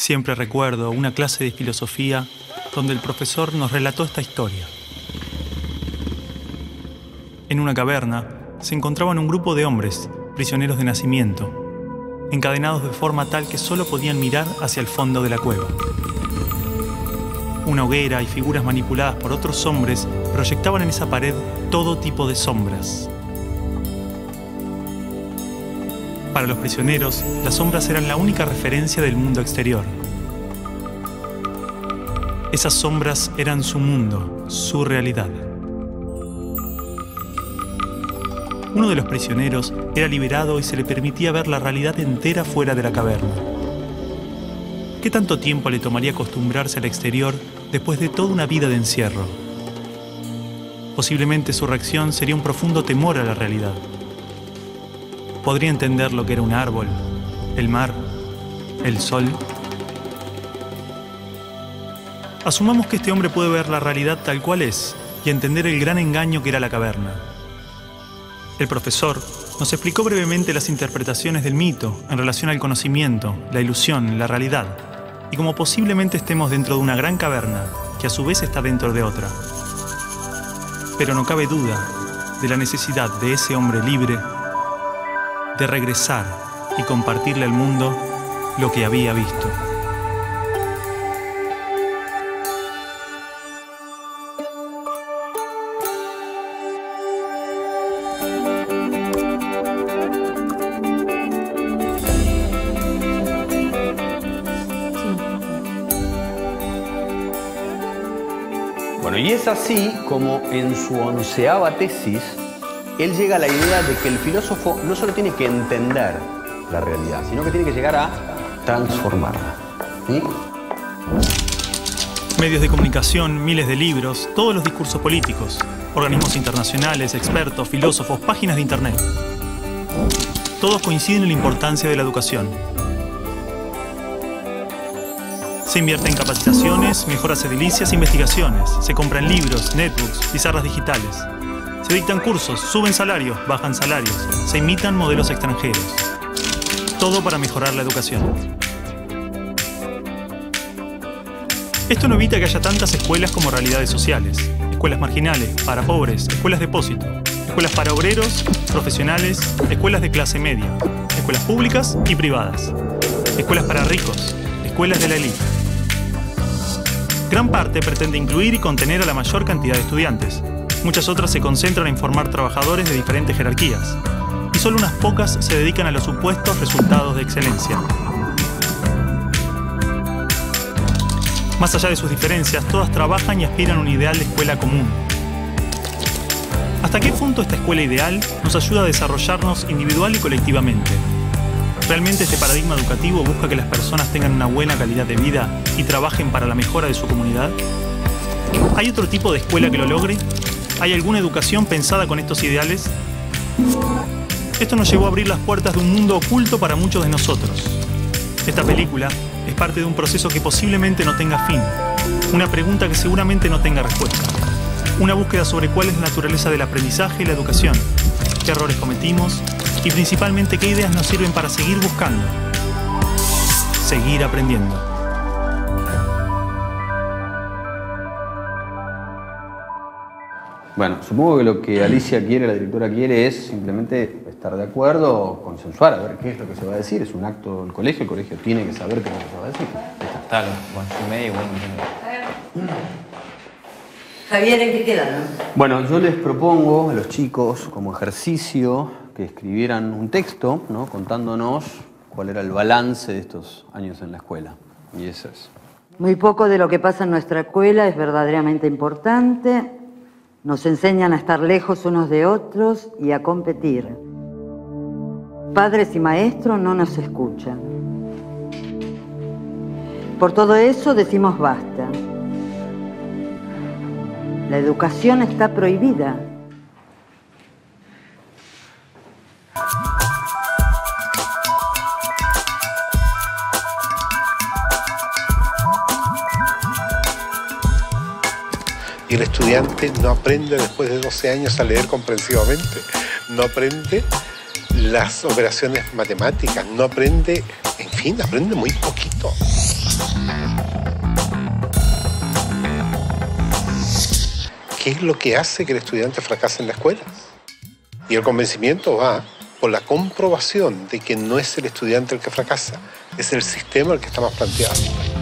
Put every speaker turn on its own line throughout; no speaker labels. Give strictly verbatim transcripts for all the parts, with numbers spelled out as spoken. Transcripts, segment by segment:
Siempre recuerdo una clase de filosofía donde el profesor nos relató esta historia. En una caverna se encontraban un grupo de hombres, prisioneros de nacimiento, encadenados de forma tal que solo podían mirar hacia el fondo de la cueva. Una hoguera y figuras manipuladas por otros hombres proyectaban en esa pared todo tipo de sombras. Para los prisioneros, las sombras eran la única referencia del mundo exterior. Esas sombras eran su mundo, su realidad. Uno de los prisioneros era liberado y se le permitía ver la realidad entera fuera de la caverna. ¿Qué tanto tiempo le tomaría acostumbrarse al exterior después de toda una vida de encierro? Posiblemente su reacción sería un profundo temor a la realidad. Podría entender lo que era un árbol, el mar, el sol. Asumamos que este hombre puede ver la realidad tal cual es y entender el gran engaño que era la caverna. El profesor nos explicó brevemente las interpretaciones del mito en relación al conocimiento, la ilusión, la realidad, y cómo posiblemente estemos dentro de una gran caverna que a su vez está dentro de otra. Pero no cabe duda de la necesidad de ese hombre libre de regresar y compartirle al mundo lo que había visto.
Bueno, y es así como en su onceava tesis él llega a la idea de que el filósofo no solo tiene que entender la realidad, sino que tiene que llegar a transformarla. ¿Sí?
Medios de comunicación, miles de libros, todos los discursos políticos, organismos internacionales, expertos, filósofos, páginas de internet. Todos coinciden en la importancia de la educación. Se invierte en capacitaciones, mejoras edilicias e investigaciones. Se compran libros, netbooks, pizarras digitales. Se dictan cursos, suben salarios, bajan salarios. Se imitan modelos extranjeros. Todo para mejorar la educación. Esto no evita que haya tantas escuelas como realidades sociales. Escuelas marginales, para pobres, escuelas depósito. Escuelas para obreros, profesionales, escuelas de clase media. Escuelas públicas y privadas. Escuelas para ricos, escuelas de la élite. Gran parte pretende incluir y contener a la mayor cantidad de estudiantes. Muchas otras se concentran en formar trabajadores de diferentes jerarquías. Y solo unas pocas se dedican a los supuestos resultados de excelencia. Más allá de sus diferencias, todas trabajan y aspiran a un ideal de escuela común. ¿Hasta qué punto esta escuela ideal nos ayuda a desarrollarnos individual y colectivamente? ¿Realmente este paradigma educativo busca que las personas tengan una buena calidad de vida y trabajen para la mejora de su comunidad? ¿Hay otro tipo de escuela que lo logre? ¿Hay alguna educación pensada con estos ideales? Esto nos llevó a abrir las puertas de un mundo oculto para muchos de nosotros. Esta película es parte de un proceso que posiblemente no tenga fin, una pregunta que seguramente no tenga respuesta, una búsqueda sobre cuál es la naturaleza del aprendizaje y la educación, qué errores cometimos y principalmente qué ideas nos sirven para seguir buscando, seguir aprendiendo.
Bueno, supongo que lo que Alicia quiere, la directora quiere, es simplemente estar de acuerdo o consensuar, a ver qué es lo que se va a decir. Es un acto del colegio, el colegio tiene que saber qué es lo que se va a decir.
Está, bueno, y medio, bueno.
Javier, ¿en qué quedaron?
Bueno, yo les propongo a los chicos, como ejercicio, que escribieran un texto, ¿no?, contándonos cuál era el balance de estos años en la escuela. Y eso es.
Muy poco de lo que pasa en nuestra escuela es verdaderamente importante. Nos enseñan a estar lejos unos de otros y a competir. Padres y maestros no nos escuchan. Por todo eso decimos basta. La educación está prohibida.
Y el estudiante no aprende después de doce años a leer comprensivamente, no aprende las operaciones matemáticas, no aprende, en fin, aprende muy poquito. ¿qué es lo que hace que el estudiante fracase en la escuela? Y el convencimiento va por la comprobación de que no es el estudiante el que fracasa, es el sistema el que está más planteado.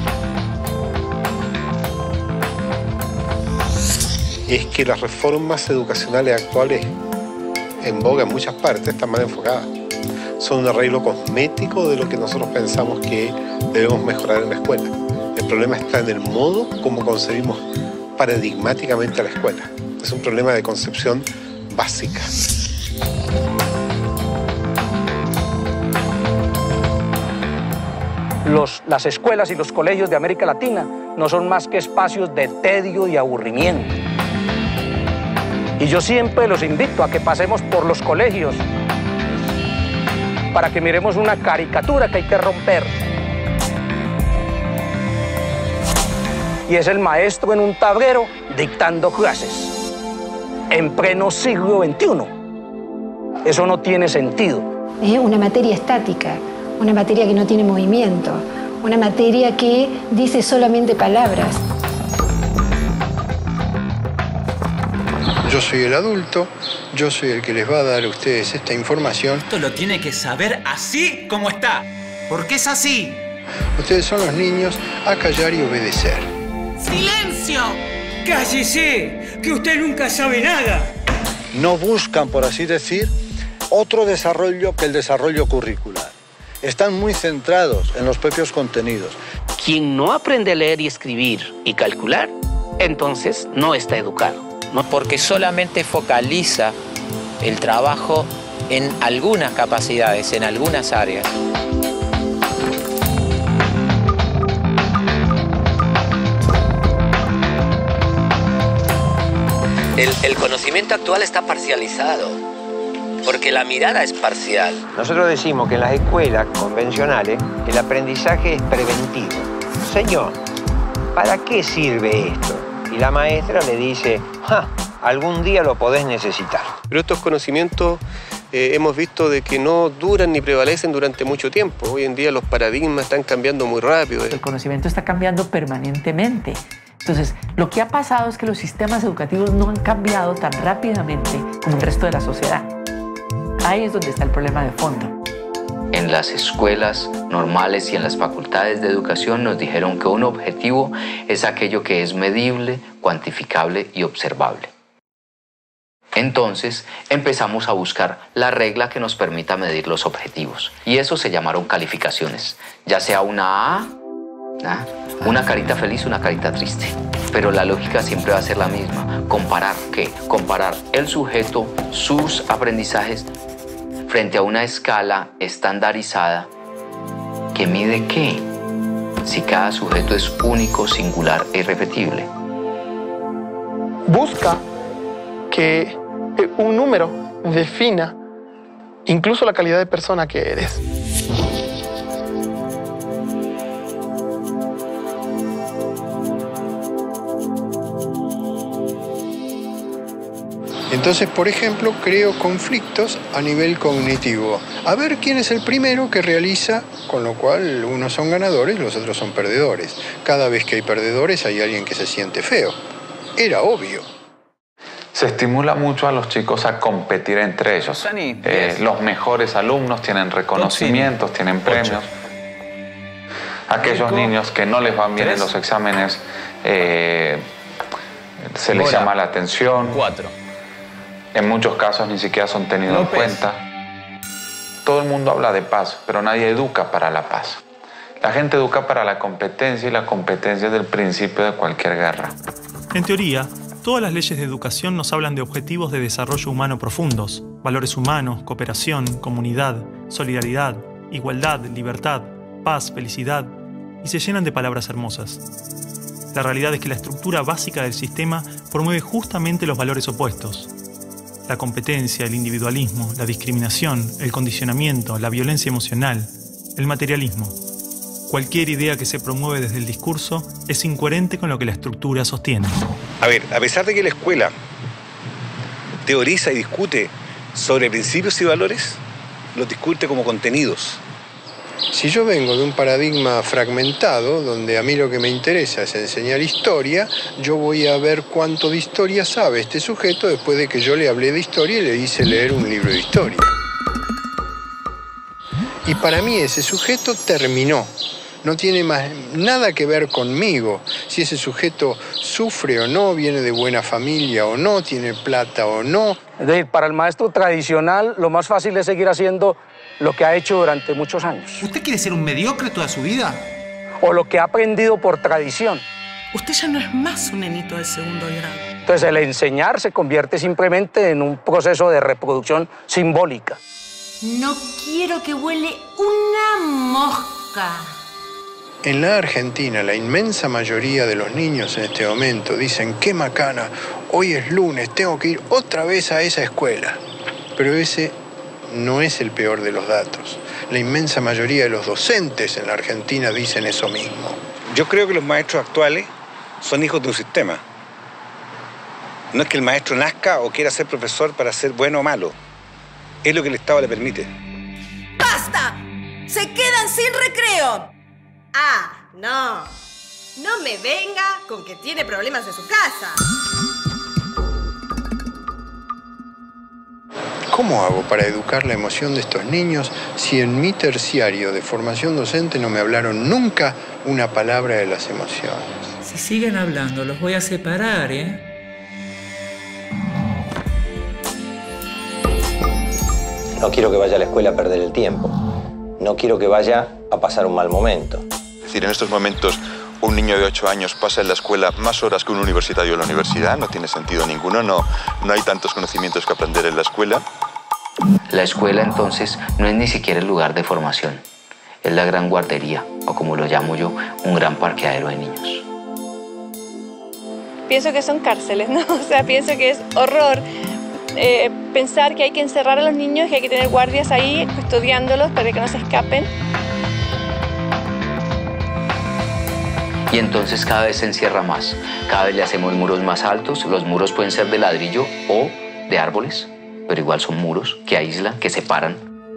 Es que las reformas educacionales actuales en boga en muchas partes están mal enfocadas. Son un arreglo cosmético de lo que nosotros pensamos que debemos mejorar en la escuela. El problema está en el modo como concebimos paradigmáticamente a la escuela. Es un problema de concepción básica.
Los, las escuelas y los colegios de América Latina no son más que espacios de tedio y aburrimiento. Y yo siempre los invito a que pasemos por los colegios para que miremos una caricatura que hay que romper. Y es el maestro en un tablero dictando clases en pleno siglo veintiuno. Eso no tiene sentido.
Es una materia estática, una materia que no tiene movimiento, una materia que dice solamente palabras.
Yo soy el adulto, yo soy el que les va a dar a ustedes esta información.
Esto lo tiene que saber así como está, porque es así.
Ustedes son los niños a callar y obedecer.
¡Silencio!
¡Cállese! ¡Que usted nunca sabe nada!
No buscan, por así decir, otro desarrollo que el desarrollo curricular. Están muy centrados en los propios contenidos.
Quien no aprende a leer y escribir y calcular, entonces no está educado.
No, porque solamente focaliza el trabajo en algunas capacidades, en algunas áreas.
El, el conocimiento actual está parcializado, porque la mirada es parcial.
Nosotros decimos que en las escuelas convencionales el aprendizaje es preventivo. Señor, ¿para qué sirve esto? Y la maestra le dice, ¡ja! Algún día lo podés necesitar.
Pero estos conocimientos eh, hemos visto de que no duran ni prevalecen durante mucho tiempo. Hoy en día los paradigmas están cambiando muy rápido.
El conocimiento está cambiando permanentemente. Entonces, lo que ha pasado es que los sistemas educativos no han cambiado tan rápidamente como el resto de la sociedad. Ahí es donde está el problema de fondo.
En las escuelas normales y en las facultades de educación nos dijeron que un objetivo es aquello que es medible, cuantificable y observable. Entonces empezamos a buscar la regla que nos permita medir los objetivos. Y eso se llamaron calificaciones, ya sea una A, ¿ah? una carita feliz, una carita triste. Pero la lógica siempre va a ser la misma. Comparar ¿qué? Comparar el sujeto, sus aprendizajes, frente a una escala estandarizada que mide ¿qué? Si cada sujeto es único, singular e irrepetible.
Busca que un número defina incluso la calidad de persona que eres.
Entonces, por ejemplo, creo conflictos a nivel cognitivo. A ver quién es el primero que realiza, con lo cual unos son ganadores, los otros son perdedores. Cada vez que hay perdedores hay alguien que se siente feo. Era obvio.
Se estimula mucho a los chicos a competir entre ellos. Eh, los mejores alumnos tienen reconocimientos, tienen premios. Aquellos niños que no les van bien en los exámenes, eh, se les llama la atención.
Cuatro.
En muchos casos ni siquiera son tenidos en cuenta. Todo el mundo habla de paz, pero nadie educa para la paz. La gente educa para la competencia y la competencia es el principio de cualquier guerra.
En teoría, todas las leyes de educación nos hablan de objetivos de desarrollo humano profundos, valores humanos, cooperación, comunidad, solidaridad, igualdad, libertad, paz, felicidad, y se llenan de palabras hermosas. La realidad es que la estructura básica del sistema promueve justamente los valores opuestos. La competencia, el individualismo, la discriminación, el condicionamiento, la violencia emocional, el materialismo. Cualquier idea que se promueve desde el discurso es incoherente con lo que la estructura sostiene.
A ver, a pesar de que la escuela teoriza y discute sobre principios y valores, los discute como contenidos.
Si yo vengo de un paradigma fragmentado, donde a mí lo que me interesa es enseñar historia, yo voy a ver cuánto de historia sabe este sujeto después de que yo le hablé de historia y le hice leer un libro de historia. Y para mí ese sujeto terminó. No tiene más nada que ver conmigo. Si ese sujeto sufre o no, viene de buena familia o no, tiene plata o no.
Es decir, para el maestro tradicional, lo más fácil es seguir haciendo lo que ha hecho durante muchos años.
¿Usted quiere ser un mediocre toda su vida?
O lo que ha aprendido por tradición.
Usted ya no es más un nenito de segundo grado.
Entonces, el enseñar se convierte simplemente en un proceso de reproducción simbólica.
No quiero que huele una mosca.
En la Argentina, la inmensa mayoría de los niños en este momento dicen, qué macana, hoy es lunes, tengo que ir otra vez a esa escuela. Pero ese no es el peor de los datos. La inmensa mayoría de los docentes en la Argentina dicen eso mismo.
Yo creo que los maestros actuales son hijos de un sistema. No es que el maestro nazca o quiera ser profesor para ser bueno o malo. Es lo que el Estado le permite.
¡Basta! ¡Se quedan sin recreo! Ah, no. No me venga con que tiene problemas en su casa.
¿Cómo hago para educar la emoción de estos niños si en mi terciario de formación docente no me hablaron nunca una palabra de las emociones?
Si siguen hablando, los voy a separar, ¿eh?
No quiero que vaya a la escuela a perder el tiempo. No quiero que vaya a pasar un mal momento.
Es decir, en estos momentos un niño de ocho años pasa en la escuela más horas que un universitario en la universidad. No tiene sentido ninguno. No, no hay tantos conocimientos que aprender en la escuela.
La escuela, entonces, no es ni siquiera el lugar de formación. Es la gran guardería, o como lo llamo yo, un gran parqueadero de niños.
Pienso que son cárceles, ¿no? O sea, pienso que es horror eh, pensar que hay que encerrar a los niños, que hay que tener guardias ahí custodiándolos para que no se escapen.
Y entonces cada vez se encierra más. Cada vez le hacemos muros más altos. Los muros pueden ser de ladrillo o de árboles, pero igual son muros que aíslan, que separan.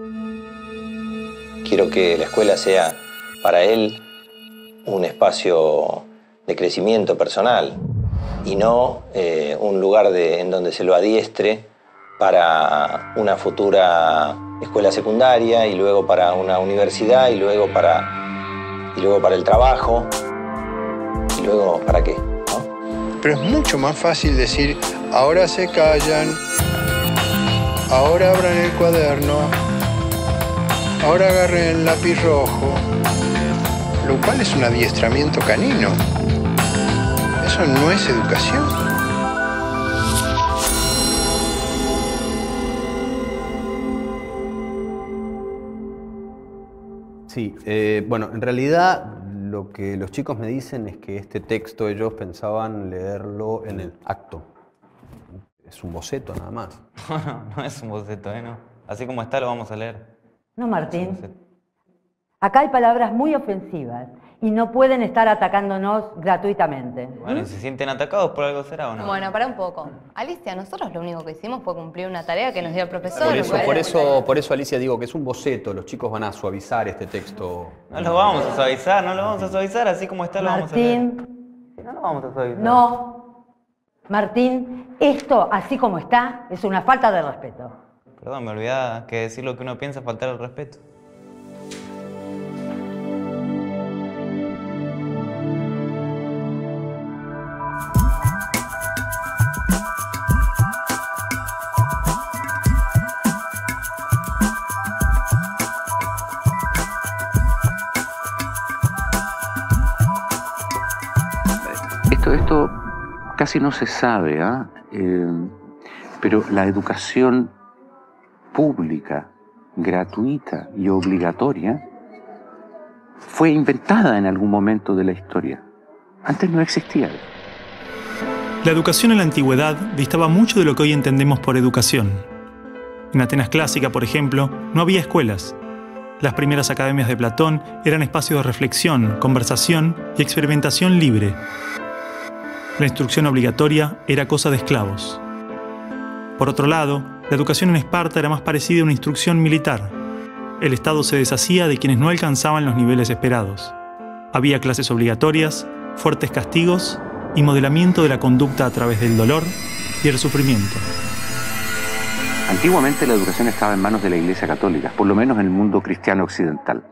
Quiero que la escuela sea para él un espacio de crecimiento personal y no eh, un lugar de, en donde se lo adiestre para una futura escuela secundaria y luego para una universidad y luego para, y luego para el trabajo. ¿Y luego para qué? ¿No?
Pero es mucho más fácil decir, ahora se callan, ahora abran el cuaderno, ahora agarren el lápiz rojo, lo cual es un adiestramiento canino. Eso no es educación.
Sí, eh, bueno, en realidad lo que los chicos me dicen es que este texto ellos pensaban leerlo en el acto. Es un boceto nada más.
No, no, no es un boceto, ¿eh? No. Así como está lo vamos a leer.
No, Martín. Acá hay palabras muy ofensivas y no pueden estar atacándonos gratuitamente.
Bueno, ¿y se sienten atacados por algo será o no?
Bueno, para un poco. Alicia, nosotros lo único que hicimos fue cumplir una tarea que nos dio el profesor.
Por eso, por eso, por eso Alicia, digo que es un boceto. Los chicos van a suavizar este texto.
No lo vamos a suavizar, no lo vamos a suavizar. Así como está lo vamos a leer.
Martín.
No lo vamos a suavizar.
No. Martín, esto, así como está, es una falta de respeto.
Perdón, me olvidaba que decir lo que uno piensa es faltar el respeto.
Esto, esto casi no se sabe, ¿eh? Eh, pero la educación pública, gratuita y obligatoria fue inventada en algún momento de la historia. Antes no existía.
La educación en la antigüedad distaba mucho de lo que hoy entendemos por educación. En Atenas clásica, por ejemplo, no había escuelas. Las primeras academias de Platón eran espacios de reflexión, conversación y experimentación libre. La instrucción obligatoria era cosa de esclavos. Por otro lado, la educación en Esparta era más parecida a una instrucción militar. el Estado se deshacía de quienes no alcanzaban los niveles esperados. Había clases obligatorias, fuertes castigos y modelamiento de la conducta a través del dolor y el sufrimiento.
Antiguamente la educación estaba en manos de la Iglesia Católica, por lo menos en el mundo cristiano occidental.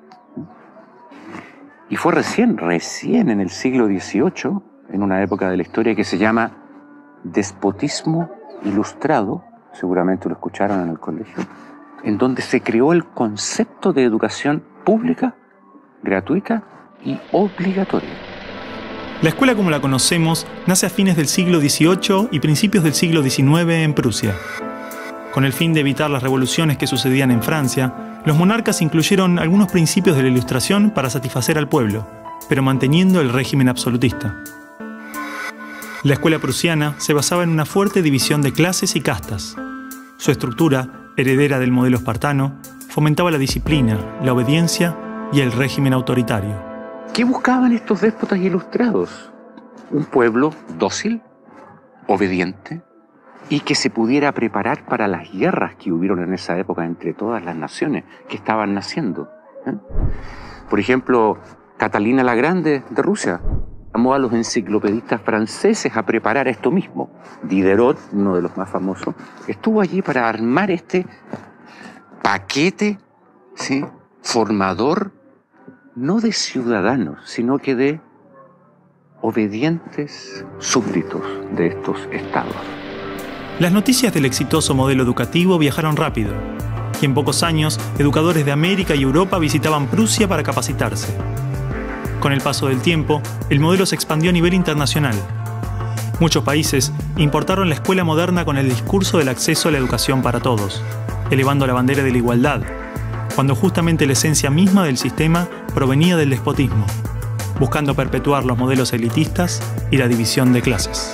Y fue recién, recién en el siglo dieciocho, en una época de la historia que se llama despotismo ilustrado, seguramente lo escucharon en el colegio, en donde se creó el concepto de educación pública, gratuita y obligatoria.
La escuela como la conocemos nace a fines del siglo dieciocho y principios del siglo diecinueve en Prusia. Con el fin de evitar las revoluciones que sucedían en Francia, los monarcas incluyeron algunos principios de la Ilustración para satisfacer al pueblo, pero manteniendo el régimen absolutista. La escuela prusiana se basaba en una fuerte división de clases y castas. Su estructura, heredera del modelo espartano, fomentaba la disciplina, la obediencia y el régimen autoritario.
¿Qué buscaban estos déspotas ilustrados? Un pueblo dócil, obediente, y que se pudiera preparar para las guerras que hubieron en esa época entre todas las naciones que estaban naciendo. ¿eh? Por ejemplo, Catalina la Grande de Rusia llamó a los enciclopedistas franceses a preparar esto mismo. Diderot, uno de los más famosos, estuvo allí para armar este paquete, ¿sí?, formador, no de ciudadanos, sino que de obedientes súbditos de estos estados.
Las noticias del exitoso modelo educativo viajaron rápido, y en pocos años, educadores de América y Europa visitaban Prusia para capacitarse. Con el paso del tiempo, el modelo se expandió a nivel internacional. Muchos países importaron la escuela moderna con el discurso del acceso a la educación para todos, elevando la bandera de la igualdad, cuando justamente la esencia misma del sistema provenía del despotismo, buscando perpetuar los modelos elitistas y la división de clases.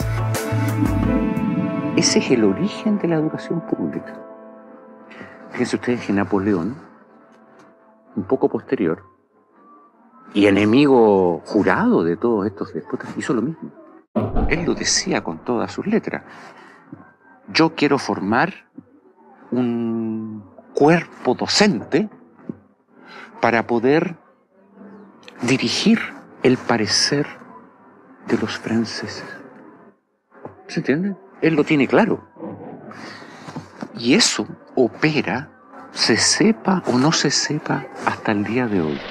Ese es el origen de la educación pública. Fíjense ustedes que Napoleón, un poco posterior, y enemigo jurado de todos estos déspotas, hizo lo mismo. Él lo decía con todas sus letras. Yo quiero formar un cuerpo docente para poder dirigir el parecer de los franceses. ¿Se entiende? Él lo tiene claro. Y eso opera, se sepa o no se sepa, hasta el día de hoy.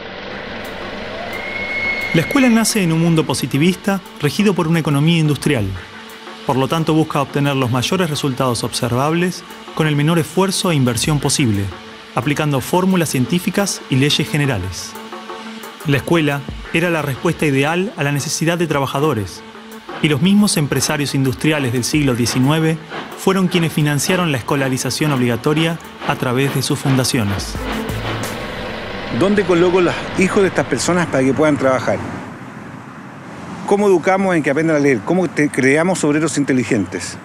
La escuela nace en un mundo positivista regido por una economía industrial. Por lo tanto, busca obtener los mayores resultados observables con el menor esfuerzo e inversión posible, aplicando fórmulas científicas y leyes generales. La escuela era la respuesta ideal a la necesidad de trabajadores, y los mismos empresarios industriales del siglo diecinueve fueron quienes financiaron la escolarización obligatoria a través de sus fundaciones.
¿Dónde coloco los hijos de estas personas para que puedan trabajar? ¿Cómo educamos en que aprendan a leer? ¿Cómo te creamos obreros inteligentes?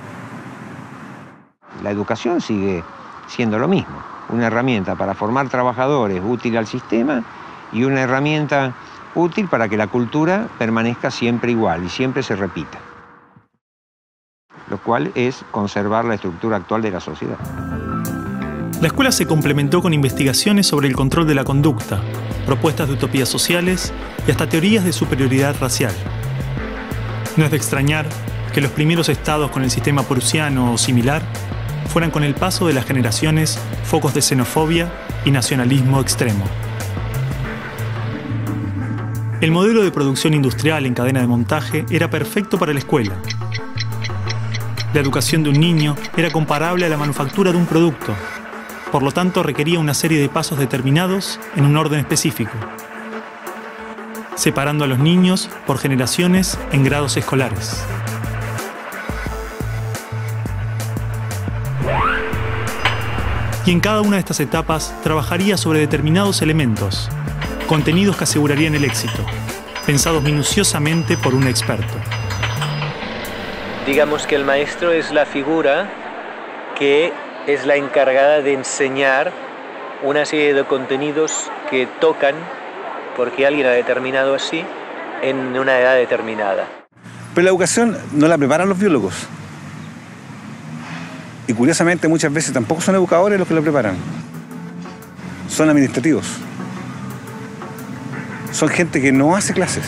La educación sigue siendo lo mismo, una herramienta para formar trabajadores útil al sistema y una herramienta útil para que la cultura permanezca siempre igual y siempre se repita, lo cual es conservar la estructura actual de la sociedad.
La escuela se complementó con investigaciones sobre el control de la conducta, propuestas de utopías sociales y hasta teorías de superioridad racial. No es de extrañar que los primeros estados con el sistema prusiano o similar fueran con el paso de las generaciones focos de xenofobia y nacionalismo extremo. El modelo de producción industrial en cadena de montaje era perfecto para la escuela. La educación de un niño era comparable a la manufactura de un producto. Por lo tanto, requería una serie de pasos determinados en un orden específico, separando a los niños por generaciones en grados escolares. Y en cada una de estas etapas trabajaría sobre determinados elementos, contenidos que asegurarían el éxito, pensados minuciosamente por un experto.
Digamos que el maestro es la figura que es la encargada de enseñar una serie de contenidos que tocan, porque alguien ha determinado así, en una edad determinada.
Pero la educación no la preparan los biólogos. Y curiosamente muchas veces tampoco son educadores los que la preparan. son administrativos. Son gente que no hace clases.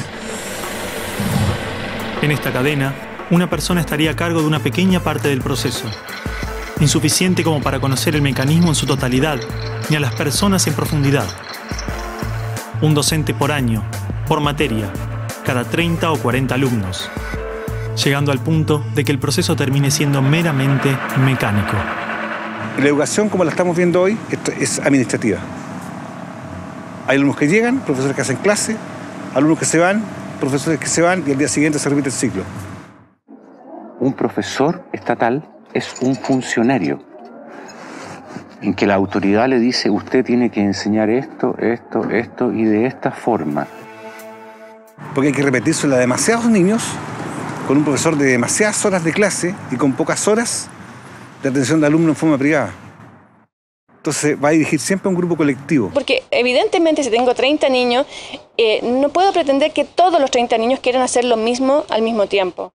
En esta cadena, una persona estaría a cargo de una pequeña parte del proceso, insuficiente como para conocer el mecanismo en su totalidad, ni a las personas en profundidad. Un docente por año, por materia, cada treinta o cuarenta alumnos, llegando al punto de que el proceso termine siendo meramente mecánico.
La educación, como la estamos viendo hoy, es administrativa. Hay alumnos que llegan, profesores que hacen clase, alumnos que se van, profesores que se van y al día siguiente se repite el ciclo.
Un profesor estatal es un funcionario en que la autoridad le dice usted tiene que enseñar esto, esto, esto y de esta forma.
Porque hay que repetírselo a demasiados niños con un profesor de demasiadas horas de clase y con pocas horas de atención de alumnos en forma privada. Entonces va a dirigir siempre a un grupo colectivo.
Porque evidentemente si tengo treinta niños, eh, no puedo pretender que todos los treinta niños quieran hacer lo mismo al mismo tiempo.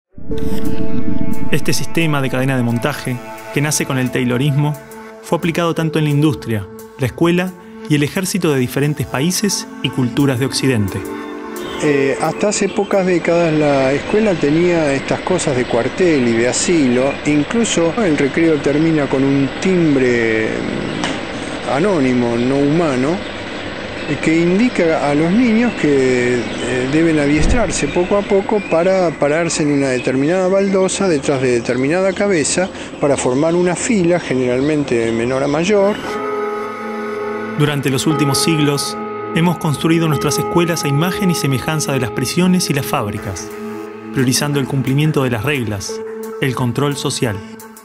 Este sistema de cadena de montaje, que nace con el taylorismo, fue aplicado tanto en la industria, la escuela y el ejército de diferentes países y culturas de Occidente.
Eh, hasta hace pocas décadas la escuela tenía estas cosas de cuartel y de asilo. Incluso el recreo termina con un timbre anónimo, no humano, que indica a los niños que eh, deben adiestrarse poco a poco para pararse en una determinada baldosa detrás de determinada cabeza para formar una fila, generalmente de menor a mayor.
Durante los últimos siglos, hemos construido nuestras escuelas a imagen y semejanza de las prisiones y las fábricas, priorizando el cumplimiento de las reglas, el control social.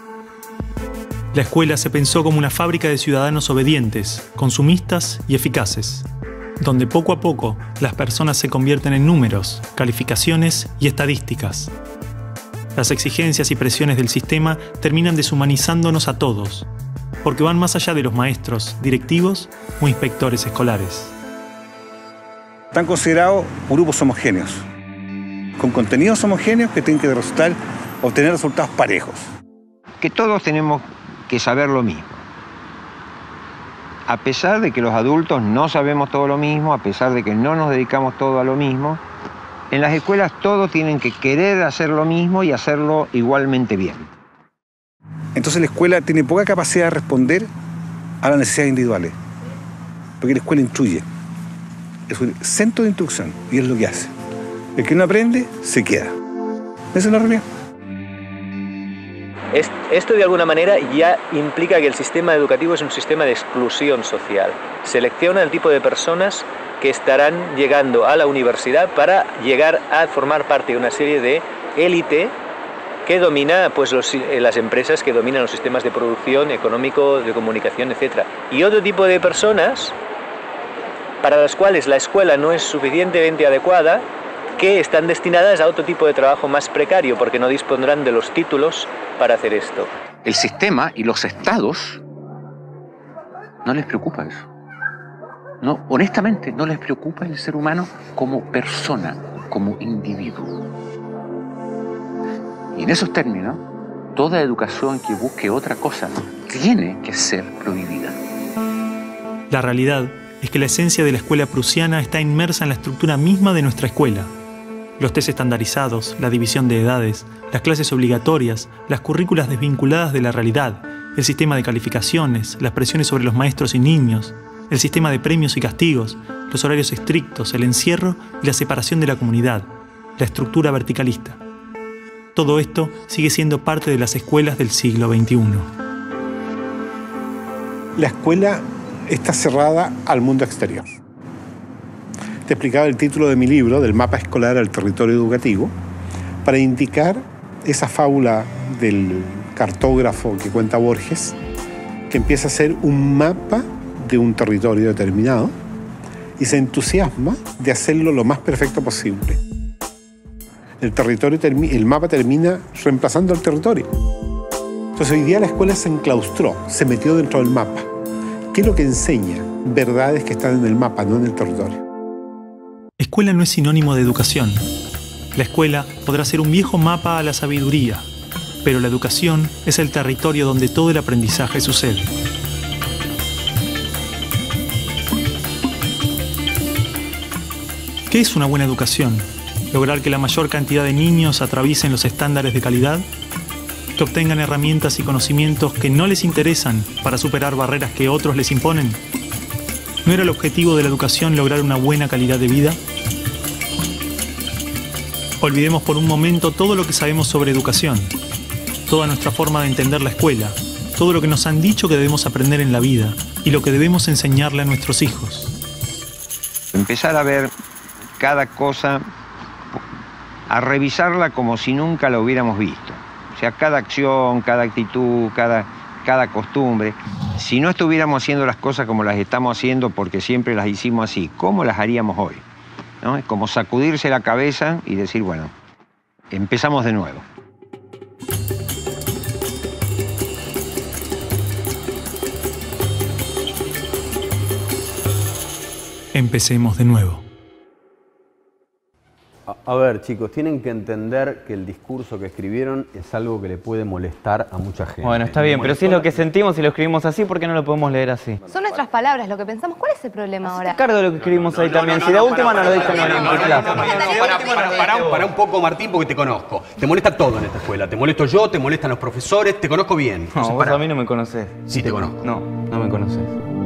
La escuela se pensó como una fábrica de ciudadanos obedientes, consumistas y eficaces, donde poco a poco las personas se convierten en números, calificaciones y estadísticas. Las exigencias y presiones del sistema terminan deshumanizándonos a todos, porque van más allá de los maestros, directivos o inspectores escolares.
Están considerados grupos homogéneos, con contenidos homogéneos que tienen que resultar, obtener resultados parejos.
Que todos tenemos que saber lo mismo. A pesar de que los adultos no sabemos todo lo mismo, a pesar de que no nos dedicamos todo a lo mismo, en las escuelas todos tienen que querer hacer lo mismo y hacerlo igualmente bien.
Entonces la escuela tiene poca capacidad de responder a las necesidades individuales, porque la escuela instruye. Es un centro de instrucción y es lo que hace. El que no aprende, se queda. Esa es la realidad.
Esto de alguna manera ya implica que el sistema educativo es un sistema de exclusión social. Selecciona el tipo de personas que estarán llegando a la universidad para llegar a formar parte de una serie de élite que domina pues, los, las empresas que dominan los sistemas de producción, económico, de comunicación, etcétera. Y otro tipo de personas para las cuales la escuela no es suficientemente adecuada, que están destinadas a otro tipo de trabajo más precario, porque no dispondrán de los títulos para hacer esto.
El sistema y los estados no les preocupa eso. No, honestamente, no les preocupa el ser humano como persona, como individuo. Y en esos términos, toda educación que busque otra cosa tiene que ser prohibida.
La realidad es que la esencia de la escuela prusiana está inmersa en la estructura misma de nuestra escuela. Los test estandarizados, la división de edades, las clases obligatorias, las currículas desvinculadas de la realidad, el sistema de calificaciones, las presiones sobre los maestros y niños, el sistema de premios y castigos, los horarios estrictos, el encierro y la separación de la comunidad, la estructura verticalista. Todo esto sigue siendo parte de las escuelas del siglo veintiuno.
La escuela está cerrada al mundo exterior. Te explicaba el título de mi libro, del mapa escolar al territorio educativo, para indicar esa fábula del cartógrafo que cuenta Borges, que empieza a ser un mapa de un territorio determinado y se entusiasma de hacerlo lo más perfecto posible. El, territorio el mapa termina reemplazando al territorio. Entonces hoy día la escuela se enclaustró, se metió dentro del mapa. ¿Qué es lo que enseña? Verdades que están en el mapa, no en el territorio.
Escuela no es sinónimo de educación. La escuela podrá ser un viejo mapa a la sabiduría, pero la educación es el territorio donde todo el aprendizaje sucede. ¿Qué es una buena educación? ¿Lograr que la mayor cantidad de niños atraviesen los estándares de calidad? ¿Que obtengan herramientas y conocimientos que no les interesan para superar barreras que otros les imponen? ¿No era el objetivo de la educación lograr una buena calidad de vida? Olvidemos por un momento todo lo que sabemos sobre educación, toda nuestra forma de entender la escuela, todo lo que nos han dicho que debemos aprender en la vida y lo que debemos enseñarle a nuestros hijos.
Empezar a ver cada cosa, a revisarla como si nunca la hubiéramos visto. O sea, cada acción, cada actitud, cada, cada costumbre. Si no estuviéramos haciendo las cosas como las estamos haciendo porque siempre las hicimos así, ¿cómo las haríamos hoy? ¿No? Es como sacudirse la cabeza y decir, bueno, empezamos de nuevo.
Empecemos de nuevo.
A, a ver, chicos, tienen que entender que el discurso que escribieron es algo que le puede molestar a mucha gente.
Bueno, está bien, pero si es lo que sentimos y lo escribimos así, ¿por qué no lo podemos leer así?
Son nuestras palabras, lo que pensamos. ¿Cuál es el problema ahora?
Cargo de lo que escribimos ahí también. Si de última no lo dicen en clase.
Pará un poco, Martín, porque te conozco. Te molesta todo en esta escuela. Te molesto yo, te molestan los profesores, te conozco bien.
No, vos a mí no me conocés.
Sí, te conozco.
No, no me conocés.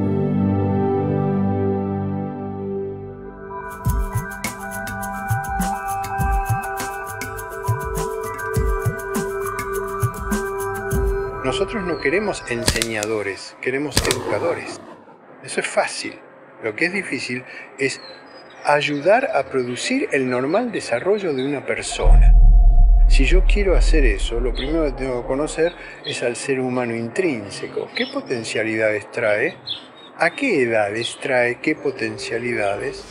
Nosotros no queremos enseñadores, queremos educadores. Eso es fácil. Lo que es difícil es ayudar a producir el normal desarrollo de una persona. Si yo quiero hacer eso, lo primero que tengo que conocer es al ser humano intrínseco. ¿Qué potencialidades trae? ¿A qué edades trae qué potencialidades?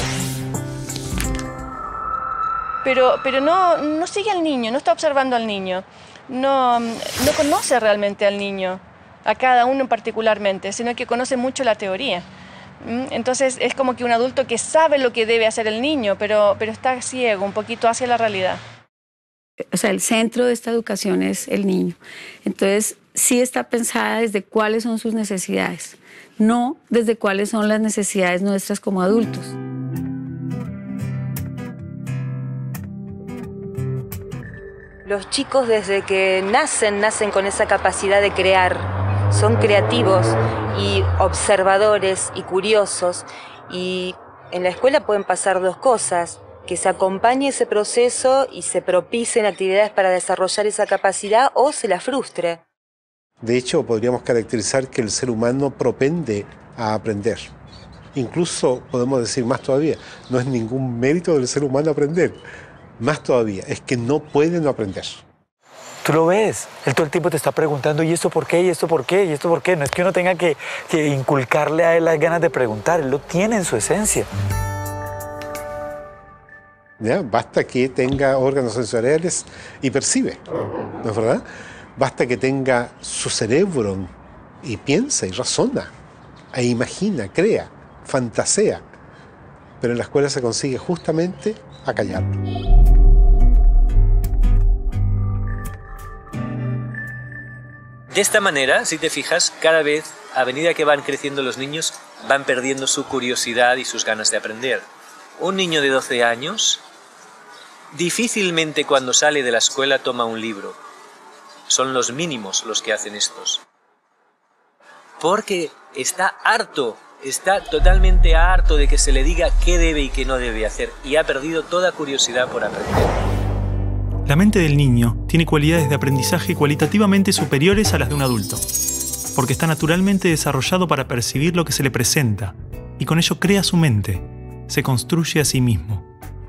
Pero, pero no, no sigue al niño, no está observando al niño. No, no conoce realmente al niño, a cada uno particularmente, sino que conoce mucho la teoría. Entonces es como que un adulto que sabe lo que debe hacer el niño, pero, pero está ciego un poquito hacia la realidad.
O sea, el centro de esta educación es el niño. Entonces sí está pensada desde cuáles son sus necesidades, no desde cuáles son las necesidades nuestras como adultos.
Los chicos desde que nacen, nacen con esa capacidad de crear. Son creativos y observadores y curiosos. Y en la escuela pueden pasar dos cosas: que se acompañe ese proceso y se propicien actividades para desarrollar esa capacidad, o se la frustre.
De hecho, podríamos caracterizar que el ser humano propende a aprender. Incluso podemos decir más todavía, no es ningún mérito del ser humano aprender. Más todavía, es que no puede no aprender.
Tú lo ves, él todo el tiempo te está preguntando, ¿y esto por qué? ¿Y esto por qué? ¿Y esto por qué? No es que uno tenga que, que inculcarle a él las ganas de preguntar, él lo tiene en su esencia.
¿Ya? Basta que tenga órganos sensoriales y percibe, ¿no es verdad? Basta que tenga su cerebro y piensa y razona, e imagina, crea, fantasea. Pero en la escuela se consigue justamente a callar.
De esta manera, si te fijas, cada vez, a medida que van creciendo los niños, van perdiendo su curiosidad y sus ganas de aprender. Un niño de doce años difícilmente cuando sale de la escuela toma un libro. Son los mínimos los que hacen estos. Porque está harto, está totalmente harto de que se le diga qué debe y qué no debe hacer, y ha perdido toda curiosidad por aprender.
La mente del niño tiene cualidades de aprendizaje cualitativamente superiores a las de un adulto, porque está naturalmente desarrollado para percibir lo que se le presenta, y con ello crea su mente, se construye a sí mismo.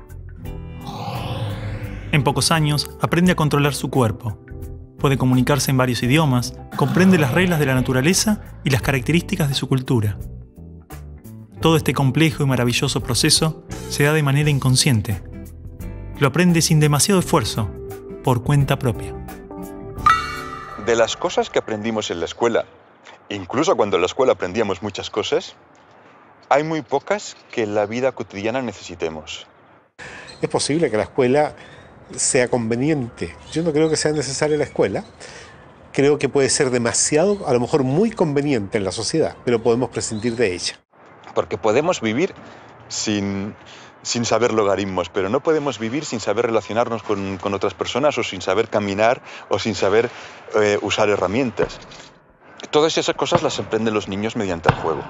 En pocos años aprende a controlar su cuerpo, puede comunicarse en varios idiomas, comprende las reglas de la naturaleza y las características de su cultura. Todo este complejo y maravilloso proceso se da de manera inconsciente. Lo aprende sin demasiado esfuerzo, por cuenta propia.
De las cosas que aprendimos en la escuela, incluso cuando en la escuela aprendíamos muchas cosas, hay muy pocas que en la vida cotidiana necesitemos.
Es posible que la escuela sea conveniente. Yo no creo que sea necesaria la escuela. Creo que puede ser demasiado, a lo mejor muy conveniente en la sociedad, pero podemos prescindir de ella.
Porque podemos vivir sin, sin saber logaritmos, pero no podemos vivir sin saber relacionarnos con, con otras personas o sin saber caminar o sin saber eh, usar herramientas. Todas esas cosas las aprenden los niños mediante el juego.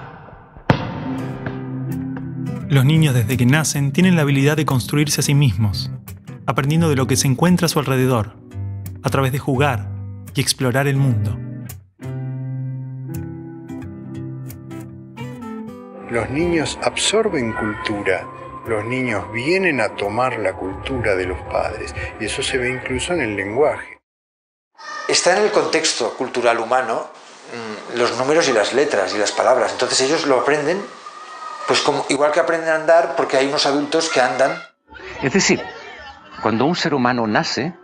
Los niños desde que nacen tienen la habilidad de construirse a sí mismos, aprendiendo de lo que se encuentra a su alrededor, a través de jugar y explorar el mundo.
Los niños absorben cultura, los niños vienen a tomar la cultura de los padres, y eso se ve incluso en el lenguaje.
Está en el contexto cultural humano los números y las letras y las palabras, entonces ellos lo aprenden, pues como, igual que aprenden a andar porque hay unos adultos que andan.
Es decir, cuando un ser humano nace,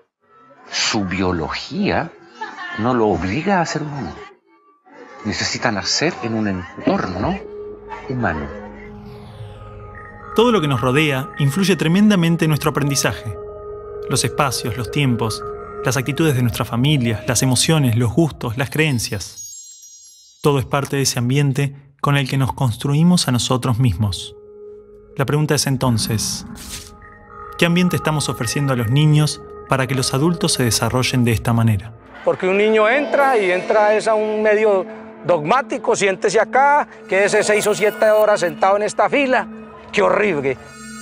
su biología no lo obliga a ser humano. Necesita nacer en un entorno humano.
Todo lo que nos rodea influye tremendamente en nuestro aprendizaje. Los espacios, los tiempos, las actitudes de nuestra familia, las emociones, los gustos, las creencias. Todo es parte de ese ambiente con el que nos construimos a nosotros mismos. La pregunta es entonces, ¿qué ambiente estamos ofreciendo a los niños para que los adultos se desarrollen de esta manera?
Porque un niño entra y entra es a un medio dogmático, siéntese acá, quédese seis o siete horas sentado en esta fila. ¡Qué horrible!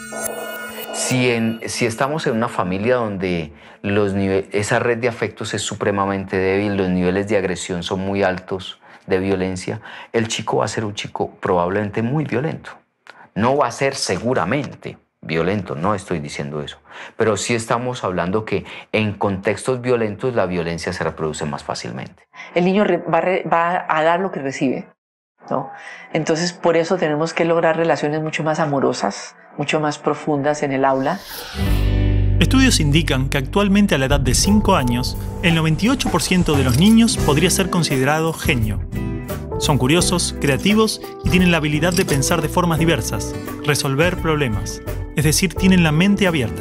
Si, en, si estamos en una familia donde los nive- esa red de afectos es supremamente débil, los niveles de agresión son muy altos, de violencia, el chico va a ser un chico probablemente muy violento. No va a ser seguramente violento, no estoy diciendo eso, pero sí estamos hablando que en contextos violentos la violencia se reproduce más fácilmente.
El niño va, va a dar lo que recibe, ¿no? Entonces, por eso tenemos que lograr relaciones mucho más amorosas, mucho más profundas en el aula.
Estudios indican que actualmente a la edad de cinco años, el noventa y ocho por ciento de los niños podría ser considerado genio. Son curiosos, creativos y tienen la habilidad de pensar de formas diversas, resolver problemas, es decir, tienen la mente abierta.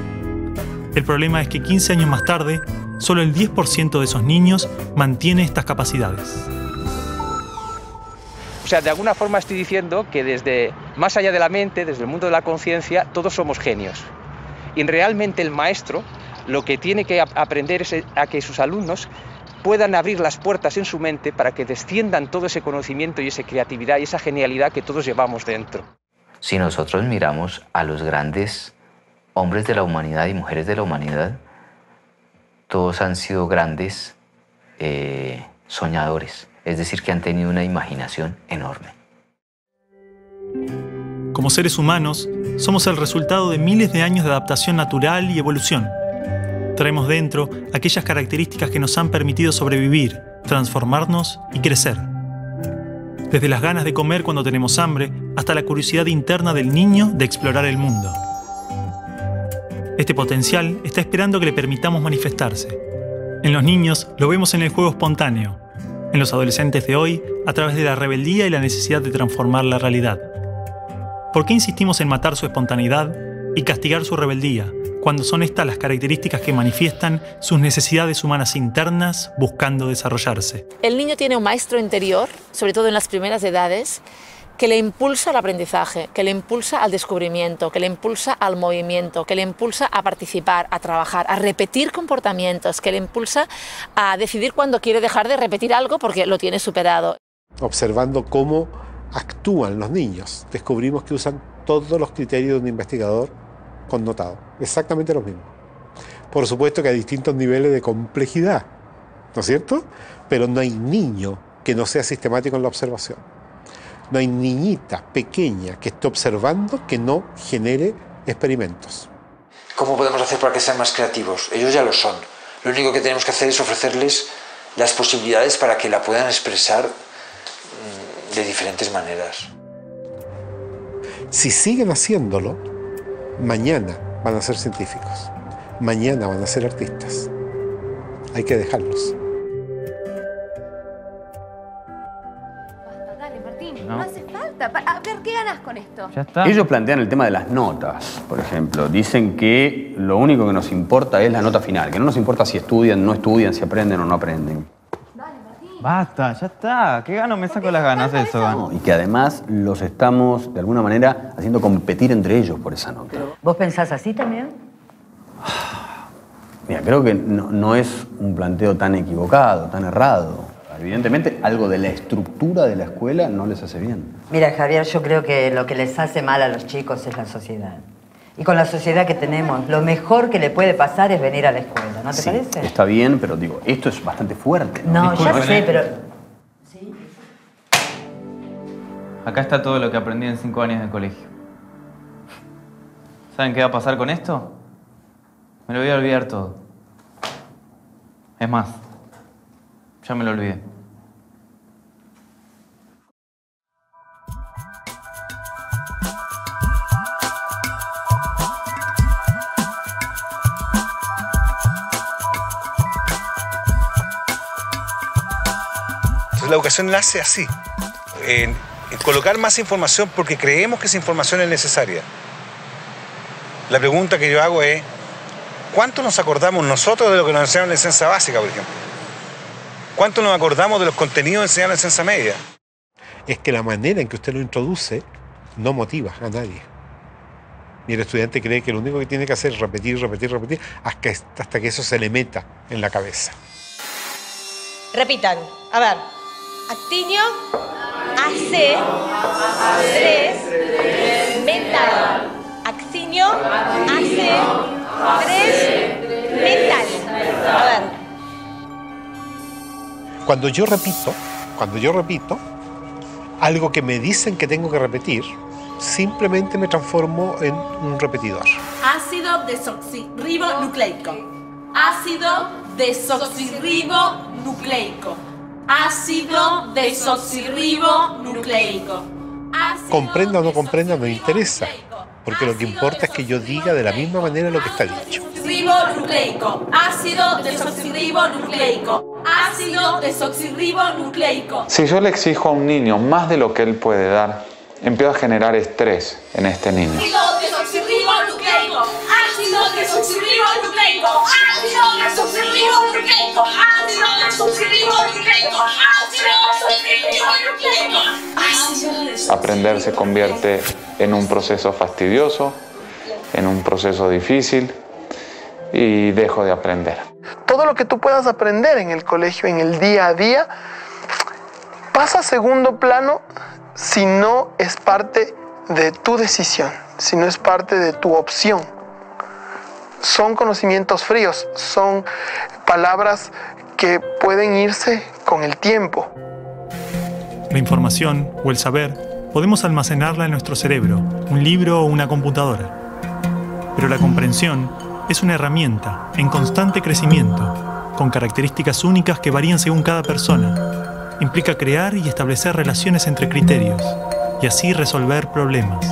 El problema es que quince años más tarde, solo el diez por ciento de esos niños mantiene estas capacidades.
O sea, de alguna forma estoy diciendo que desde más allá de la mente, desde el mundo de la conciencia, todos somos genios. Y realmente el maestro lo que tiene que aprender es a que sus alumnos puedan abrir las puertas en su mente para que desciendan todo ese conocimiento y esa creatividad y esa genialidad que todos llevamos dentro.
Si nosotros miramos a los grandes hombres de la humanidad y mujeres de la humanidad, todos han sido grandes eh, soñadores, es decir, que han tenido una imaginación enorme.
Como seres humanos, somos el resultado de miles de años de adaptación natural y evolución. Traemos dentro aquellas características que nos han permitido sobrevivir, transformarnos y crecer. Desde las ganas de comer cuando tenemos hambre, hasta la curiosidad interna del niño de explorar el mundo. Este potencial está esperando que le permitamos manifestarse. En los niños lo vemos en el juego espontáneo, en los adolescentes de hoy a través de la rebeldía y la necesidad de transformar la realidad. ¿Por qué insistimos en matar su espontaneidad y castigar su rebeldía, cuando son estas las características que manifiestan sus necesidades humanas internas buscando desarrollarse?
El niño tiene un maestro interior, sobre todo en las primeras edades, que le impulsa al aprendizaje, que le impulsa al descubrimiento, que le impulsa al movimiento, que le impulsa a participar, a trabajar, a repetir comportamientos, que le impulsa a decidir cuándo quiere dejar de repetir algo porque lo tiene superado.
Observando cómo actúan los niños, descubrimos que usan todos los criterios de un investigador connotado, exactamente los mismos. Por supuesto que hay distintos niveles de complejidad, ¿no es cierto? Pero no hay niño que no sea sistemático en la observación. No hay niñita pequeña que esté observando que no genere experimentos.
¿Cómo podemos hacer para que sean más creativos? Ellos ya lo son. Lo único que tenemos que hacer es ofrecerles las posibilidades para que la puedan expresar de diferentes maneras.
Si siguen haciéndolo, mañana van a ser científicos, mañana van a ser artistas. Hay que dejarlos.
Dale, Martín,
No.
no hace falta. A ver, ¿qué ganas con esto?
Ya está.
Ellos plantean el tema de las notas, por ejemplo. Dicen que lo único que nos importa es la nota final, que no nos importa si estudian, no estudian, si aprenden o no aprenden.
Dale, Martín.
Basta, ya está. ¿Qué gano? Me saco las ganas de eso.
No, y que además los estamos, de alguna manera, haciendo competir entre ellos por esa nota.
¿Vos pensás así también?
Mira, creo que no, no es un planteo tan equivocado, tan errado. Evidentemente, algo de la estructura de la escuela no les hace bien.
Mira, Javier, yo creo que lo que les hace mal a los chicos es la sociedad. Y con la sociedad que tenemos, lo mejor que le puede pasar es venir a la escuela, ¿no te
Sí,
parece?
está bien, pero digo, esto es bastante fuerte.
No, ya
Disculpen,
sé,
¿eh?
pero...
Acá está todo lo que aprendí en cinco años de colegio. ¿Saben qué va a pasar con esto? Me lo voy a olvidar todo. Es más, ya me lo olvidé.
Entonces la educación nace así, en, en colocar más información porque creemos que esa información es necesaria. La pregunta que yo hago es, ¿cuánto nos acordamos nosotros de lo que nos enseñaron en la enseñanza básica, por ejemplo? ¿Cuánto nos acordamos de los contenidos enseñados en la enseñanza media?
Es que la manera en que usted lo introduce no motiva a nadie. Y el estudiante cree que lo único que tiene que hacer es repetir, repetir, repetir, hasta que, hasta que eso se le meta en la cabeza.
Repitan. A ver. Actinio, hace, tres, mental. Actinio, hace, tres, mental. A ver.
Cuando yo repito, cuando yo repito, algo que me dicen que tengo que repetir, simplemente me transformo en un repetidor.
Ácido desoxirribonucleico. Ácido desoxirribonucleico. Ácido desoxirribonucleico.
Comprenda o no comprenda, no interesa, porque lo que importa es que yo diga de la misma manera lo que está dicho.
Ribonucleico. Ácido desoxirribonucleico. Ácido desoxirribonucleico.
Si yo le exijo a un niño más de lo que él puede dar, empiezo a generar estrés en este niño.
Ácido desoxirribonucleico. Ácido desoxirribonucleico. Ácido desoxirribonucleico. Ácido desoxirribonucleico. Ácido desoxirribonucleico.
Aprender se convierte en un proceso fastidioso, en un proceso difícil y dejo de aprender.
Todo lo que tú puedas aprender en el colegio, en el día a día, pasa a segundo plano si no es parte de tu decisión, si no es parte de tu opción. Son conocimientos fríos, son palabras que pueden irse con el tiempo.
La información o el saber podemos almacenarla en nuestro cerebro, un libro o una computadora. Pero la comprensión es una herramienta en constante crecimiento, con características únicas que varían según cada persona. Implica crear y establecer relaciones entre criterios, y así resolver problemas.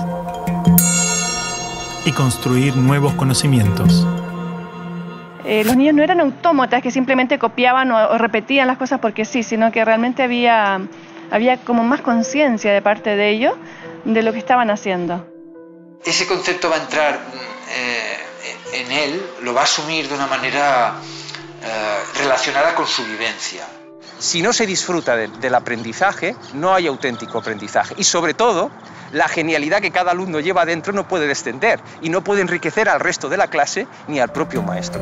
Y construir nuevos conocimientos.
Eh, los niños no eran autómatas que simplemente copiaban o, o repetían las cosas porque sí, sino que realmente había, había como más conciencia de parte de ellos de lo que estaban haciendo.
Ese concepto va a entrar eh, en él, lo va a asumir de una manera eh, relacionada con su vivencia.
Si no se disfruta de, del aprendizaje, no hay auténtico aprendizaje. Y sobre todo, la genialidad que cada alumno lleva dentro no puede descender y no puede enriquecer al resto de la clase ni al propio maestro.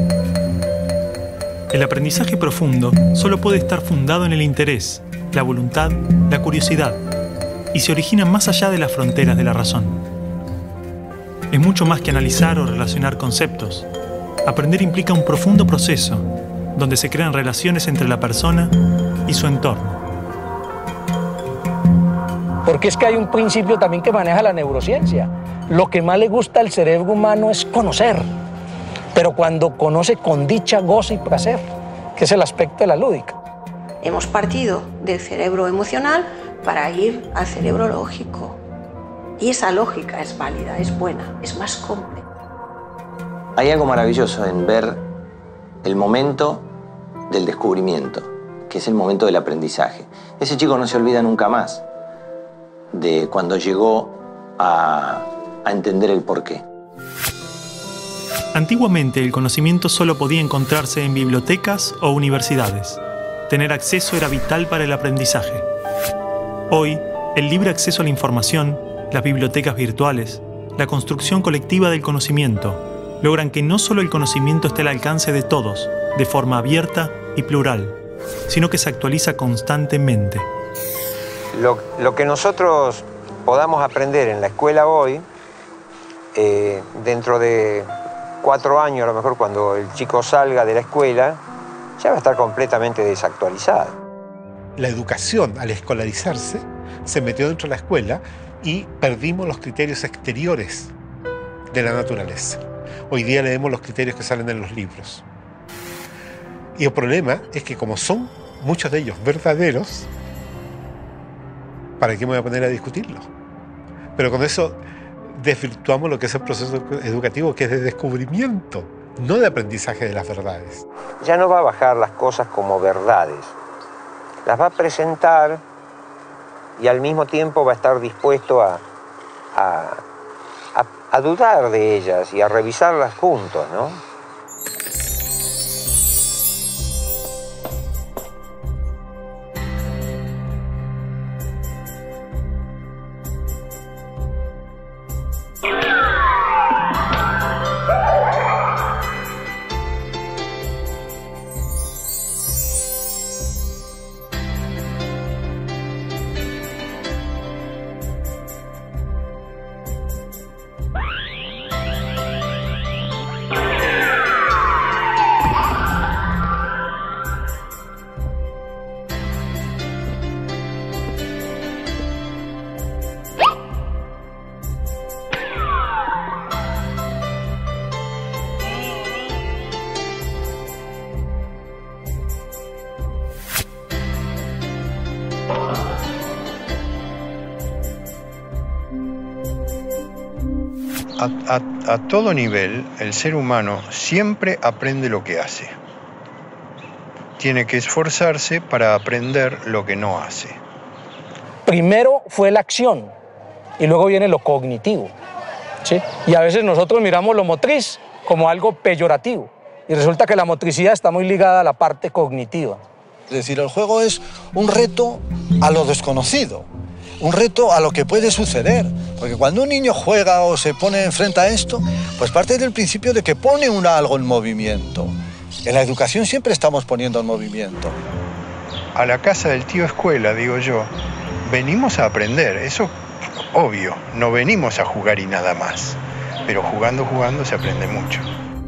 El aprendizaje profundo solo puede estar fundado en el interés, la voluntad, la curiosidad, y se origina más allá de las fronteras de la razón. Es mucho más que analizar o relacionar conceptos. Aprender implica un profundo proceso, donde se crean relaciones entre la persona y su entorno.
Porque es que hay un principio también que maneja la neurociencia. Lo que más le gusta al cerebro humano es conocer, pero cuando conoce con dicha, goza y placer, que es el aspecto de la lúdica.
Hemos partido del cerebro emocional para ir al cerebro lógico. Y esa lógica es válida, es buena, es más compleja.
Hay algo maravilloso en ver el momento del descubrimiento, que es el momento del aprendizaje. Ese chico no se olvida nunca más de cuando llegó a, a entender el porqué.
Antiguamente el conocimiento solo podía encontrarse en bibliotecas o universidades. tener acceso era vital para el aprendizaje. Hoy, el libre acceso a la información, las bibliotecas virtuales, la construcción colectiva del conocimiento, logran que no solo el conocimiento esté al alcance de todos, de forma abierta y plural, sino que se actualiza constantemente.
Lo, lo que nosotros podamos aprender en la escuela hoy, eh, dentro de cuatro años, a lo mejor cuando el chico salga de la escuela, ya va a estar completamente desactualizado.
La educación, al escolarizarse, se metió dentro de la escuela y perdimos los criterios exteriores de la naturaleza. Hoy día leemos los criterios que salen en los libros. Y el problema es que como son muchos de ellos verdaderos, ¿para qué me voy a poner a discutirlos? Pero con eso desvirtuamos lo que es el proceso educativo, que es de descubrimiento, no de aprendizaje de las verdades.
Ya no va a bajar las cosas como verdades. Las va a presentar y al mismo tiempo va a estar dispuesto a, a, a, a dudar de ellas y a revisarlas juntos, ¿no?
A, a, a todo nivel, el ser humano siempre aprende lo que hace. Tiene que esforzarse para aprender lo que no hace.
Primero fue la acción y luego viene lo cognitivo, ¿sí? Y a veces nosotros miramos lo motriz como algo peyorativo y resulta que la motricidad está muy ligada a la parte cognitiva.
Es decir, el juego es un reto a lo desconocido, un reto a lo que puede suceder. Porque cuando un niño juega o se pone enfrente a esto, pues parte del principio de que pone un algo en movimiento. En la educación siempre estamos poniendo en movimiento.
A la casa del tío escuela, digo yo, venimos a aprender, eso obvio, no venimos a jugar y nada más. Pero jugando, jugando se aprende mucho.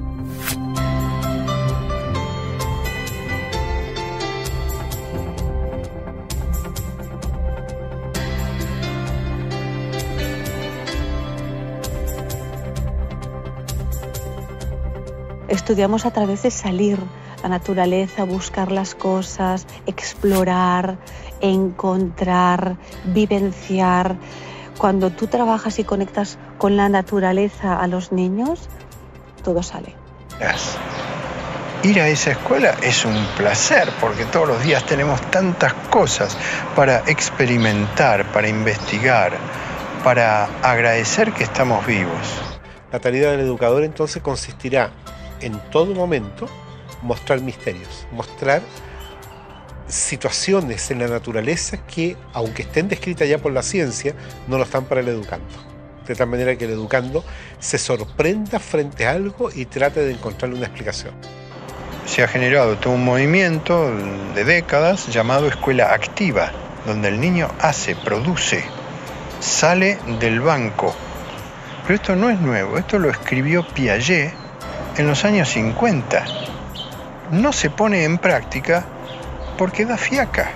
Estudiamos a través de salir a la naturaleza, buscar las cosas, explorar, encontrar, vivenciar. Cuando tú trabajas y conectas con la naturaleza a los niños, todo sale.
Ir a esa escuela es un placer porque todos los días tenemos tantas cosas para experimentar, para investigar, para agradecer que estamos vivos.
La tarea del educador entonces consistirá en todo momento mostrar misterios, mostrar situaciones en la naturaleza que, aunque estén descritas ya por la ciencia, no lo están para el educando. De tal manera que el educando se sorprenda frente a algo y trate de encontrarle una explicación.
Se ha generado todo un movimiento de décadas llamado escuela activa, donde el niño hace, produce, sale del banco. Pero esto no es nuevo, esto lo escribió Piaget en los años cincuenta. No se pone en práctica porque da fiaca.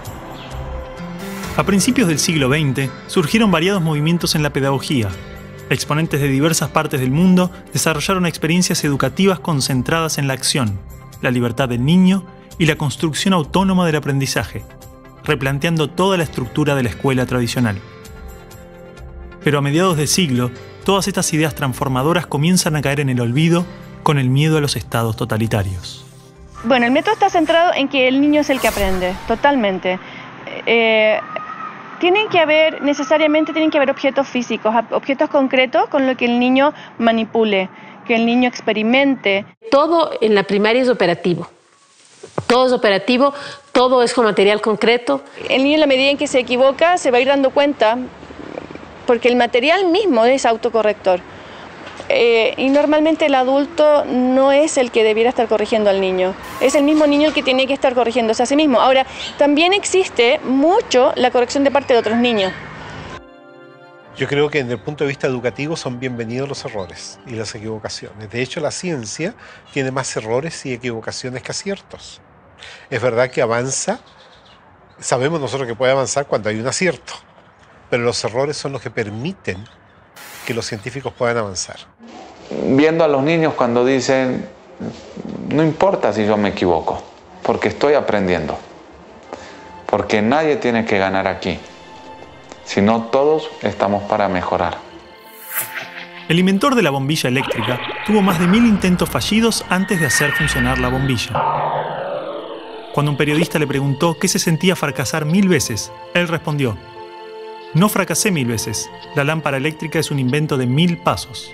A principios del siglo veinte surgieron variados movimientos en la pedagogía. Exponentes de diversas partes del mundo desarrollaron experiencias educativas concentradas en la acción, la libertad del niño y la construcción autónoma del aprendizaje, replanteando toda la estructura de la escuela tradicional. Pero a mediados del siglo, todas estas ideas transformadoras comienzan a caer en el olvido con el miedo a los estados totalitarios.
Bueno, el método está centrado en que el niño es el que aprende, totalmente. Eh, tienen que haber, necesariamente tienen que haber objetos físicos, objetos concretos con los que el niño manipule, que el niño experimente.
Todo en la primaria es operativo. Todo es operativo todo es con material concreto.
El niño, en la medida en que se equivoca, se va a ir dando cuenta, porque el material mismo es autocorrector. Eh, y normalmente el adulto no es el que debiera estar corrigiendo al niño, es el mismo niño el que tiene que estar corrigiéndose a sí mismo. Ahora, también existe mucho la corrección de parte de otros niños.
Yo creo que desde el punto de vista educativo son bienvenidos los errores y las equivocaciones. De hecho, la ciencia tiene más errores y equivocaciones que aciertos. Es verdad que avanza, sabemos nosotros que puede avanzar cuando hay un acierto, pero los errores son los que permiten que los científicos puedan avanzar.
Viendo a los niños cuando dicen, no importa si yo me equivoco, porque estoy aprendiendo, porque nadie tiene que ganar aquí, sino todos estamos para mejorar.
El inventor de la bombilla eléctrica tuvo más de mil intentos fallidos antes de hacer funcionar la bombilla. Cuando un periodista le preguntó qué se sentía fracasar mil veces, él respondió: no fracasé mil veces, la lámpara eléctrica es un invento de mil pasos.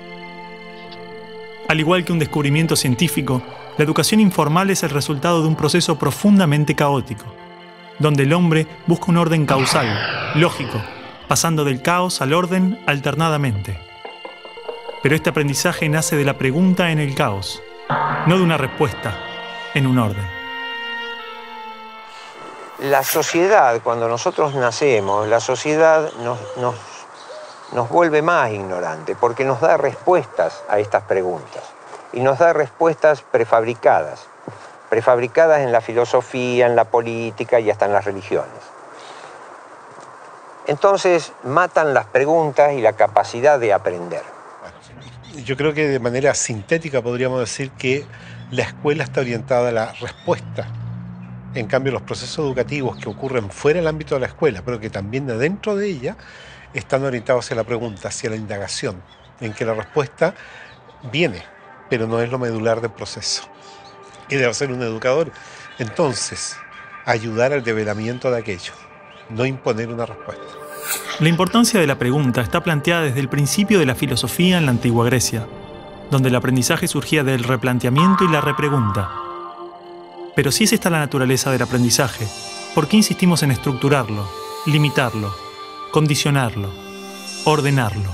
Al igual que un descubrimiento científico, la educación informal es el resultado de un proceso profundamente caótico, donde el hombre busca un orden causal, lógico, pasando del caos al orden alternadamente. Pero este aprendizaje nace de la pregunta en el caos, no de una respuesta en un orden.
La sociedad, cuando nosotros nacemos, la sociedad nos, nos, nos vuelve más ignorantes porque nos da respuestas a estas preguntas y nos da respuestas prefabricadas, prefabricadas en la filosofía, en la política y hasta en las religiones. Entonces matan las preguntas y la capacidad de aprender.
Yo creo que de manera sintética podríamos decir que la escuela está orientada a la respuesta. En cambio, los procesos educativos que ocurren fuera del ámbito de la escuela, pero que también dentro de ella, están orientados hacia la pregunta, hacia la indagación, en que la respuesta viene, pero no es lo medular del proceso. Y debe ser un educador, entonces, ayudar al develamiento de aquello, no imponer una respuesta.
La importancia de la pregunta está planteada desde el principio de la filosofía en la antigua Grecia, donde el aprendizaje surgía del replanteamiento y la repregunta. Pero si es esta la naturaleza del aprendizaje, ¿por qué insistimos en estructurarlo, limitarlo, condicionarlo, ordenarlo?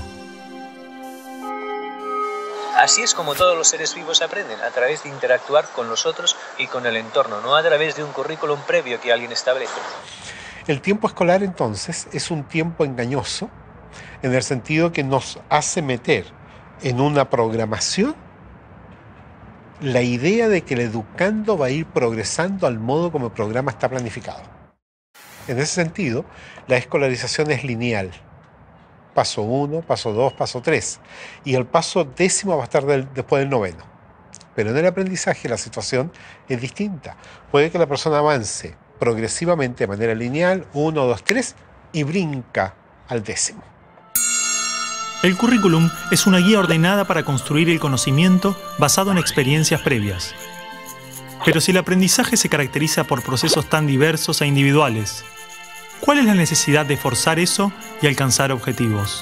Así es como todos los seres vivos aprenden, a través de interactuar con los otros y con el entorno, no a través de un currículum previo que alguien establece.
El tiempo escolar, entonces, es un tiempo engañoso, en el sentido que nos hace meter en una programación la idea de que el educando va a ir progresando al modo como el programa está planificado. En ese sentido, la escolarización es lineal. Paso uno, paso dos, paso tres. Y el paso décimo va a estar del, después del noveno. Pero en el aprendizaje la situación es distinta. Puede que la persona avance progresivamente de manera lineal, uno, dos, tres, y brinca al décimo.
El currículum es una guía ordenada para construir el conocimiento basado en experiencias previas. Pero si el aprendizaje se caracteriza por procesos tan diversos e individuales, ¿cuál es la necesidad de forzar eso y alcanzar objetivos?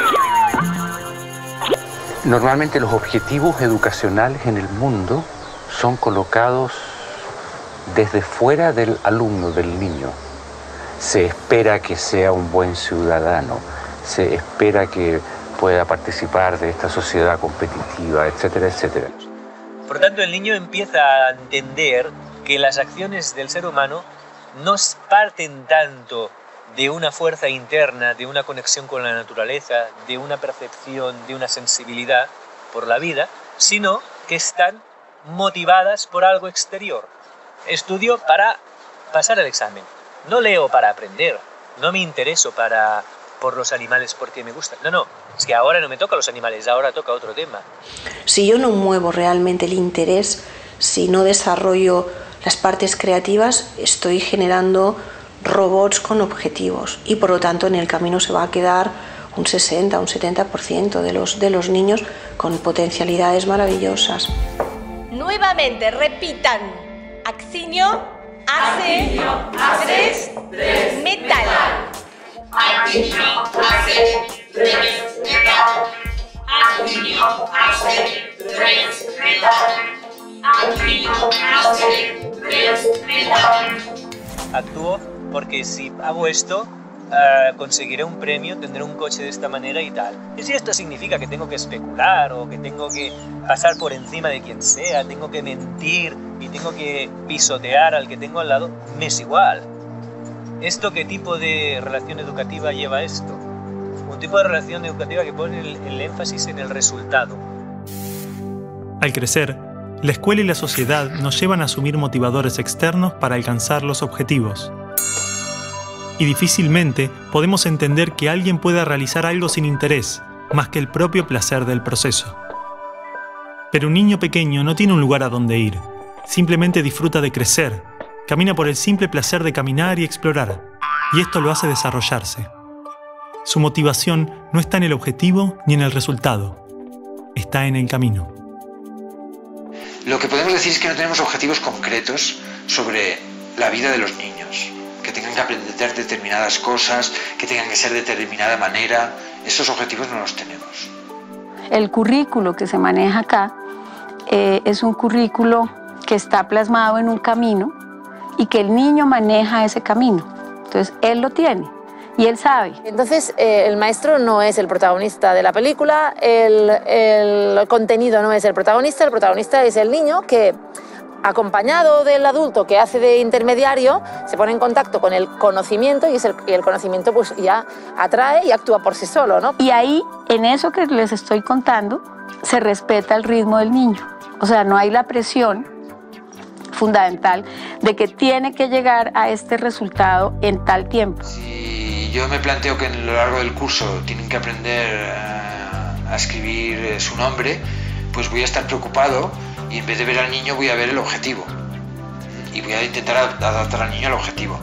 Normalmente los objetivos educacionales en el mundo son colocados desde fuera del alumno, del niño. Se espera que sea un buen ciudadano, se espera que pueda participar de esta sociedad competitiva, etcétera, etcétera.
Por tanto, el niño empieza a entender que las acciones del ser humano no parten tanto de una fuerza interna, de una conexión con la naturaleza, de una percepción, de una sensibilidad por la vida, sino que están motivadas por algo exterior. Estudio para pasar el examen, no leo para aprender, no me intereso para, por los animales porque me gustan, no, no, es que ahora no me toca los animales, ahora toca otro tema.
Si yo no muevo realmente el interés, si no desarrollo las partes creativas, estoy generando robots con objetivos y por lo tanto en el camino se va a quedar un sesenta, un setenta por ciento de los, de los niños con potencialidades maravillosas.
Nuevamente, repitan. Accinio, hace, tres, metal.
Accinio, hace, tres, metal. Accinio, hace, tres, metal. Accinio, hace, tres, metal.
que si hago esto, uh, conseguiré un premio, tendré un coche de esta manera y tal. Y si esto significa que tengo que especular o que tengo que pasar por encima de quien sea, tengo que mentir y tengo que pisotear al que tengo al lado, me es igual. ¿Esto qué tipo de relación educativa lleva esto? Un tipo de relación educativa que pone el, el énfasis en el resultado.
Al crecer, la escuela y la sociedad nos llevan a asumir motivadores externos para alcanzar los objetivos. Y difícilmente podemos entender que alguien pueda realizar algo sin interés, más que el propio placer del proceso. Pero un niño pequeño no tiene un lugar a donde ir, simplemente disfruta de crecer, camina por el simple placer de caminar y explorar, y esto lo hace desarrollarse. Su motivación no está en el objetivo ni en el resultado, está en el camino.
Lo que podemos decir es que no tenemos objetivos concretos sobre la vida de los niños, que tengan que aprender determinadas cosas, que tengan que ser de determinada manera. Esos objetivos no los tenemos.
El currículo que se maneja acá eh, es un currículo que está plasmado en un camino y que el niño maneja ese camino. Entonces, él lo tiene. Y él sabe.
Entonces, eh, el maestro no es el protagonista de la película, el, el contenido no es el protagonista, el protagonista es el niño que, acompañado del adulto que hace de intermediario, se pone en contacto con el conocimiento y, es el, y el conocimiento pues ya atrae y actúa por sí solo, ¿no?
Y ahí, en eso que les estoy contando, se respeta el ritmo del niño. O sea, no hay la presión fundamental de que tiene que llegar a este resultado en tal tiempo.
Si yo me planteo que a lo largo del curso tienen que aprender a, a escribir su nombre, pues voy a estar preocupado y en vez de ver al niño voy a ver el objetivo y voy a intentar adaptar al niño al objetivo.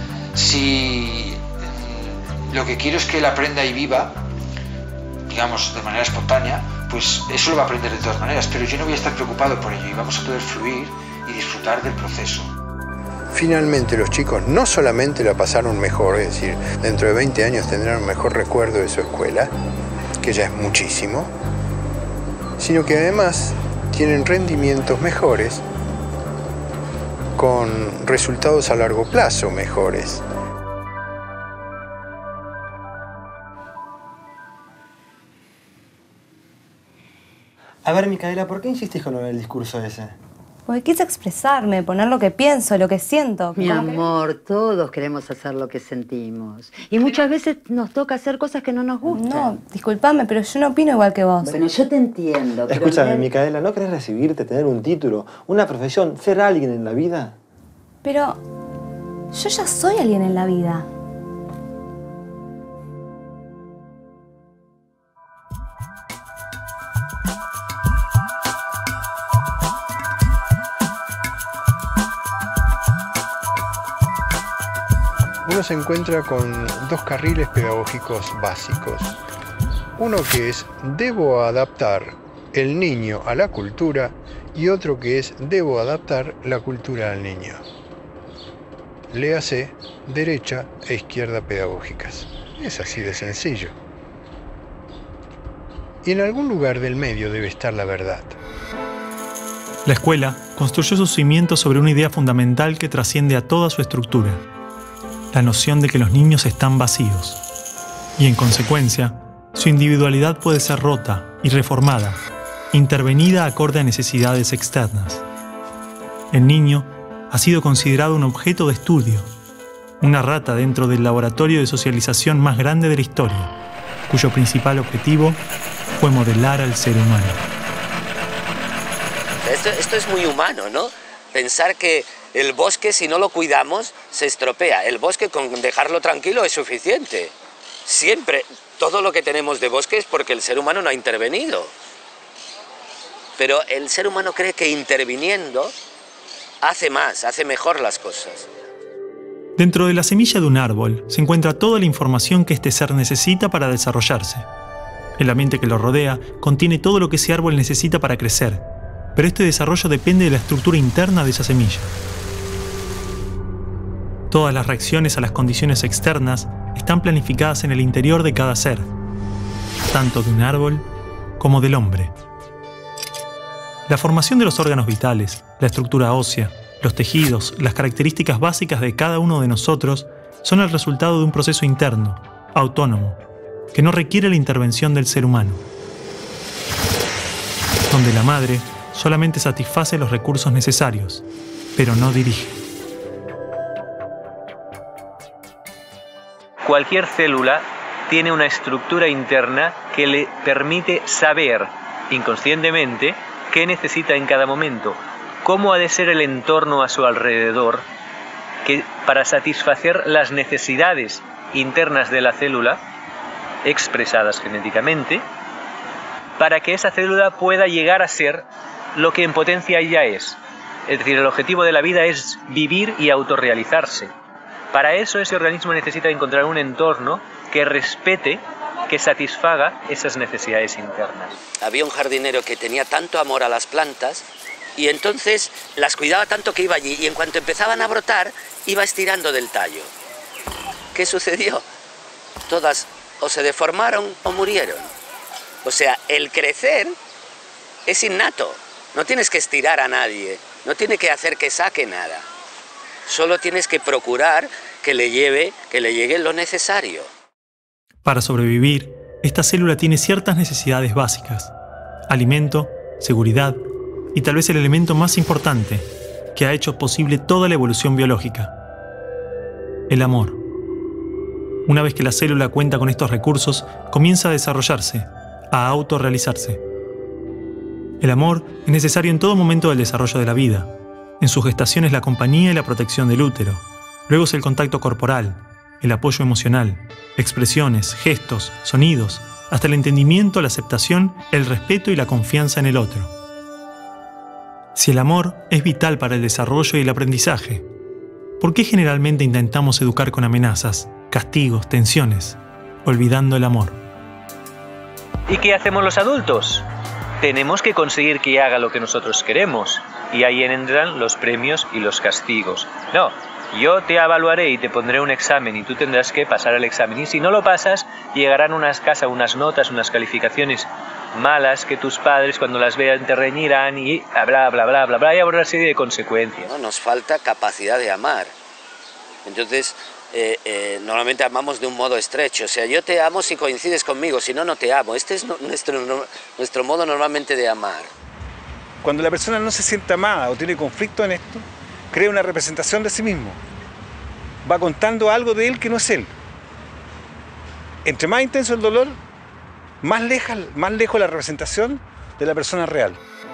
Si lo que quiero es que él aprenda y viva, digamos, de manera espontánea, pues eso lo va a aprender de todas maneras, pero yo no voy a estar preocupado por ello y vamos a poder fluir y disfrutar del proceso.
Finalmente los chicos no solamente la pasaron mejor, es decir, dentro de veinte años tendrán un mejor recuerdo de su escuela, que ya es muchísimo, sino que además tienen rendimientos mejores con resultados a largo plazo mejores.
A ver, Micaela, ¿por qué insistís con el discurso ese?
Porque quise expresarme, poner lo que pienso, lo que siento.
Mi amor, que... todos queremos hacer lo que sentimos. Y muchas veces nos toca hacer cosas que no nos gustan.
No, discúlpame, pero yo no opino igual que vos.
Bueno, yo te entiendo.
Escúchame,
pero...
Micaela, ¿no querés recibirte, tener un título, una profesión, ser alguien en la vida?
Pero yo ya soy alguien en la vida.
Uno se encuentra con dos carriles pedagógicos básicos. Uno que es debo adaptar el niño a la cultura y otro que es debo adaptar la cultura al niño. Léase derecha e izquierda pedagógicas. Es así de sencillo. Y en algún lugar del medio debe estar la verdad.
La escuela construyó sus cimientos sobre una idea fundamental que trasciende a toda su estructura: la noción de que los niños están vacíos, y en consecuencia, su individualidad puede ser rota y reformada, intervenida acorde a necesidades externas. El niño ha sido considerado un objeto de estudio, una rata dentro del laboratorio de socialización más grande de la historia, cuyo principal objetivo fue modelar al ser humano.
Esto, esto es muy humano, ¿no? Pensar que el bosque, si no lo cuidamos, se estropea. El bosque, con dejarlo tranquilo, es suficiente. Siempre, todo lo que tenemos de bosque es porque el ser humano no ha intervenido. Pero el ser humano cree que interviniendo hace más, hace mejor las cosas.
Dentro de la semilla de un árbol se encuentra toda la información que este ser necesita para desarrollarse. El ambiente que lo rodea contiene todo lo que ese árbol necesita para crecer, pero este desarrollo depende de la estructura interna de esa semilla. Todas las reacciones a las condiciones externas están planificadas en el interior de cada ser, tanto de un árbol como del hombre. La formación de los órganos vitales, la estructura ósea, los tejidos, las características básicas de cada uno de nosotros son el resultado de un proceso interno, autónomo, que no requiere la intervención del ser humano, donde la madre solamente satisface los recursos necesarios, pero no dirige.
Cualquier célula tiene una estructura interna que le permite saber inconscientemente qué necesita en cada momento, cómo ha de ser el entorno a su alrededor, que para satisfacer las necesidades internas de la célula, expresadas genéticamente, para que esa célula pueda llegar a ser lo que en potencia ya es. Es decir, el objetivo de la vida es vivir y autorrealizarse. Para eso ese organismo necesita encontrar un entorno que respete, que satisfaga esas necesidades internas.
Había un jardinero que tenía tanto amor a las plantas y entonces las cuidaba tanto que iba allí y en cuanto empezaban a brotar iba estirando del tallo. ¿Qué sucedió? Todas o se deformaron o murieron. O sea, el crecer es innato. No tienes que estirar a nadie, no tienes que hacer que saque nada. Solo tienes que procurar que le lleve, que le llegue lo necesario.
Para sobrevivir, esta célula tiene ciertas necesidades básicas: alimento, seguridad y tal vez el elemento más importante que ha hecho posible toda la evolución biológica: el amor. Una vez que la célula cuenta con estos recursos, comienza a desarrollarse, a autorrealizarse. El amor es necesario en todo momento del desarrollo de la vida. En su gestación es la compañía y la protección del útero. Luego es el contacto corporal, el apoyo emocional, expresiones, gestos, sonidos, hasta el entendimiento, la aceptación, el respeto y la confianza en el otro. Si el amor es vital para el desarrollo y el aprendizaje, ¿por qué generalmente intentamos educar con amenazas, castigos, tensiones, olvidando el amor?
¿Y qué hacemos los adultos? Tenemos que conseguir que haga lo que nosotros queremos, y ahí entran los premios y los castigos. No, yo te evaluaré y te pondré un examen y tú tendrás que pasar el examen, y si no lo pasas, llegarán unas casas, unas notas, unas calificaciones malas que tus padres cuando las vean te reñirán y bla, bla, bla, bla, bla, y habrá una serie de consecuencias.
No, nos falta capacidad de amar. Entonces, eh, eh, normalmente amamos de un modo estrecho. O sea, yo te amo si coincides conmigo, si no, no te amo. Este es no, nuestro, no, nuestro modo normalmente de amar.
Cuando la persona no se siente amada o tiene conflicto en esto, crea una representación de sí mismo. Va contando algo de él que no es él. Entre más intenso el dolor, más, leja, más lejos la representación de la persona real.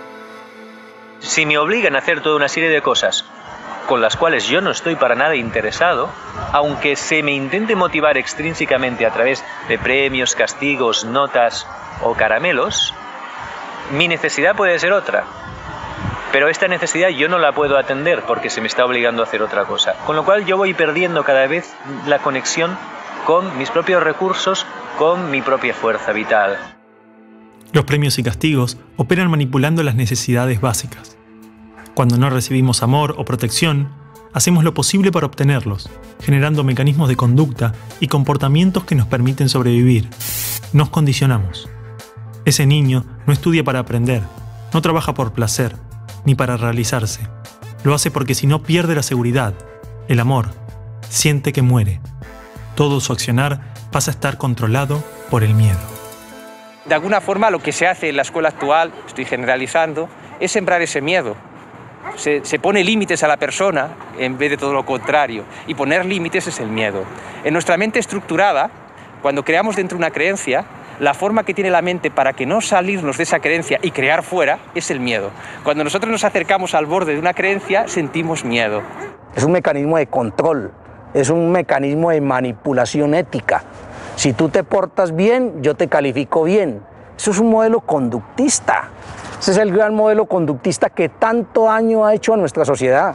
Si me obligan a hacer toda una serie de cosas con las cuales yo no estoy para nada interesado, aunque se me intente motivar extrínsecamente a través de premios, castigos, notas o caramelos, mi necesidad puede ser otra. Pero esta necesidad yo no la puedo atender porque se me está obligando a hacer otra cosa. Con lo cual yo voy perdiendo cada vez la conexión con mis propios recursos, con mi propia fuerza vital.
Los premios y castigos operan manipulando las necesidades básicas. Cuando no recibimos amor o protección, hacemos lo posible para obtenerlos, generando mecanismos de conducta y comportamientos que nos permiten sobrevivir. Nos condicionamos. Ese niño no estudia para aprender, no trabaja por placer, ni para realizarse. Lo hace porque si no pierde la seguridad, el amor, siente que muere. Todo su accionar pasa a estar controlado por el miedo.
De alguna forma lo que se hace en la escuela actual, estoy generalizando, es sembrar ese miedo. Se, se pone límites a la persona en vez de todo lo contrario. Y poner límites es el miedo. En nuestra mente estructurada, cuando creamos dentro una creencia, la forma que tiene la mente para que no salirnos de esa creencia y crear fuera es el miedo. Cuando nosotros nos acercamos al borde de una creencia, sentimos miedo.
Es un mecanismo de control, es un mecanismo de manipulación ética. Si tú te portas bien, yo te califico bien. Eso es un modelo conductista. Ese es el gran modelo conductista que tanto daño ha hecho a nuestra sociedad.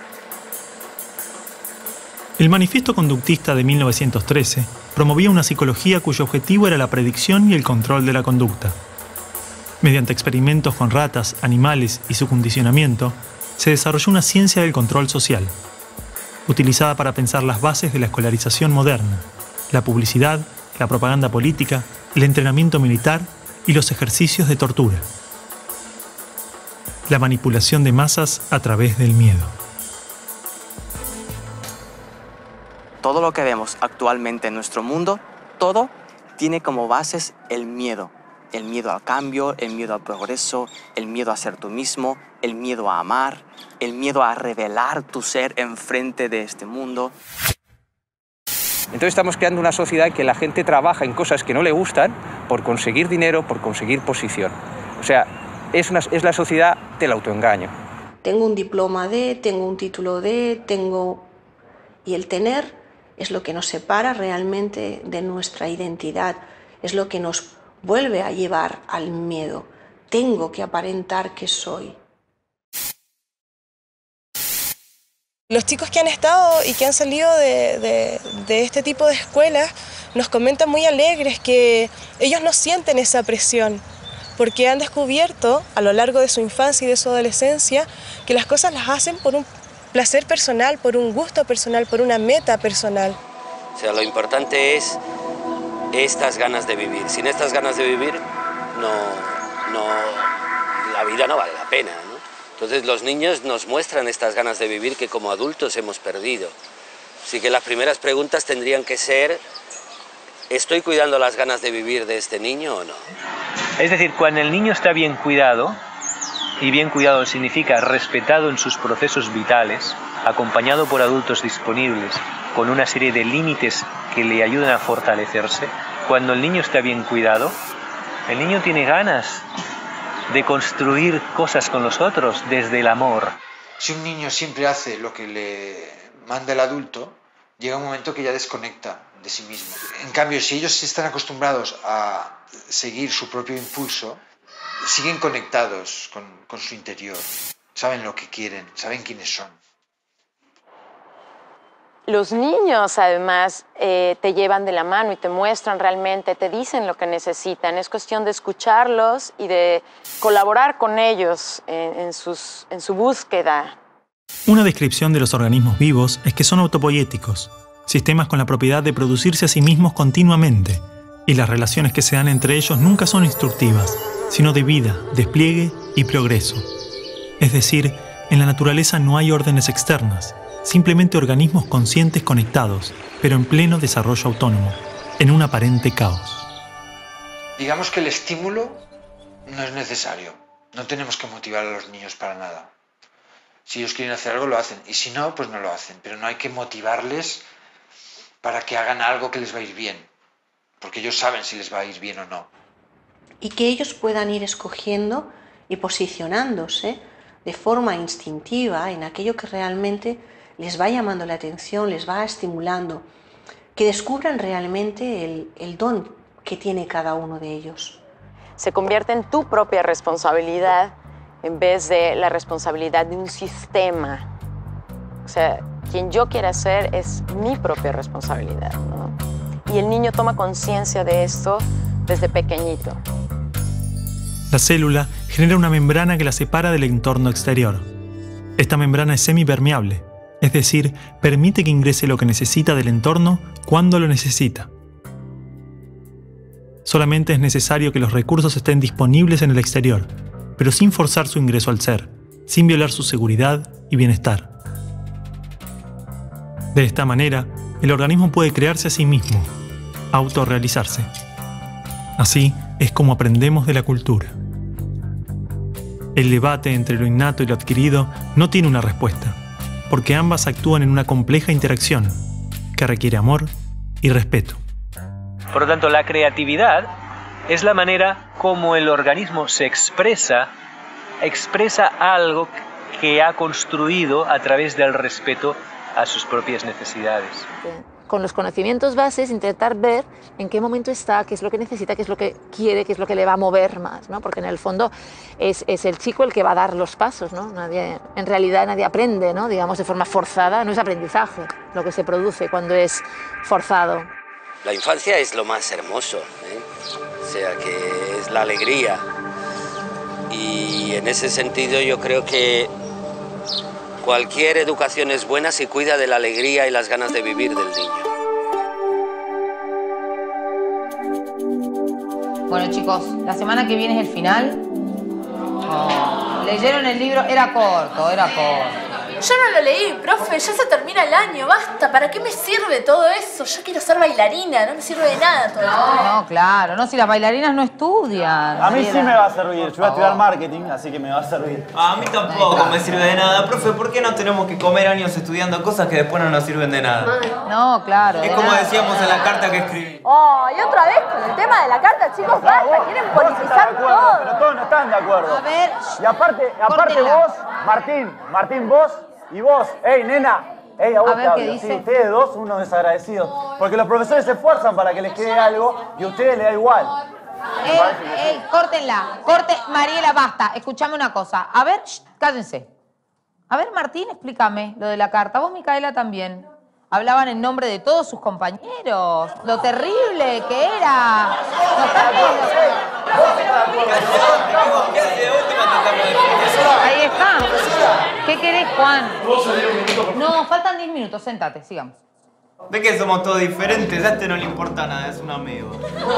El Manifiesto Conductista de mil novecientos trece promovía una psicología cuyo objetivo era la predicción y el control de la conducta. Mediante experimentos con ratas, animales y su condicionamiento, se desarrolló una ciencia del control social, utilizada para pensar las bases de la escolarización moderna, la publicidad, la propaganda política, el entrenamiento militar y los ejercicios de tortura. La manipulación de masas a través del miedo.
Todo
todo lo que vemos actualmente en nuestro mundo, todo tiene como bases el miedo. El miedo al cambio, el miedo al progreso, el miedo a ser tú mismo, el miedo a amar, el miedo a revelar tu ser enfrente de este mundo.
Entonces estamos creando una sociedad en que la gente trabaja en cosas que no le gustan por conseguir dinero, por conseguir posición. O sea, es, una, es la sociedad del autoengaño.
Tengo un diploma de, tengo un título de, tengo... Y el tener es lo que nos separa realmente de nuestra identidad, es lo que nos vuelve a llevar al miedo. Tengo que aparentar que soy.
Los chicos que han estado y que han salido de, de, de este tipo de escuelas nos comentan muy alegres que ellos no sienten esa presión, porque han descubierto a lo largo de su infancia y de su adolescencia que las cosas las hacen por un placer personal, por un gusto personal, por una meta personal.
O sea, lo importante es estas ganas de vivir. Sin estas ganas de vivir, no, no, la vida no vale la pena, ¿no? Entonces los niños nos muestran estas ganas de vivir que como adultos hemos perdido. Así que las primeras preguntas tendrían que ser, ¿estoy cuidando las ganas de vivir de este niño o no?
Es decir, cuando el niño está bien cuidado, y bien cuidado significa respetado en sus procesos vitales, acompañado por adultos disponibles, con una serie de límites que le ayudan a fortalecerse, cuando el niño está bien cuidado, el niño tiene ganas de construir cosas con los otros desde el amor.
Si un niño siempre hace lo que le manda el adulto, llega un momento que ya desconecta de sí mismo. En cambio, si ellos están acostumbrados a seguir su propio impulso, siguen conectados con, con su interior, saben lo que quieren, saben quiénes son.
Los niños, además, eh, te llevan de la mano y te muestran realmente, te dicen lo que necesitan. Es cuestión de escucharlos y de colaborar con ellos en, en, sus, en su búsqueda.
Una descripción de los organismos vivos es que son autopoiéticos, sistemas con la propiedad de producirse a sí mismos continuamente, y las relaciones que se dan entre ellos nunca son instructivas, sino de vida, despliegue y progreso. Es decir, en la naturaleza no hay órdenes externas, simplemente organismos conscientes conectados, pero en pleno desarrollo autónomo, en un aparente caos.
Digamos que el estímulo no es necesario. No tenemos que motivar a los niños para nada. Si ellos quieren hacer algo, lo hacen. Y si no, pues no lo hacen. Pero no hay que motivarles para que hagan algo que les va a ir bien. Porque ellos saben si les va a ir bien o no.
Y que ellos puedan ir escogiendo y posicionándose de forma instintiva en aquello que realmente les va llamando la atención, les va estimulando, que descubran realmente el, el don que tiene cada uno de ellos.
Se convierte en tu propia responsabilidad en vez de la responsabilidad de un sistema. O sea, quien yo quiera ser es mi propia responsabilidad, ¿no? Y el niño toma conciencia de esto desde pequeñito.
La célula genera una membrana que la separa del entorno exterior. Esta membrana es semipermeable, es decir, permite que ingrese lo que necesita del entorno cuando lo necesita. Solamente es necesario que los recursos estén disponibles en el exterior, pero sin forzar su ingreso al ser, sin violar su seguridad y bienestar. De esta manera, el organismo puede crearse a sí mismo, autorrealizarse. Así es como aprendemos de la cultura. El debate entre lo innato y lo adquirido no tiene una respuesta, porque ambas actúan en una compleja interacción que requiere amor y respeto.
Por lo tanto, la creatividad es la manera como el organismo se expresa, expresa algo que ha construido a través del respeto a sus propias necesidades.
Con los conocimientos bases, intentar ver en qué momento está, qué es lo que necesita, qué es lo que quiere, qué es lo que le va a mover más, ¿no? Porque en el fondo es, es el chico el que va a dar los pasos, ¿no? Nadie, en realidad nadie aprende, ¿no? Digamos, de forma forzada, no es aprendizaje lo que se produce cuando es forzado.
La infancia es lo más hermoso, ¿eh? O sea, que es la alegría. Y en ese sentido yo creo que cualquier educación es buena si cuida de la alegría y las ganas de vivir del niño.
Bueno, chicos, la semana que viene es el final. Oh, leyeron el libro, era corto, era corto.
Yo no lo leí, profe, ya se termina el año, basta. ¿Para qué me sirve todo eso? Yo quiero ser bailarina, no me sirve de nada todo esto.
No, no, claro, no, si las bailarinas no estudian.
A mí sí me va a servir, yo voy a estudiar marketing, así que me va a servir.
A mí tampoco me sirve de nada. Profe, ¿por qué no tenemos que comer años estudiando cosas que después no nos sirven de nada?
No, claro.
Es como decíamos en la carta que escribí.
Oh, y otra vez con el tema de la carta, chicos, basta, quieren politizar todo.
Pero todos no están de acuerdo.
A ver,
y aparte, aparte
córtenla.
vos, Martín, Martín, vos y vos, ey, nena, ey, a vos
A
te
ver, ¿qué
hablo.
dice?
Sí, ustedes dos, unos desagradecidos. Porque los profesores se esfuerzan para que les quede algo y a ustedes les da igual.
Ey, ey, córtenla, corte, Mariela, basta. Escuchame una cosa. A ver, shh, cállense. A ver, Martín, explícame lo de la carta. Vos, Micaela, también. Hablaban en nombre de todos sus compañeros. Lo terrible que era. No están todos de acuerdo. Ahí está. ¿Qué querés, Juan? No, faltan diez minutos. Séntate, sigamos.
¿Ves que somos todos diferentes? A este no le importa nada, es un amigo.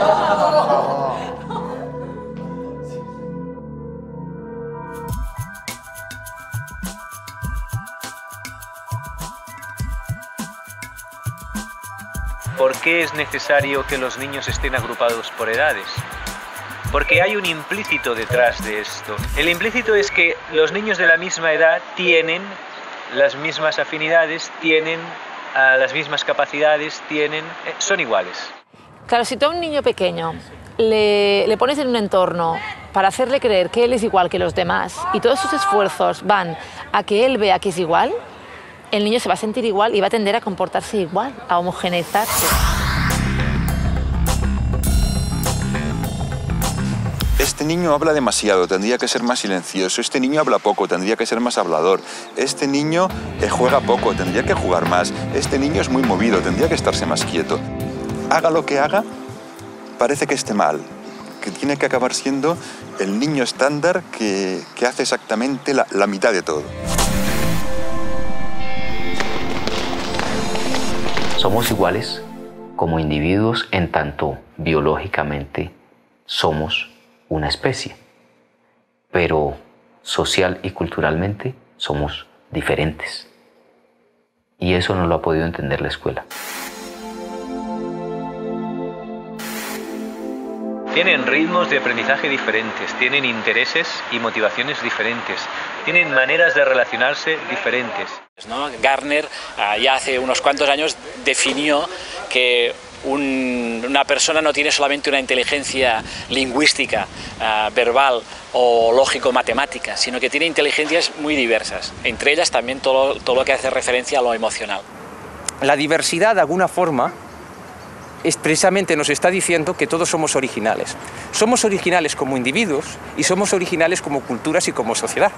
¿Por qué es necesario que los niños estén agrupados por edades? Porque hay un implícito detrás de esto. El implícito es que los niños de la misma edad tienen las mismas afinidades, tienen uh, las mismas capacidades, tienen, eh, son iguales.
Claro, si tú a un niño pequeño le, le pones en un entorno para hacerle creer que él es igual que los demás y todos sus esfuerzos van a que él vea que es igual, el niño se va a sentir igual y va a tender a comportarse igual, a homogeneizarse.
Este niño habla demasiado, tendría que ser más silencioso. Este niño habla poco, tendría que ser más hablador. Este niño eh, juega poco, tendría que jugar más. Este niño es muy movido, tendría que estarse más quieto. Haga lo que haga, parece que esté mal, que tiene que acabar siendo el niño estándar que, que hace exactamente la, la mitad de todo.
Somos iguales como individuos en tanto biológicamente somos una especie, pero social y culturalmente somos diferentes. Y eso no lo ha podido entender la escuela.
Tienen ritmos de aprendizaje diferentes, tienen intereses y motivaciones diferentes, tienen maneras de relacionarse diferentes.
¿no? Gardner uh, ya hace unos cuantos años definió que un, una persona no tiene solamente una inteligencia lingüística, uh, verbal o lógico-matemática, sino que tiene inteligencias muy diversas, entre ellas también todo, todo lo que hace referencia a lo emocional.
La diversidad, de alguna forma, es precisamente nos está diciendo que todos somos originales. Somos originales como individuos y somos originales como culturas y como sociedad.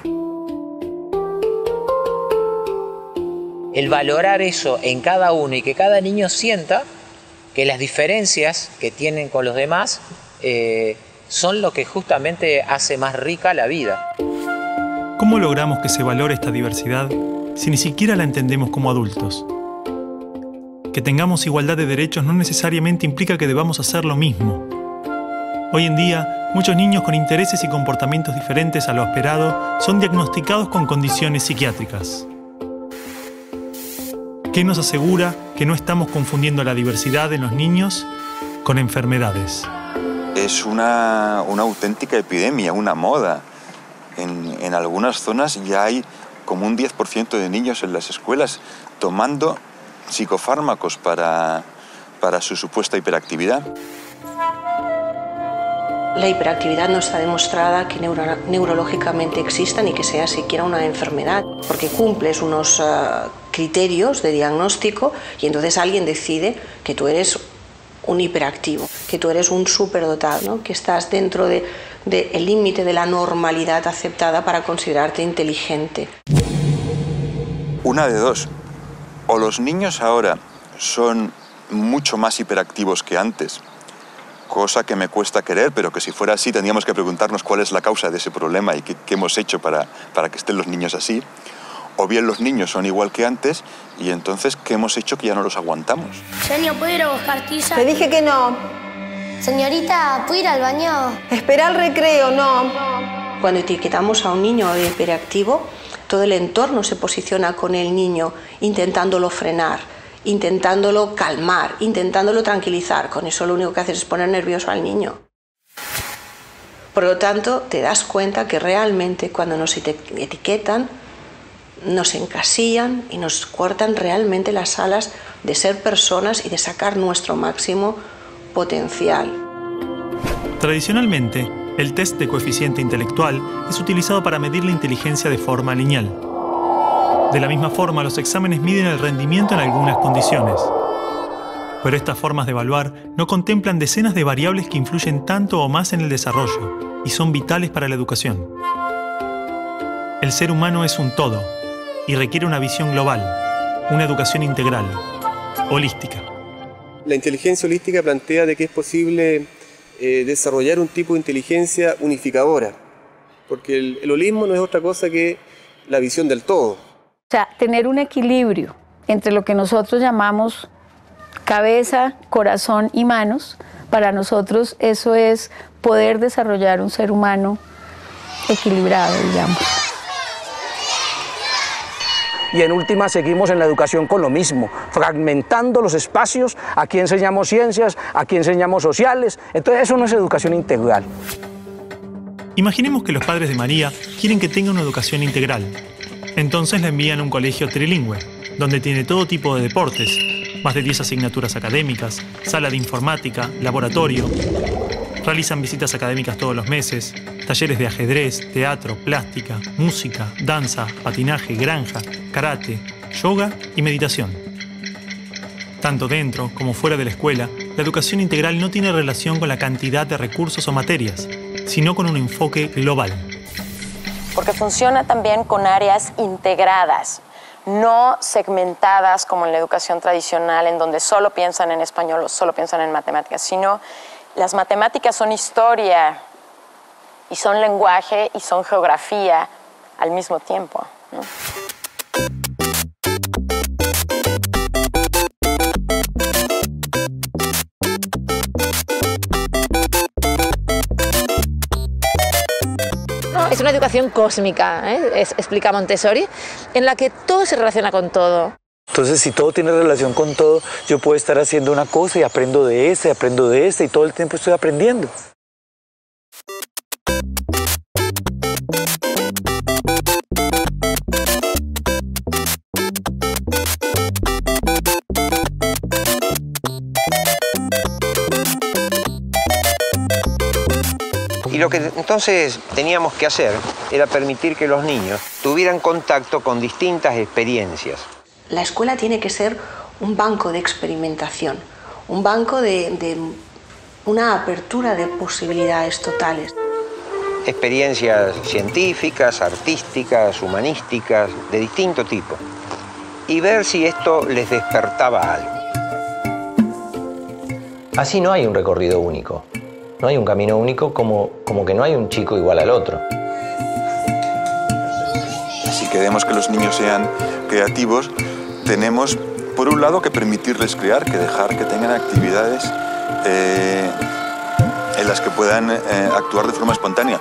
El valorar eso en cada uno y que cada niño sienta que las diferencias que tienen con los demás eh, son lo que justamente hace más rica la vida.
¿Cómo logramos que se valore esta diversidad si ni siquiera la entendemos como adultos? Que tengamos igualdad de derechos no necesariamente implica que debamos hacer lo mismo. Hoy en día, muchos niños con intereses y comportamientos diferentes a lo esperado son diagnosticados con condiciones psiquiátricas. ¿Qué nos asegura que no estamos confundiendo la diversidad en los niños con enfermedades?
Es una, una auténtica epidemia, una moda. En, en algunas zonas ya hay como un diez por ciento de niños en las escuelas tomando psicofármacos para, para su supuesta hiperactividad.
La hiperactividad no está demostrada que neuro neurológicamente exista ni que sea siquiera una enfermedad, porque cumples unos uh, criterios de diagnóstico y entonces alguien decide que tú eres un hiperactivo, que tú eres un superdotado, ¿no? Que estás dentro del de, de límite de la normalidad aceptada para considerarte inteligente.
Una de dos. O los niños ahora son mucho más hiperactivos que antes, cosa que me cuesta creer, pero que si fuera así tendríamos que preguntarnos cuál es la causa de ese problema y qué, qué hemos hecho para, para que estén los niños así. O bien los niños son igual que antes y entonces ¿qué hemos hecho que ya no los aguantamos?
Genio, ¿puedo ir a buscar tiza?
Te dije que no.
Señorita, ¿puedo ir al baño?
Espera el recreo, no.
Cuando etiquetamos a un niño de hiperactivo, todo el entorno se posiciona con el niño intentándolo frenar, intentándolo calmar, intentándolo tranquilizar. Con eso lo único que haces es poner nervioso al niño. Por lo tanto, te das cuenta que realmente cuando nos etiquetan, nos encasillan y nos cortan realmente las alas de ser personas y de sacar nuestro máximo potencial.
Tradicionalmente, el test de coeficiente intelectual es utilizado para medir la inteligencia de forma lineal. De la misma forma, los exámenes miden el rendimiento en algunas condiciones. Pero estas formas de evaluar no contemplan decenas de variables que influyen tanto o más en el desarrollo y son vitales para la educación. El ser humano es un todo y requiere una visión global, una educación integral, holística.
La inteligencia holística plantea de que es posible eh, desarrollar un tipo de inteligencia unificadora, porque el, el holismo no es otra cosa que la visión del todo.
O sea, tener un equilibrio entre lo que nosotros llamamos cabeza, corazón y manos, para nosotros eso es poder desarrollar un ser humano equilibrado, digamos.
Y en última seguimos en la educación con lo mismo, fragmentando los espacios, aquí enseñamos ciencias, aquí enseñamos sociales, entonces eso no es educación integral.
Imaginemos que los padres de María quieren que tenga una educación integral. Entonces la envían a un colegio trilingüe, donde tiene todo tipo de deportes, más de diez asignaturas académicas, sala de informática, laboratorio. Realizan visitas académicas todos los meses, talleres de ajedrez, teatro, plástica, música, danza, patinaje, granja, karate, yoga y meditación. Tanto dentro como fuera de la escuela, la educación integral no tiene relación con la cantidad de recursos o materias, sino con un enfoque global.
Porque funciona también con áreas integradas, no segmentadas como en la educación tradicional, en donde solo piensan en español o solo piensan en matemáticas, sino las matemáticas son historia y son lenguaje y son geografía al mismo tiempo, ¿no?
Es una educación cósmica, ¿eh? es, explica Montessori, en la que todo se relaciona con todo.
Entonces, si todo tiene relación con todo, yo puedo estar haciendo una cosa y aprendo de esta, y aprendo de esta, y todo el tiempo estoy aprendiendo.
Y lo que entonces teníamos que hacer era permitir que los niños tuvieran contacto con distintas experiencias.
La escuela tiene que ser un banco de experimentación, un banco de, de una apertura de posibilidades totales.
Experiencias científicas, artísticas, humanísticas, de distinto tipo. Y ver si esto les despertaba algo.
Así no hay un recorrido único. No hay un camino único como, como que no hay un chico igual al otro.
Si queremos que los niños sean creativos, tenemos, por un lado, que permitirles crear, que dejar que tengan actividades eh, en las que puedan eh, actuar de forma espontánea.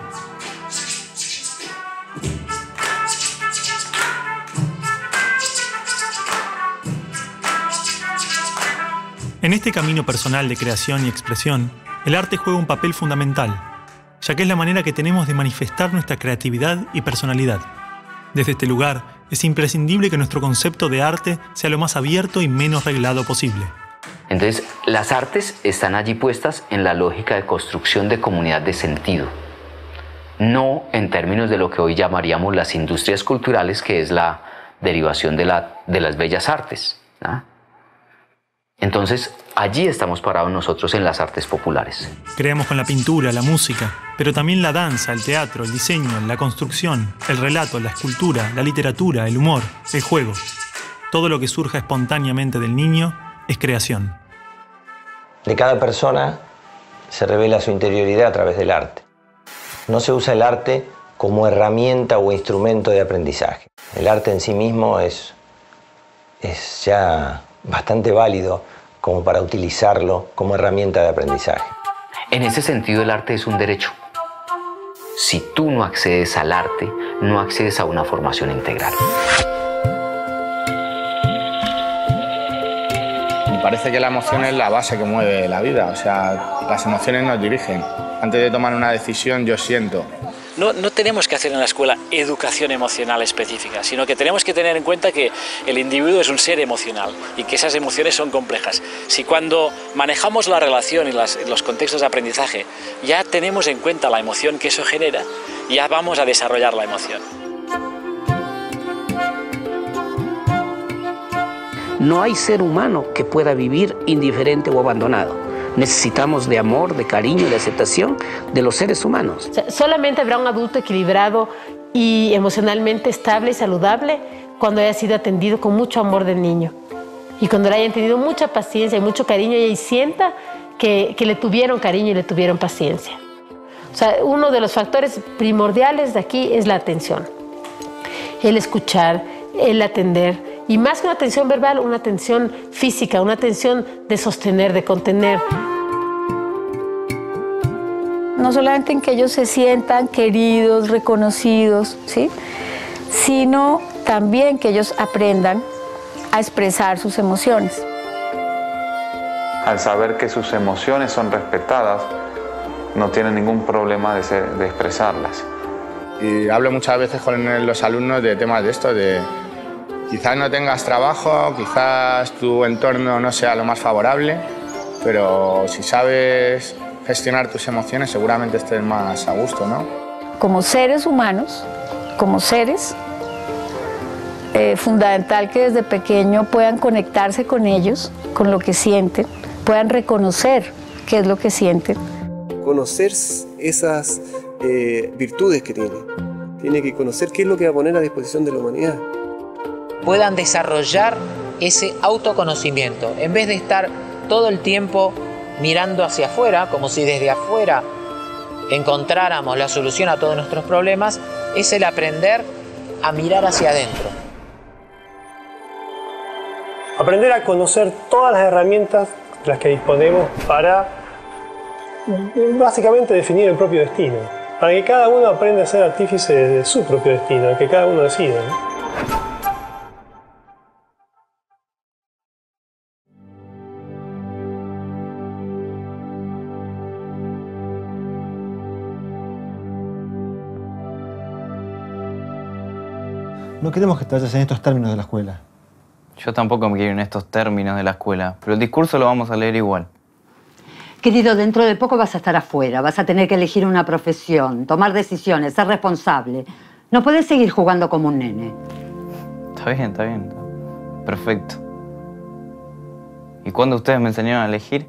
En este camino personal de creación y expresión, el arte juega un papel fundamental, ya que es la manera que tenemos de manifestar nuestra creatividad y personalidad. Desde este lugar, es imprescindible que nuestro concepto de arte sea lo más abierto y menos reglado posible.
Entonces, las artes están allí puestas en la lógica de construcción de comunidad de sentido, no en términos de lo que hoy llamaríamos las industrias culturales, que es la derivación de, la, de las bellas artes, ¿no? Entonces, allí estamos parados nosotros en las artes populares.
Creamos con la pintura, la música, pero también la danza, el teatro, el diseño, la construcción, el relato, la escultura, la literatura, el humor, el juego. Todo lo que surja espontáneamente del niño es creación.
De cada persona se revela su interioridad a través del arte. No se usa el arte como herramienta o instrumento de aprendizaje. El arte en sí mismo es, es ya bastante válido como para utilizarlo como herramienta de aprendizaje.
En ese sentido, el arte es un derecho. Si tú no accedes al arte, no accedes a una formación integral.
Me parece que la emoción es la base que mueve la vida, o sea, las emociones nos dirigen. Antes de tomar una decisión, yo siento.
No, no tenemos que hacer en la escuela educación emocional específica, sino que tenemos que tener en cuenta que el individuo es un ser emocional y que esas emociones son complejas. Si cuando manejamos la relación y las, los contextos de aprendizaje ya tenemos en cuenta la emoción que eso genera, ya vamos a desarrollar la emoción.
No hay ser humano que pueda vivir indiferente o abandonado. Necesitamos de amor, de cariño y de aceptación de los seres humanos.
O sea, solamente habrá un adulto equilibrado y emocionalmente estable y saludable cuando haya sido atendido con mucho amor del niño. Y cuando le hayan tenido mucha paciencia y mucho cariño y sienta que, que le tuvieron cariño y le tuvieron paciencia. O sea, uno de los factores primordiales de aquí es la atención. El escuchar, el atender. Y más que una atención verbal, una atención física, una atención de sostener, de contener.
No solamente en que ellos se sientan queridos, reconocidos, ¿sí? Sino también que ellos aprendan a expresar sus emociones.
Al saber que sus emociones son respetadas, no tienen ningún problema de, ser, de expresarlas.
Y hablo muchas veces con los alumnos de temas de esto, de quizás no tengas trabajo, quizás tu entorno no sea lo más favorable, pero si sabes gestionar tus emociones seguramente estés más a gusto, ¿no?
Como seres humanos, como seres, eh, fundamental que desde pequeño puedan conectarse con ellos, con lo que sienten, puedan reconocer qué es lo que sienten.
Conocer esas eh, virtudes que tiene. Tiene que conocer qué es lo que va a poner a disposición de la humanidad.
Puedan desarrollar ese autoconocimiento, en vez de estar todo el tiempo mirando hacia afuera, como si desde afuera encontráramos la solución a todos nuestros problemas, es el aprender a mirar hacia adentro.
Aprender a conocer todas las herramientas de las que disponemos para básicamente definir el propio destino, para que cada uno aprenda a ser artífice de su propio destino, que cada uno decida, ¿no?
No queremos que te vayas en estos términos de la escuela.
Yo tampoco me quiero ir en estos términos de la escuela, pero el discurso lo vamos a leer igual.
Querido, dentro de poco vas a estar afuera, vas a tener que elegir una profesión, tomar decisiones, ser responsable. No puedes seguir jugando como un nene.
Está bien, está bien. Perfecto. ¿Y cuándo ustedes me enseñaron a elegir?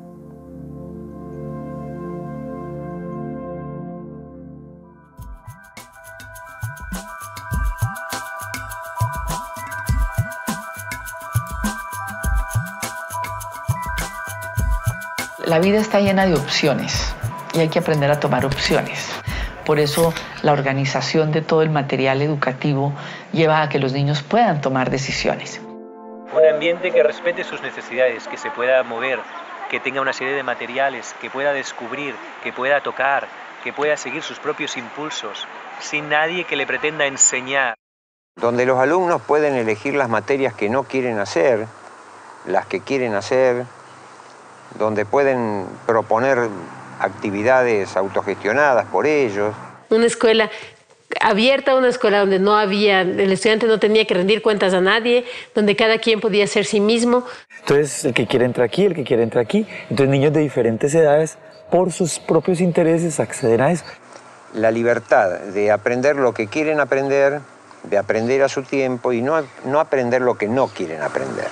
La vida está llena de opciones y hay que aprender a tomar opciones. Por eso la organización de todo el material educativo lleva a que los niños puedan tomar decisiones.
Un ambiente que respete sus necesidades, que se pueda mover, que tenga una serie de materiales, que pueda descubrir, que pueda tocar, que pueda seguir sus propios impulsos, sin nadie que le pretenda enseñar.
Donde los alumnos pueden elegir las materias que no quieren hacer, las que quieren hacer, donde pueden proponer actividades autogestionadas por ellos.
Una escuela abierta, una escuela donde no había, el estudiante no tenía que rendir cuentas a nadie, donde cada quien podía ser sí mismo.
Entonces, el que quiere entrar aquí, el que quiere entrar aquí. Entonces, niños de diferentes edades, por sus propios intereses, acceden a eso.
La libertad de aprender lo que quieren aprender, de aprender a su tiempo y no, no aprender lo que no quieren aprender.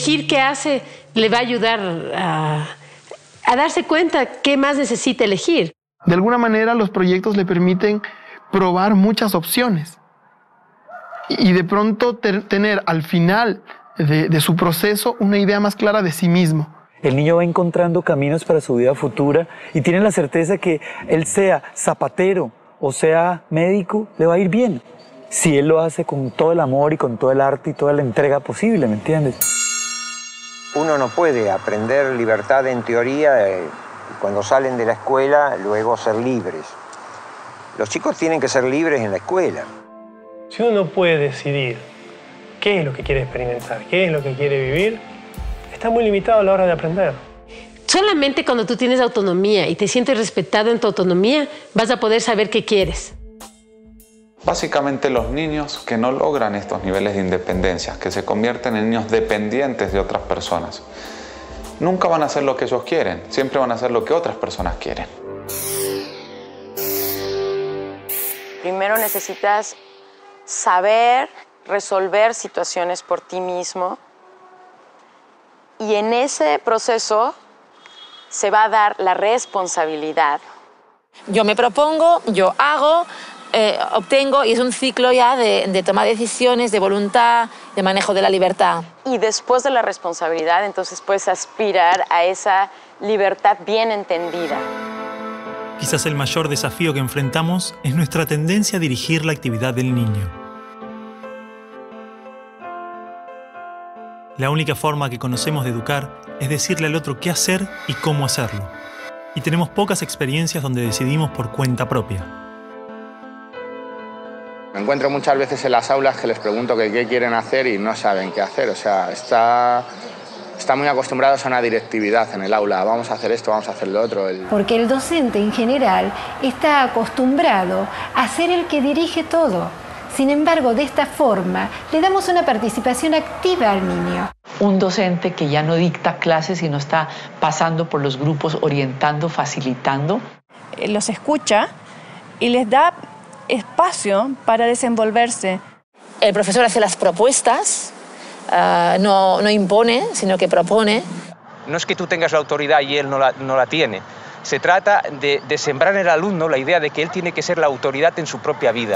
elegir qué hace le va a ayudar a, a darse cuenta qué más necesita elegir.
De alguna manera los proyectos le permiten probar muchas opciones y de pronto ter, tener al final de, de su proceso una idea más clara de sí mismo.
El niño va encontrando caminos para su vida futura y tiene la certeza que él sea zapatero o sea médico, le va a ir bien. Si él lo hace con todo el amor y con todo el arte y toda la entrega posible, ¿me entiendes?
Uno no puede aprender libertad en teoría eh, cuando salen de la escuela, luego ser libres. Los chicos tienen que ser libres en la escuela.
Si uno no puede decidir qué es lo que quiere experimentar, qué es lo que quiere vivir, está muy limitado a la hora de aprender.
Solamente cuando tú tienes autonomía y te sientes respetado en tu autonomía, vas a poder saber qué quieres.
Básicamente los niños que no logran estos niveles de independencia, que se convierten en niños dependientes de otras personas, nunca van a hacer lo que ellos quieren, siempre van a hacer lo que otras personas quieren.
Primero necesitas saber resolver situaciones por ti mismo y en ese proceso se va a dar la responsabilidad.
Yo me propongo, yo hago, eh, obtengo y es un ciclo ya de, de toma de decisiones, de voluntad, de manejo de la libertad.
Y después de la responsabilidad, entonces puedes aspirar a esa libertad bien entendida.
Quizás el mayor desafío que enfrentamos es nuestra tendencia a dirigir la actividad del niño. La única forma que conocemos de educar es decirle al otro qué hacer y cómo hacerlo. Y tenemos pocas experiencias donde decidimos por cuenta propia.
Me encuentro muchas veces en las aulas que les pregunto que qué quieren hacer y no saben qué hacer. O sea, está, están muy acostumbrados a una directividad en el aula. Vamos a hacer esto, vamos a hacer lo otro. El...
Porque el docente en general está acostumbrado a ser el que dirige todo. Sin embargo, de esta forma, le damos una participación activa al niño.
Un docente que ya no dicta clases, sino está pasando por los grupos, orientando, facilitando.
Los escucha y les da espacio para desenvolverse.
El profesor hace las propuestas, uh, no, no impone, sino que propone.
No es que tú tengas la autoridad y él no la, no la tiene. Se trata de, de sembrar en el alumno la idea de que él tiene que ser la autoridad en su propia vida.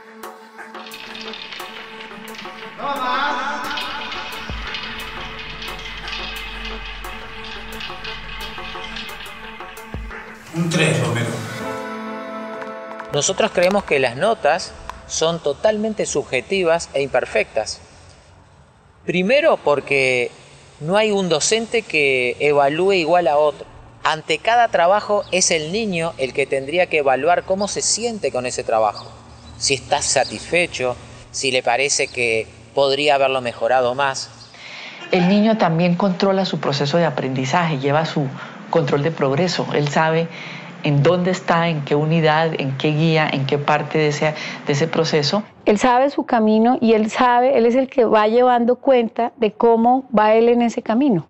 Un tres, Romero.
Nosotros creemos que las notas son totalmente subjetivas e imperfectas. Primero porque no hay un docente que evalúe igual a otro. Ante cada trabajo es el niño el que tendría que evaluar cómo se siente con ese trabajo. Si está satisfecho, si le parece que podría haberlo mejorado más.
El niño también controla su proceso de aprendizaje, lleva su control de progreso. Él sabe en dónde está, en qué unidad, en qué guía, en qué parte de ese, de ese proceso.
Él sabe su camino y él sabe, él es el que va llevando cuenta de cómo va él en ese camino.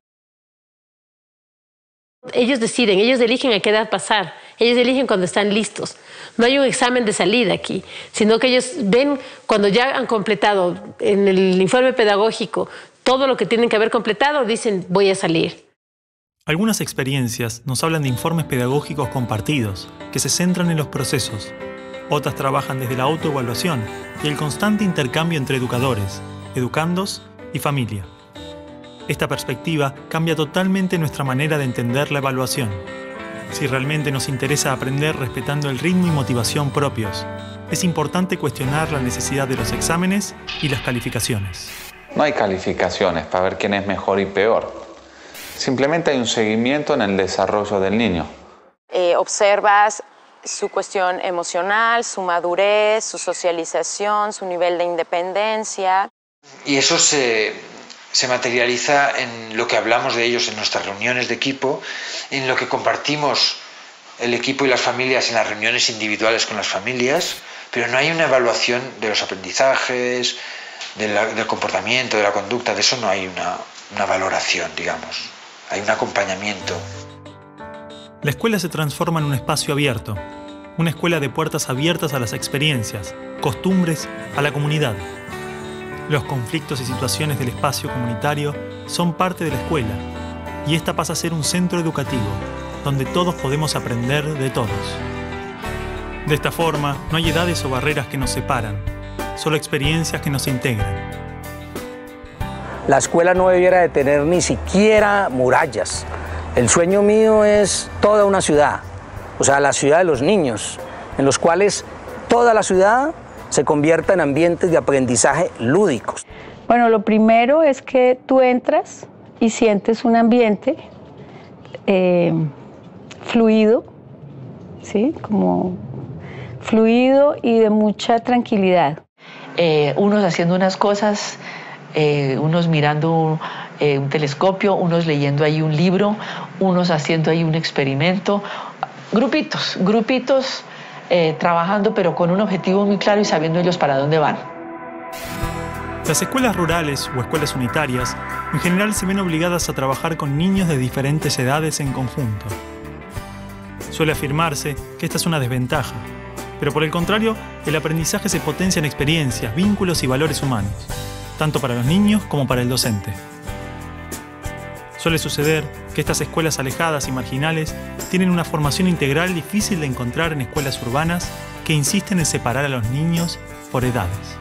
Ellos deciden, ellos eligen a qué edad pasar, ellos eligen cuando están listos. No hay un examen de salida aquí, sino que ellos ven cuando ya han completado en el informe pedagógico todo lo que tienen que haber completado, dicen voy a salir.
Algunas experiencias nos hablan de informes pedagógicos compartidos, que se centran en los procesos. Otras trabajan desde la autoevaluación y el constante intercambio entre educadores, educandos y familia. Esta perspectiva cambia totalmente nuestra manera de entender la evaluación. Si realmente nos interesa aprender respetando el ritmo y motivación propios, es importante cuestionar la necesidad de los exámenes y las calificaciones.
No hay calificaciones para ver quién es mejor y peor. Simplemente hay un seguimiento en el desarrollo del niño.
Eh, observas su cuestión emocional, su madurez, su socialización, su nivel de independencia.
Y eso se, se materializa en lo que hablamos de ellos en nuestras reuniones de equipo, en lo que compartimos el equipo y las familias en las reuniones individuales con las familias, pero no hay una evaluación de los aprendizajes, de la, del comportamiento, de la conducta, de eso no hay una, una valoración, digamos. Hay un acompañamiento.
La escuela se transforma en un espacio abierto, una escuela de puertas abiertas a las experiencias, costumbres, a la comunidad. Los conflictos y situaciones del espacio comunitario son parte de la escuela, y esta pasa a ser un centro educativo, donde todos podemos aprender de todos. De esta forma, no hay edades o barreras que nos separan, solo experiencias que nos integran.
La escuela no debiera de tener ni siquiera murallas. El sueño mío es toda una ciudad, o sea, la ciudad de los niños, en los cuales toda la ciudad se convierta en ambientes de aprendizaje lúdicos.
Bueno, lo primero es que tú entras y sientes un ambiente eh, fluido, ¿sí? Como fluido y de mucha tranquilidad.
Eh, unos haciendo unas cosas, eh, unos mirando eh, un telescopio, unos leyendo ahí un libro, unos haciendo ahí un experimento. Grupitos, grupitos eh, trabajando, pero con un objetivo muy claro y sabiendo ellos para dónde van.
Las escuelas rurales o escuelas unitarias en general se ven obligadas a trabajar con niños de diferentes edades en conjunto. Suele afirmarse que esta es una desventaja, pero por el contrario, el aprendizaje se potencia en experiencias, vínculos y valores humanos, tanto para los niños como para el docente. Suele suceder que estas escuelas alejadas y marginales tienen una formación integral difícil de encontrar en escuelas urbanas que insisten en separar a los niños por edades.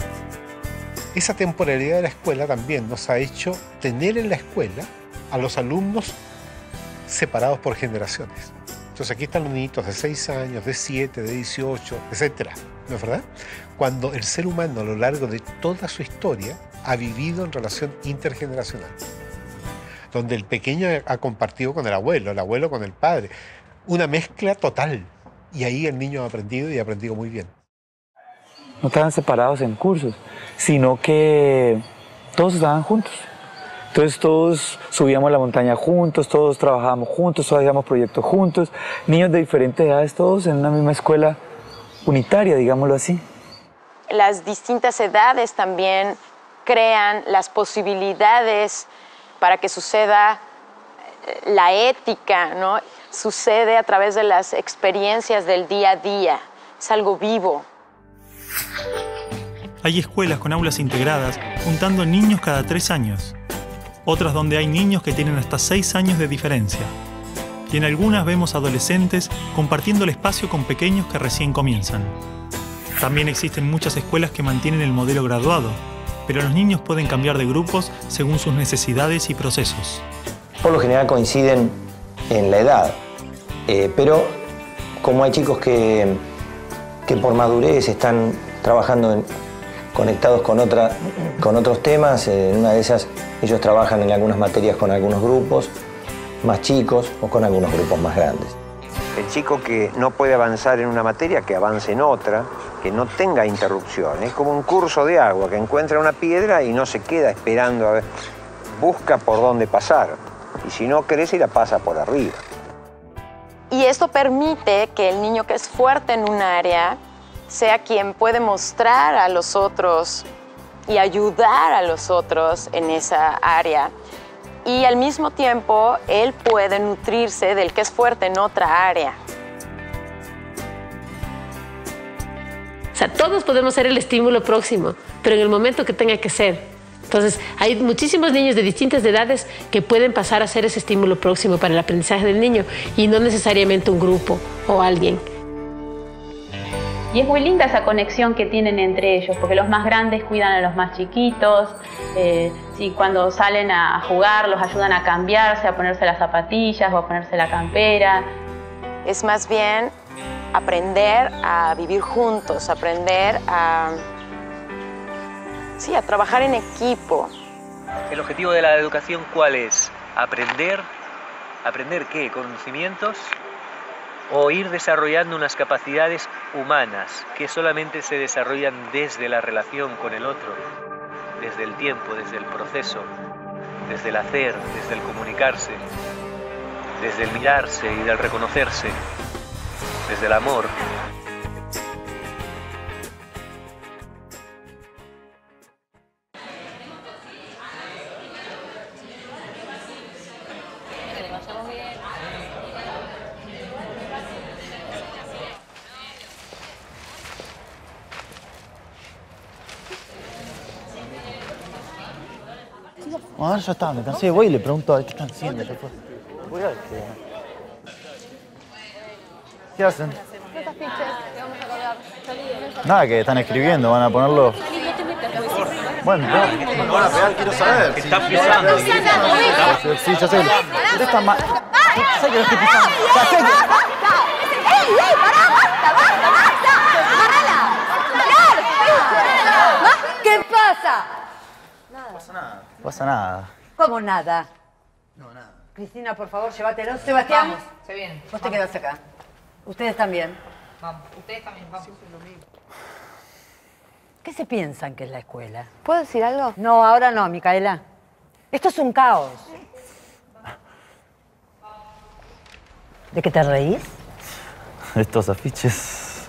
Esa temporalidad de la escuela también nos ha hecho tener en la escuela a los alumnos separados por generaciones. Entonces aquí están los niñitos de seis años, de siete, de dieciocho, etcétera, ¿no es verdad? Cuando el ser humano a lo largo de toda su historia ha vivido en relación intergeneracional, donde el pequeño ha compartido con el abuelo, el abuelo con el padre, una mezcla total. Y ahí el niño ha aprendido y ha aprendido muy bien.
No estaban separados en cursos, sino que todos estaban juntos. Entonces todos subíamos la montaña juntos, todos trabajábamos juntos, todos hacíamos proyectos juntos, niños de diferentes edades, todos en una misma escuela unitaria, digámoslo así.
Las distintas edades también crean las posibilidades para que suceda la ética, ¿no? Sucede a través de las experiencias del día a día, es algo vivo.
Hay escuelas con aulas integradas juntando niños cada tres años. Otras donde hay niños que tienen hasta seis años de diferencia. Y en algunas vemos adolescentes compartiendo el espacio con pequeños que recién comienzan. También existen muchas escuelas que mantienen el modelo graduado, pero los niños pueden cambiar de grupos según sus necesidades y procesos.
Por lo general coinciden en la edad, eh, pero como hay chicos que, que por madurez están trabajando en, conectados con, otra, con otros temas, eh, en una de esas ellos trabajan en algunas materias con algunos grupos más chicos o con algunos grupos más grandes.
El chico que no puede avanzar en una materia, que avance en otra, que no tenga interrupción. Es como un curso de agua, que encuentra una piedra y no se queda esperando a ver. Busca por dónde pasar. Y si no crece, la pasa por arriba.
Y esto permite que el niño que es fuerte en un área sea quien puede mostrar a los otros y ayudar a los otros en esa área. Y al mismo tiempo, él puede nutrirse del que es fuerte en otra área.
O sea, todos podemos ser el estímulo próximo, pero en el momento que tenga que ser. Entonces, hay muchísimos niños de distintas edades que pueden pasar a ser ese estímulo próximo para el aprendizaje del niño y no necesariamente un grupo o alguien.
Y es muy linda esa conexión que tienen entre ellos, porque los más grandes cuidan a los más chiquitos, eh, sí, cuando salen a jugar los ayudan a cambiarse, a ponerse las zapatillas o a ponerse la campera.
Es más bien aprender a vivir juntos, aprender a, sí, a trabajar en equipo.
¿El objetivo de la educación cuál es? ¿Aprender? ¿Aprender qué? ¿Conocimientos? ¿O ir desarrollando unas capacidades humanas que solamente se desarrollan desde la relación con el otro, desde el tiempo, desde el proceso, desde el hacer, desde el comunicarse, desde el mirarse y del reconocerse, desde el amor?
Ahora ya está, me cansé, voy y le pregunto a ver qué están haciendo. Después. Voy a ver qué... ¿Qué hacen?
Los afiches que vamos a colgar.
Nada, que están escribiendo, van a ponerlo... Bueno, no, me van a pegar, quiero saber.
Está pisando.
Sí, ya sé. Usted está mal. Sé que lo estoy pisando. Ya sé que...
¡Ey, ey, pará, basta, basta, basta! ¡Agarrala!
¿Qué pasa?
No pasa nada. No pasa nada.
¿Cómo nada? No, nada. Cristina, por favor, llévatelo. Sebastián,
Vamos, se viene.
vos te quedás acá. Ustedes también.
Vamos, ustedes también, vamos.
¿Qué se piensan que es la escuela?
¿Puedo decir algo?
No, ahora no, Micaela. Esto es un caos. ¿De qué te reís?
Estos afiches...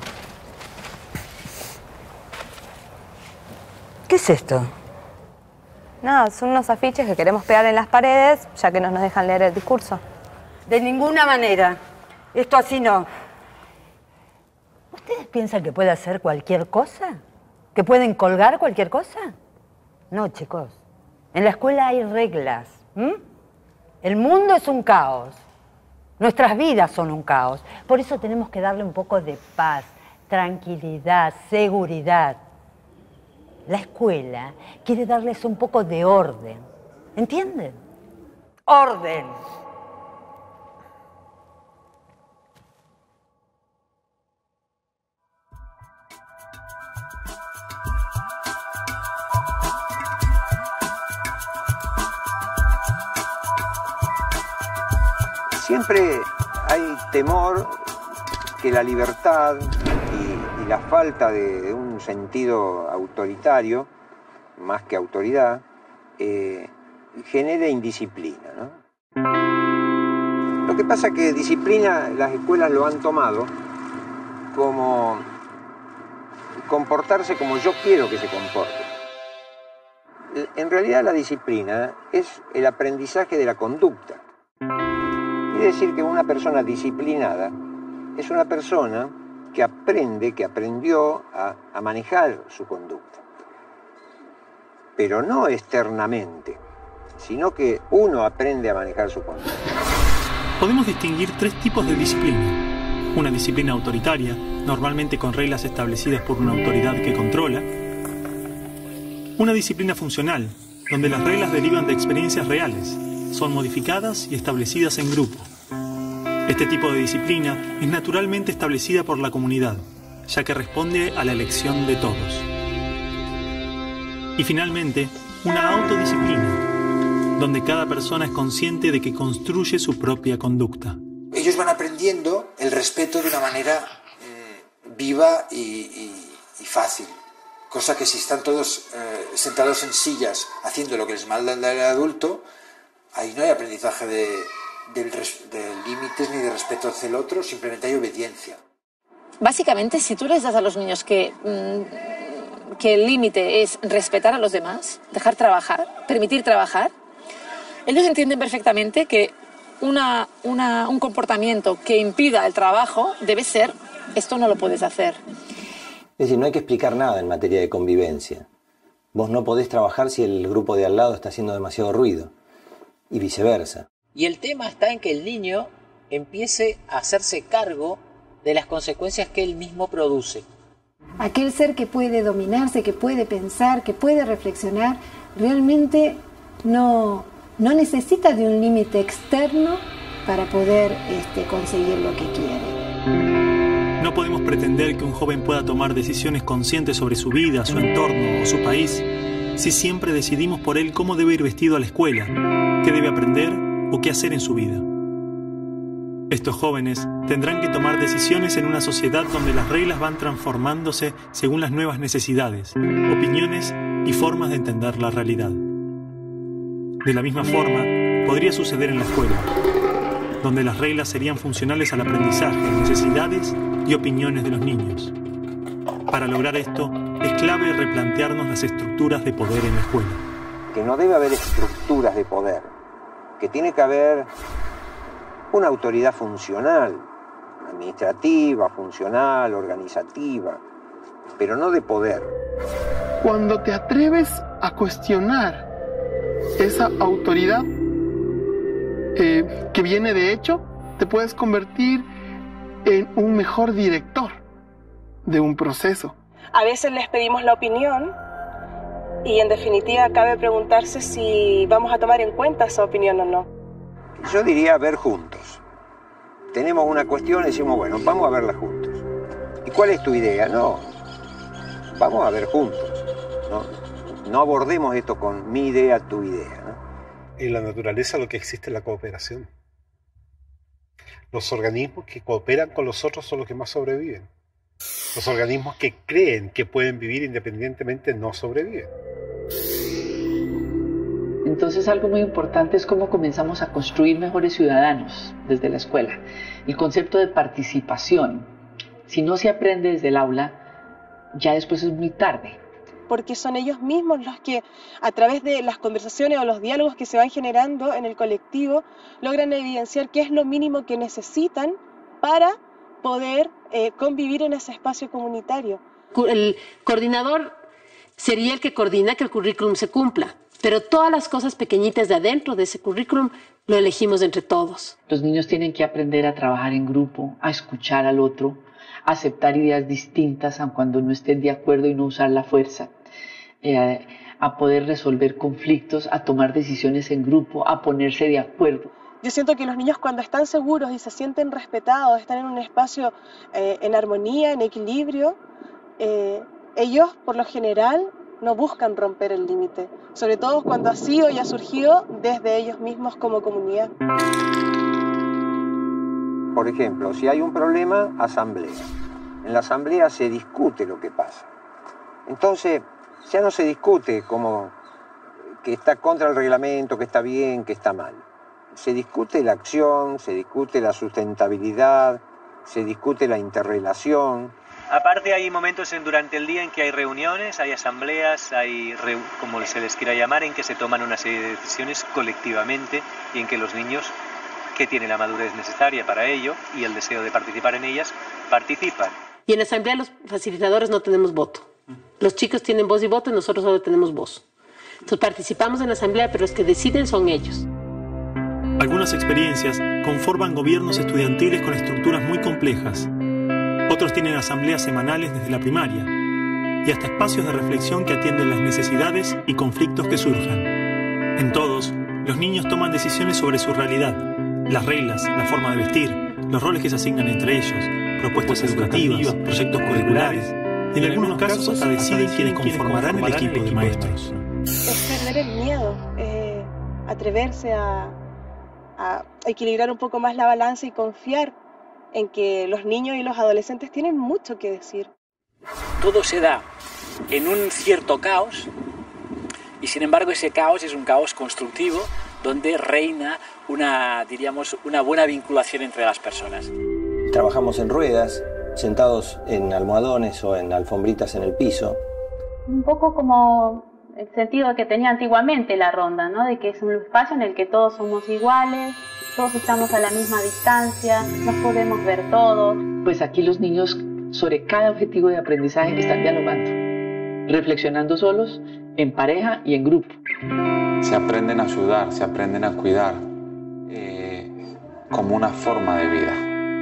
¿Qué es esto?
Nada, son unos afiches que queremos pegar en las paredes, ya que no nos dejan leer el discurso.
De ninguna manera. Esto así no. ¿Ustedes piensan que puede hacer cualquier cosa? ¿Que pueden colgar cualquier cosa? No, chicos. En la escuela hay reglas. ¿m? El mundo es un caos. Nuestras vidas son un caos. Por eso tenemos que darle un poco de paz, tranquilidad, seguridad. La escuela quiere darles un poco de orden. ¿Entienden? ¡Orden!
Siempre hay temor que la libertad y, y la falta de, de un sentido autoritario, más que autoridad, eh, genere indisciplina, ¿no? Lo que pasa es que disciplina las escuelas lo han tomado como comportarse como yo quiero que se comporte. En realidad la disciplina es el aprendizaje de la conducta. Quiere decir que una persona disciplinada es una persona que aprende, que aprendió a, a manejar su conducta. Pero no externamente, sino que uno aprende a manejar su conducta.
Podemos distinguir tres tipos de disciplina. Una disciplina autoritaria, normalmente con reglas establecidas por una autoridad que controla. Una disciplina funcional, donde las reglas derivan de experiencias reales, son modificadas y establecidas en grupo. Este tipo de disciplina es naturalmente establecida por la comunidad, ya que responde a la elección de todos. Y finalmente, una autodisciplina, donde cada persona es consciente de que construye su propia conducta.
Ellos van aprendiendo el respeto de una manera mmm, viva y, y, y fácil. Cosa que si están todos eh, sentados en sillas haciendo lo que les manda el adulto, ahí no hay aprendizaje de, de, de límites ni de respeto hacia el otro, simplemente hay obediencia.
Básicamente, si tú les das a los niños que, mmm, que el límite es respetar a los demás, dejar trabajar, permitir trabajar, ellos entienden perfectamente que una, una, un comportamiento que impida el trabajo debe ser, esto no lo puedes hacer.
Es decir, no hay que explicar nada en materia de convivencia. Vos no podés trabajar si el grupo de al lado está haciendo demasiado ruido. Y viceversa.
Y el tema está en que el niño empiece a hacerse cargo de las consecuencias que él mismo produce.
Aquel ser que puede dominarse, que puede pensar, que puede reflexionar, realmente no, no necesita de un límite externo para poder este, conseguir lo que quiere.
No podemos pretender que un joven pueda tomar decisiones conscientes sobre su vida, su entorno o su país si siempre decidimos por él cómo debe ir vestido a la escuela, qué debe aprender o qué hacer en su vida. Estos jóvenes tendrán que tomar decisiones en una sociedad donde las reglas van transformándose según las nuevas necesidades, opiniones y formas de entender la realidad. De la misma forma, podría suceder en la escuela, donde las reglas serían funcionales al aprendizaje, necesidades y opiniones de los niños. Para lograr esto, es clave replantearnos las estructuras de poder en la escuela.
Que no debe haber estructuras de poder, que tiene que haber una autoridad funcional, administrativa, funcional, organizativa, pero no de poder.
Cuando te atreves a cuestionar
esa autoridad eh, que viene de hecho, te puedes convertir en un mejor director de un proceso.
A veces les pedimos la opinión y en definitiva cabe preguntarse si vamos a tomar en cuenta esa opinión o no.
Yo diría ver juntos. Tenemos una cuestión y decimos, bueno, vamos a verla juntos. ¿Y cuál es tu idea? No, vamos a ver juntos. No, no abordemos esto con mi idea, tu idea, ¿no?
En la naturaleza lo que existe es la cooperación. Los organismos que cooperan con los otros son los que más sobreviven. Los organismos que creen que pueden vivir independientemente no sobreviven.
Entonces algo muy importante es cómo comenzamos a construir mejores ciudadanos desde la escuela. El concepto de participación. Si no se aprende desde el aula, ya después es muy tarde.
Porque son ellos mismos los que, a través de las conversaciones o los diálogos que se van generando en el colectivo, logran evidenciar qué es lo mínimo que necesitan para poder eh, convivir en ese espacio comunitario.
El coordinador sería el que coordina que el currículum se cumpla, pero todas las cosas pequeñitas de adentro de ese currículum lo elegimos entre todos.
Los niños tienen que aprender a trabajar en grupo, a escuchar al otro, a aceptar ideas distintas aun cuando no estén de acuerdo y no usar la fuerza, eh, a poder resolver conflictos, a tomar decisiones en grupo, a ponerse de acuerdo.
Yo siento que los niños cuando están seguros y se sienten respetados, están en un espacio eh, en armonía, en equilibrio, eh, ellos por lo general no buscan romper el límite, sobre todo cuando ha sido y ha surgido desde ellos mismos como comunidad.
Por ejemplo, si hay un problema, asamblea. En la asamblea se discute lo que pasa. Entonces, ya no se discute como que está contra el reglamento, que está bien, que está mal. Se discute la acción, se discute la sustentabilidad, se discute la interrelación.
Aparte hay momentos en, durante el día en que hay reuniones, hay asambleas, hay, re, como se les quiera llamar, en que se toman una serie de decisiones colectivamente y en que los niños, que tienen la madurez necesaria para ello y el deseo de participar en ellas, participan.
Y en la asamblea los facilitadores no tenemos voto. Los chicos tienen voz y voto y nosotros solo tenemos voz. Entonces participamos en la asamblea, pero los que deciden son ellos.
Algunas experiencias conforman gobiernos estudiantiles con estructuras muy complejas. Otros tienen asambleas semanales desde la primaria y hasta espacios de reflexión que atienden las necesidades y conflictos que surjan. En todos, los niños toman decisiones sobre su realidad, las reglas, la forma de vestir, los roles que se asignan entre ellos, propuestas educativas, proyectos curriculares. En algunos casos hasta deciden quiénes conformarán el equipo de maestros.
Es perder el miedo, eh, atreverse a, a equilibrar un poco más la balanza y confiar en que los niños y los adolescentes tienen mucho que decir.
Todo se da en un cierto caos y sin embargo ese caos es un caos constructivo donde reina una, diríamos, una buena vinculación entre las personas.
Trabajamos en ruedas, sentados en almohadones o en alfombritas en el piso.
Un poco como el sentido que tenía antiguamente la ronda, ¿no? De que es un espacio en el que todos somos iguales, todos estamos a la misma distancia, nos podemos ver todos.
Pues aquí los niños sobre cada objetivo de aprendizaje están dialogando, reflexionando solos, en pareja y en grupo.
Se aprenden a ayudar, se aprenden a cuidar, eh, como una forma de vida.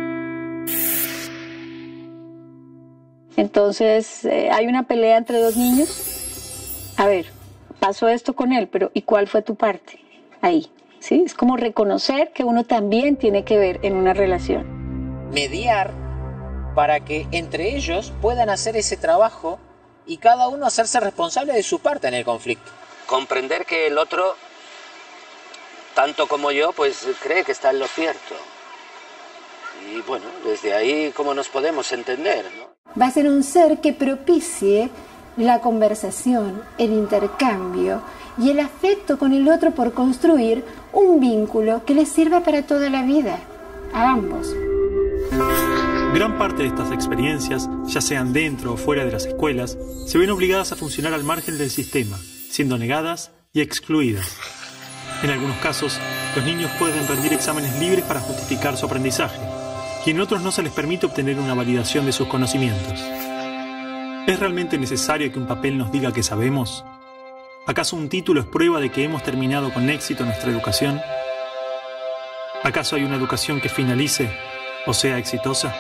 Entonces, eh, hay una pelea entre dos niños. A ver, pasó esto con él, pero ¿y cuál fue tu parte ahí? ¿Sí? Es como reconocer que uno también tiene que ver en una relación.
Mediar para que entre ellos puedan hacer ese trabajo y cada uno hacerse responsable de su parte en el conflicto.
Comprender que el otro, tanto como yo, pues cree que está en lo cierto. Y bueno, desde ahí, ¿cómo nos podemos entender, ¿no?
Va a ser un ser que propicie la conversación, el intercambio y el afecto con el otro por construir un vínculo que les sirva para toda la vida, a ambos.
Gran parte de estas experiencias, ya sean dentro o fuera de las escuelas, se ven obligadas a funcionar al margen del sistema, siendo negadas y excluidas. En algunos casos, los niños pueden rendir exámenes libres para justificar su aprendizaje, y en otros no se les permite obtener una validación de sus conocimientos. ¿Es realmente necesario que un papel nos diga que sabemos? ¿Acaso un título es prueba de que hemos terminado con éxito nuestra educación? ¿Acaso hay una educación que finalice o sea exitosa?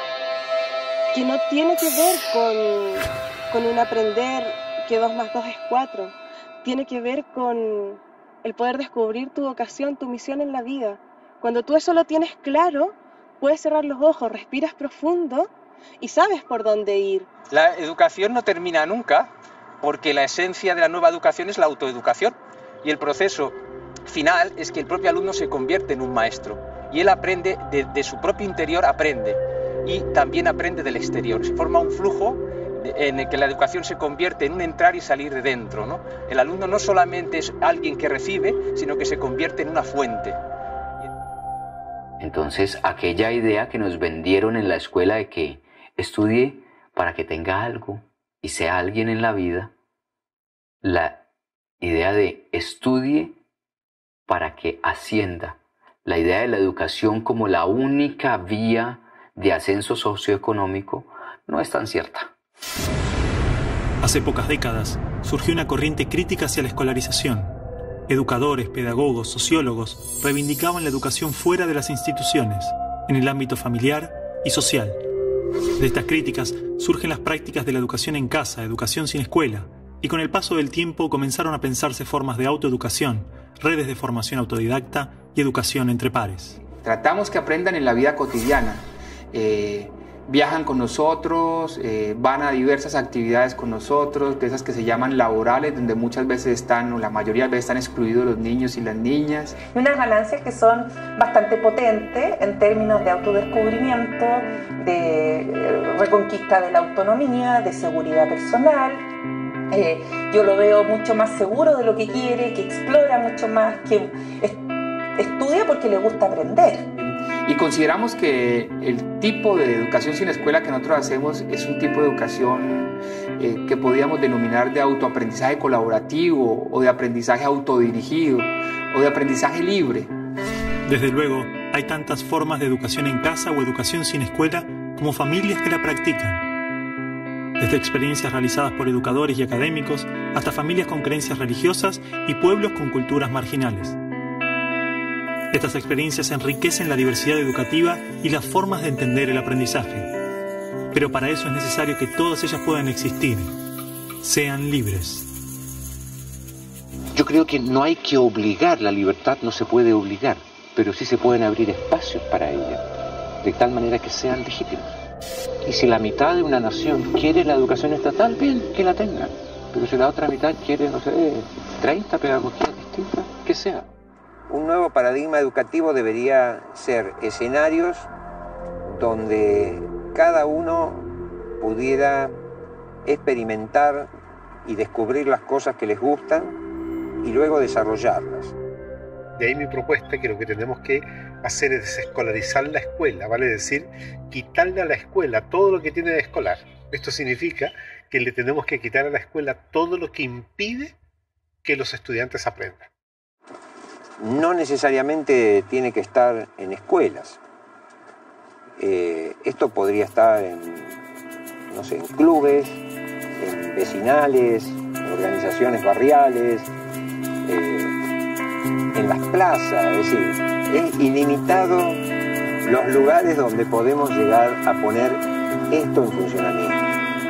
Que no tiene que ver con, con un aprender que dos más dos es cuatro. Tiene que ver con el poder descubrir tu vocación, tu misión en la vida. Cuando tú eso lo tienes claro, puedes cerrar los ojos, respiras profundo y sabes por dónde ir.
La educación no termina nunca, porque la esencia de la nueva educación es la autoeducación. Y el proceso final es que el propio alumno se convierte en un maestro. Y él aprende, de, de su propio interior aprende. Y también aprende del exterior. Se forma un flujo en el que la educación se convierte en un entrar y salir de dentro, ¿no? El alumno no solamente es alguien que recibe, sino que se convierte en una fuente.
Entonces, aquella idea que nos vendieron en la escuela de que estudie para que tenga algo y sea alguien en la vida, la idea de estudie para que ascienda, la idea de la educación como la única vía de ascenso socioeconómico, no es tan cierta.
Hace pocas décadas surgió una corriente crítica hacia la escolarización. Educadores, pedagogos, sociólogos reivindicaban la educación fuera de las instituciones, en el ámbito familiar y social. De estas críticas surgen las prácticas de la educación en casa, educación sin escuela, y con el paso del tiempo comenzaron a pensarse formas de autoeducación, redes de formación autodidacta y educación entre pares.
Tratamos que aprendan en la vida cotidiana. Eh, viajan con nosotros, eh, van a diversas actividades con nosotros, de esas que se llaman laborales, donde muchas veces están, o la mayoría de veces están excluidos los niños y las niñas.
Y unas ganancias que son bastante potentes en términos de autodescubrimiento, de eh, reconquista de la autonomía, de seguridad personal. Eh, yo lo veo mucho más seguro de lo que quiere, que explora mucho más, que est- estudia porque le gusta aprender.
Y consideramos que el tipo de educación sin escuela que nosotros hacemos es un tipo de educación eh, que podríamos denominar de autoaprendizaje colaborativo o de aprendizaje autodirigido o de aprendizaje libre.
Desde luego, hay tantas formas de educación en casa o educación sin escuela como familias que la practican. Desde experiencias realizadas por educadores y académicos hasta familias con creencias religiosas y pueblos con culturas marginales. Estas experiencias enriquecen la diversidad educativa y las formas de entender el aprendizaje. Pero para eso es necesario que todas ellas puedan existir, sean libres.
Yo creo que no hay que obligar, la libertad no se puede obligar, pero sí se pueden abrir espacios para ella, de tal manera que sean legítimos. Y si la mitad de una nación quiere la educación estatal, bien, que la tenga. Pero si la otra mitad quiere, no sé, treinta pedagogías distintas, que sea.
Un nuevo paradigma educativo debería ser escenarios donde cada uno pudiera experimentar y descubrir las cosas que les gustan y luego desarrollarlas.
De ahí mi propuesta, que lo que tenemos que hacer es desescolarizar la escuela, vale decir, quitarle a la escuela todo lo que tiene de escolar. Esto significa que le tenemos que quitar a la escuela todo lo que impide que los estudiantes aprendan.
No necesariamente tiene que estar en escuelas. Eh, esto podría estar en, no sé, en clubes, en vecinales, en organizaciones barriales, eh, en las plazas. Es decir, es ilimitado los lugares donde podemos llegar a poner esto en funcionamiento.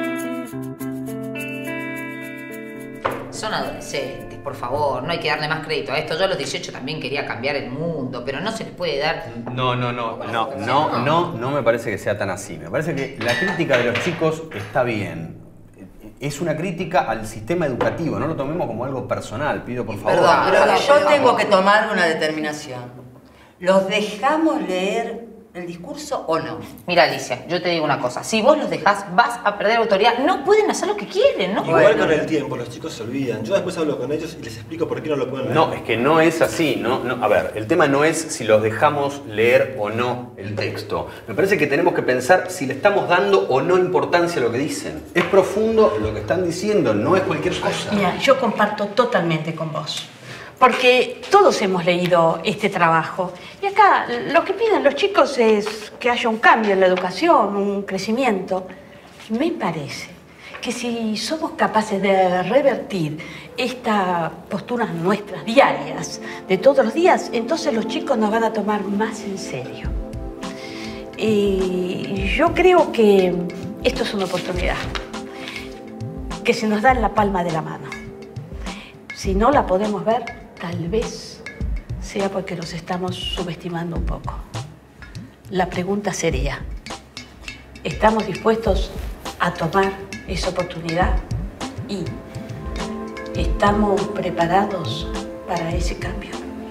Son adolescentes, por favor, no hay que darle más crédito a esto. Yo a los dieciocho también quería cambiar el mundo, pero no se les puede dar...
No, no, no, no, no, no, no me parece que sea tan así. Me parece que la crítica de los chicos está bien. Es una crítica al sistema educativo, no lo tomemos como algo personal, pido por favor.
Perdón, pero yo tengo que tomar una determinación. ¿Los dejamos leer el discurso o no?
Mira, Alicia, yo te digo una cosa. Si vos los dejás, vas a perder autoridad. No pueden hacer lo que quieren, ¿no?
Igual
Bueno.
con el tiempo, los chicos se olvidan. Yo después hablo con ellos y les explico por qué no lo pueden leer.
No, es que no es así. No, no. A ver, el tema no es si los dejamos leer o no el texto. Me parece que tenemos que pensar si le estamos dando o no importancia a lo que dicen. Es profundo lo que están diciendo, no es cualquier cosa.
Mira, yo comparto totalmente con vos. Porque todos hemos leído este trabajo. Y acá lo que piden los chicos es que haya un cambio en la educación, un crecimiento. Me parece que si somos capaces de revertir estas posturas nuestras diarias, de todos los días, entonces los chicos nos van a tomar más en serio. Y yo creo que esto es una oportunidad que se nos da en la palma de la mano. Si no la podemos ver, tal vez sea porque nos estamos subestimando un poco. La pregunta sería, ¿estamos dispuestos a tomar esa oportunidad? ¿Y estamos preparados para ese cambio?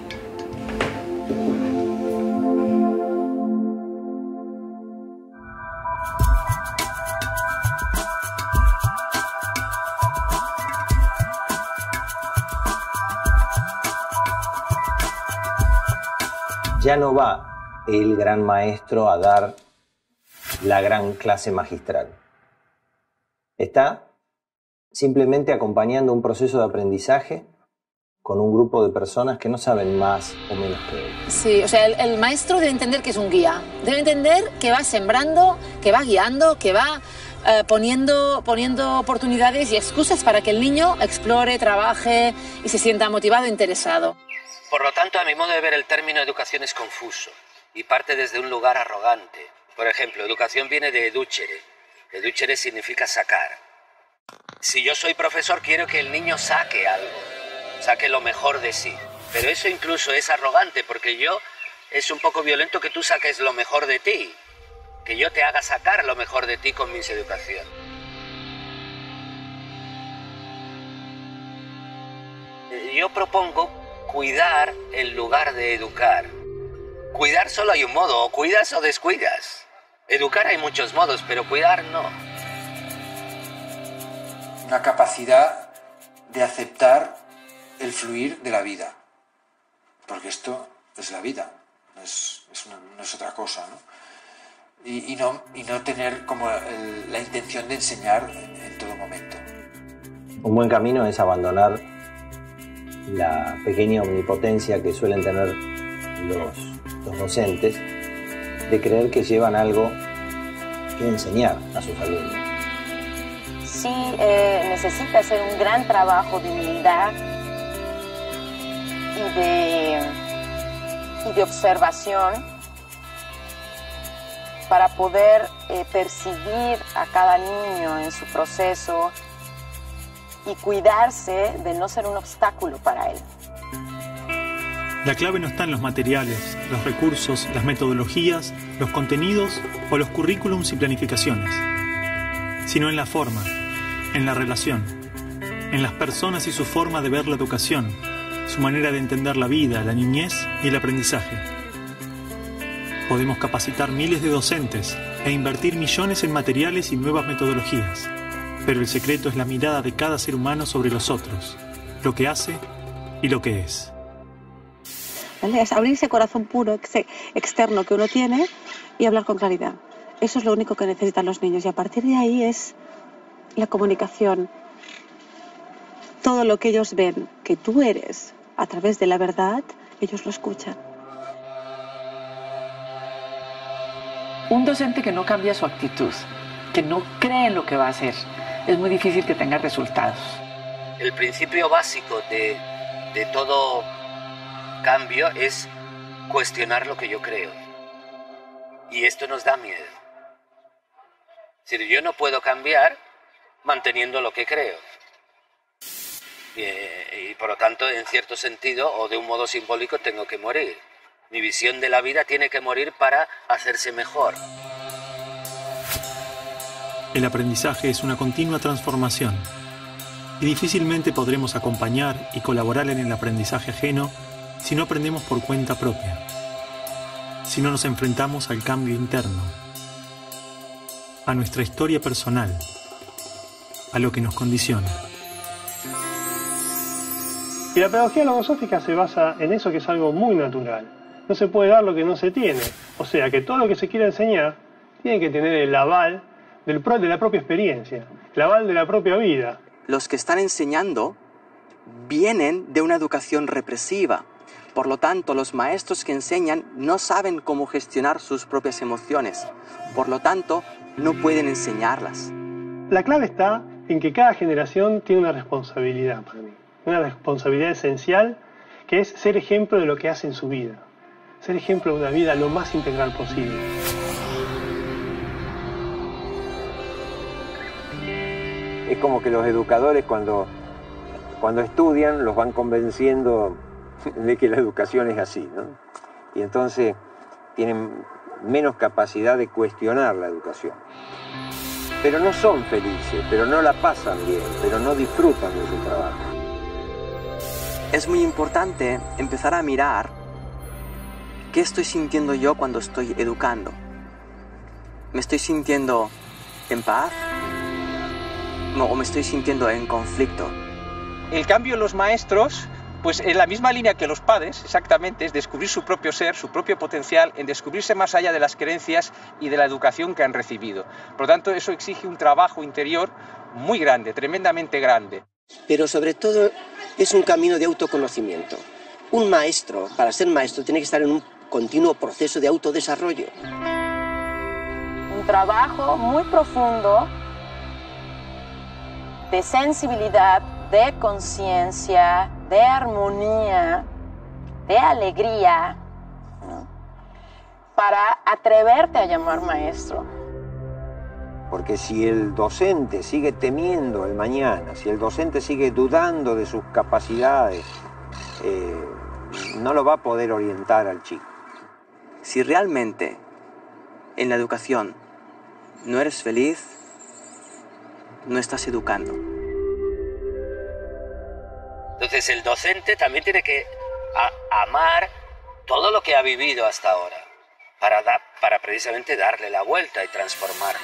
Ya no va el gran maestro a dar la gran clase magistral. Está simplemente acompañando un proceso de aprendizaje con un grupo de personas que no saben más o menos que él.
Sí, o sea, el, el maestro debe entender que es un guía. Debe entender que va sembrando, que va guiando, que va eh, poniendo, poniendo oportunidades y excusas para que el niño explore, trabaje y se sienta motivado e interesado.
Por lo tanto, a mi modo de ver, el término educación es confuso y parte desde un lugar arrogante. Por ejemplo, educación viene de educere. Educere significa sacar. Si yo soy profesor, quiero que el niño saque algo, saque lo mejor de sí. Pero eso incluso es arrogante, porque yo es un poco violento que tú saques lo mejor de ti, que yo te haga sacar lo mejor de ti con mis educación. Yo propongo cuidar en lugar de educar. Cuidar solo hay un modo, o cuidas o descuidas. Educar hay muchos modos, pero cuidar no.
Una capacidad de aceptar el fluir de la vida. Porque esto es la vida, no es, es una, no es otra cosa, ¿no? Y, y no, y no tener como el, la intención de enseñar en, en todo momento.
Un buen camino es abandonar la pequeña omnipotencia que suelen tener los, los docentes de creer que llevan algo que enseñar a sus alumnos.
Sí, eh, necesita hacer un gran trabajo de humildad y de, y de observación para poder eh, percibir a cada niño en su proceso y cuidarse de no ser un obstáculo para él.
La clave no está en los materiales, los recursos, las metodologías, los contenidos o los currículums y planificaciones, sino en la forma, en la relación, en las personas y su forma de ver la educación, su manera de entender la vida, la niñez y el aprendizaje. Podemos capacitar miles de docentes e invertir millones en materiales y nuevas metodologías, pero el secreto es la mirada de cada ser humano sobre los otros, lo que hace y lo que es.
¿Vale? Es abrir ese corazón puro, ese externo que uno tiene y hablar con claridad. Eso es lo único que necesitan los niños y a partir de ahí es la comunicación. Todo lo que ellos ven que tú eres a través de la verdad, ellos lo escuchan.
Un docente que no cambia su actitud, que no cree en lo que va a hacer, es muy difícil que tenga resultados.
El principio básico de, de todo cambio es cuestionar lo que yo creo. Y esto nos da miedo. Es decir, yo no puedo cambiar manteniendo lo que creo. Y, y por lo tanto, en cierto sentido, o de un modo simbólico, tengo que morir. Mi visión de la vida tiene que morir para hacerse mejor.
El aprendizaje es una continua transformación y difícilmente podremos acompañar y colaborar en el aprendizaje ajeno si no aprendemos por cuenta propia, si no nos enfrentamos al cambio interno, a nuestra historia personal, a lo que nos condiciona.
Y la pedagogía logosófica se basa en eso, que es algo muy natural. No se puede dar lo que no se tiene. O sea que todo lo que se quiere enseñar tiene que tener el aval del pro, de la propia experiencia, el aval de la propia vida.
Los que están enseñando vienen de una educación represiva. Por lo tanto, los maestros que enseñan no saben cómo gestionar sus propias emociones. Por lo tanto, no pueden enseñarlas.
La clave está en que cada generación tiene una responsabilidad para mí, una responsabilidad esencial, que es ser ejemplo de lo que hace en su vida, ser ejemplo de una vida lo más integral posible.
Es como que los educadores cuando, cuando estudian los van convenciendo de que la educación es así, ¿no? Y entonces tienen menos capacidad de cuestionar la educación. Pero no son felices, pero no la pasan bien, pero no disfrutan de su trabajo.
Es muy importante empezar a mirar qué estoy sintiendo yo cuando estoy educando. ¿Me estoy sintiendo en paz? No, ¿o me estoy sintiendo en conflicto?
El cambio en los maestros, pues en la misma línea que los padres, exactamente, es descubrir su propio ser, su propio potencial, en descubrirse más allá de las creencias y de la educación que han recibido. Por lo tanto, eso exige un trabajo interior muy grande, tremendamente grande.
Pero sobre todo es un camino de autoconocimiento. Un maestro, para ser maestro, tiene que estar en un continuo proceso de autodesarrollo.
Un trabajo muy profundo de sensibilidad, de conciencia, de armonía, de alegría, ¿no? Para atreverte a llamar maestro.
Porque si el docente sigue temiendo el mañana, si el docente sigue dudando de sus capacidades, eh, no lo va a poder orientar al chico.
Si realmente en la educación no eres feliz, no estás educando.
Entonces el docente también tiene que a amar todo lo que ha vivido hasta ahora para, da, para precisamente darle la vuelta y transformarlo.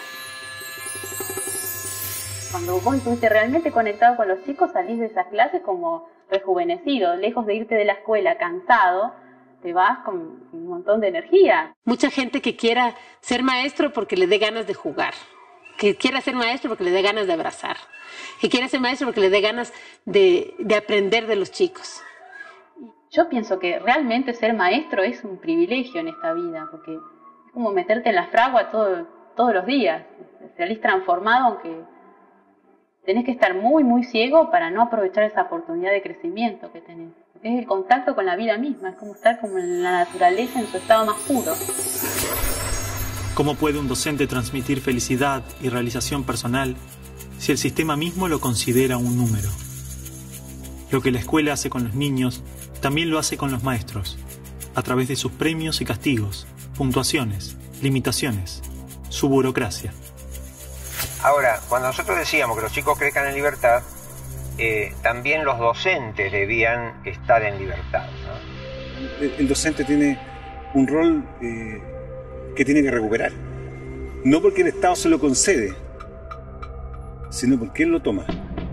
Cuando vos estuviste realmente conectado con los chicos, salís de esas clases como rejuvenecido, lejos de irte de la escuela cansado, te vas con un montón de energía.
Mucha gente que quiera ser maestro porque le dé ganas de jugar, que quiera ser maestro porque le dé ganas de abrazar, que quiera ser maestro porque le dé ganas de, de aprender de los chicos.
Yo pienso que realmente ser maestro es un privilegio en esta vida, porque es como meterte en la fragua todo, todos los días. Salís transformado, aunque tenés que estar muy, muy ciego para no aprovechar esa oportunidad de crecimiento que tenés. Porque es el contacto con la vida misma, es como estar como en la naturaleza en su estado más puro.
¿Cómo puede un docente transmitir felicidad y realización personal si el sistema mismo lo considera un número? Lo que la escuela hace con los niños, también lo hace con los maestros, a través de sus premios y castigos, puntuaciones, limitaciones, su burocracia.
Ahora, cuando nosotros decíamos que los chicos crezcan en libertad, eh, también los docentes debían estar en libertad, ¿no?
El, el docente tiene un rol eh, que tiene que recuperar. No porque el Estado se lo concede, sino porque él lo toma.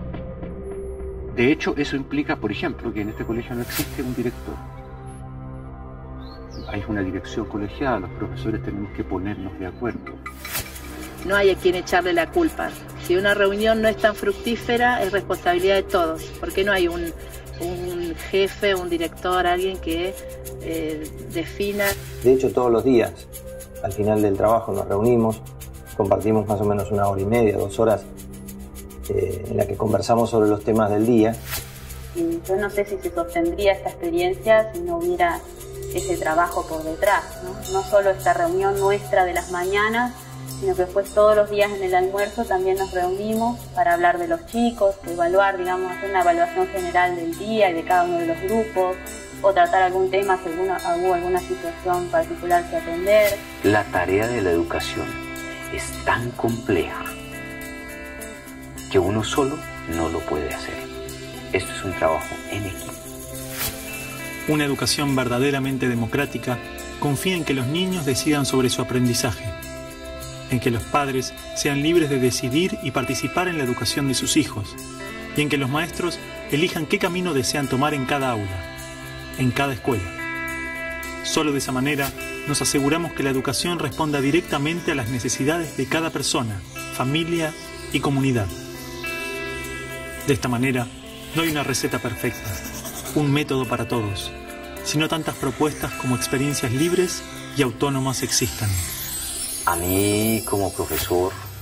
De hecho, eso implica, por ejemplo, que en este colegio no existe un director. Hay una dirección colegiada, los profesores tenemos que ponernos de acuerdo.
No hay a quien echarle la culpa. Si una reunión no es tan fructífera, es responsabilidad de todos. Porque no hay un, un jefe, un director, alguien que eh, defina.
De hecho, todos los días, al final del trabajo, nos reunimos, compartimos más o menos una hora y media, dos horas, eh, en la que conversamos sobre los temas del día.
Y yo no sé si se sostendría esta experiencia si no hubiera ese trabajo por detrás, ¿no? No solo esta reunión nuestra de las mañanas, sino que después todos los días en el almuerzo también nos reunimos para hablar de los chicos, evaluar, digamos, hacer una evaluación general del día y de cada uno de los grupos, o tratar algún tema si alguna, hubo alguna situación particular que atender.
La tarea de la educación es tan compleja que uno solo no lo puede hacer. Esto es un trabajo en equipo.
Una educación verdaderamente democrática confía en que los niños decidan sobre su aprendizaje, en que los padres sean libres de decidir y participar en la educación de sus hijos, y en que los maestros elijan qué camino desean tomar en cada aula, en cada escuela. Solo de esa manera nos aseguramos que la educación responda directamente a las necesidades de cada persona, familia y comunidad. De esta manera, no hay una receta perfecta, un método para todos, sino tantas propuestas como experiencias libres y autónomas existan.
A mí, como profesor,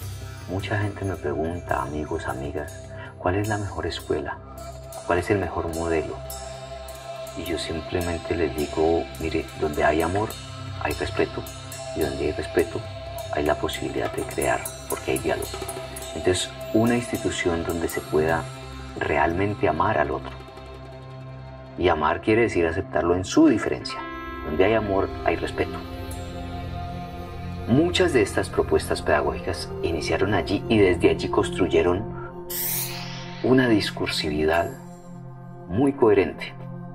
Mucha gente me pregunta, amigos, amigas, ¿cuál es la mejor escuela? ¿Cuál es el mejor modelo? Y yo simplemente les digo, mire, donde hay amor, hay respeto. Y donde hay respeto, hay la posibilidad de crear, porque hay diálogo. Entonces, una institución donde se pueda realmente amar al otro. Y amar quiere decir aceptarlo en su diferencia. Donde hay amor, hay respeto. Muchas de estas propuestas pedagógicas iniciaron allí y desde allí construyeron una discursividad muy coherente.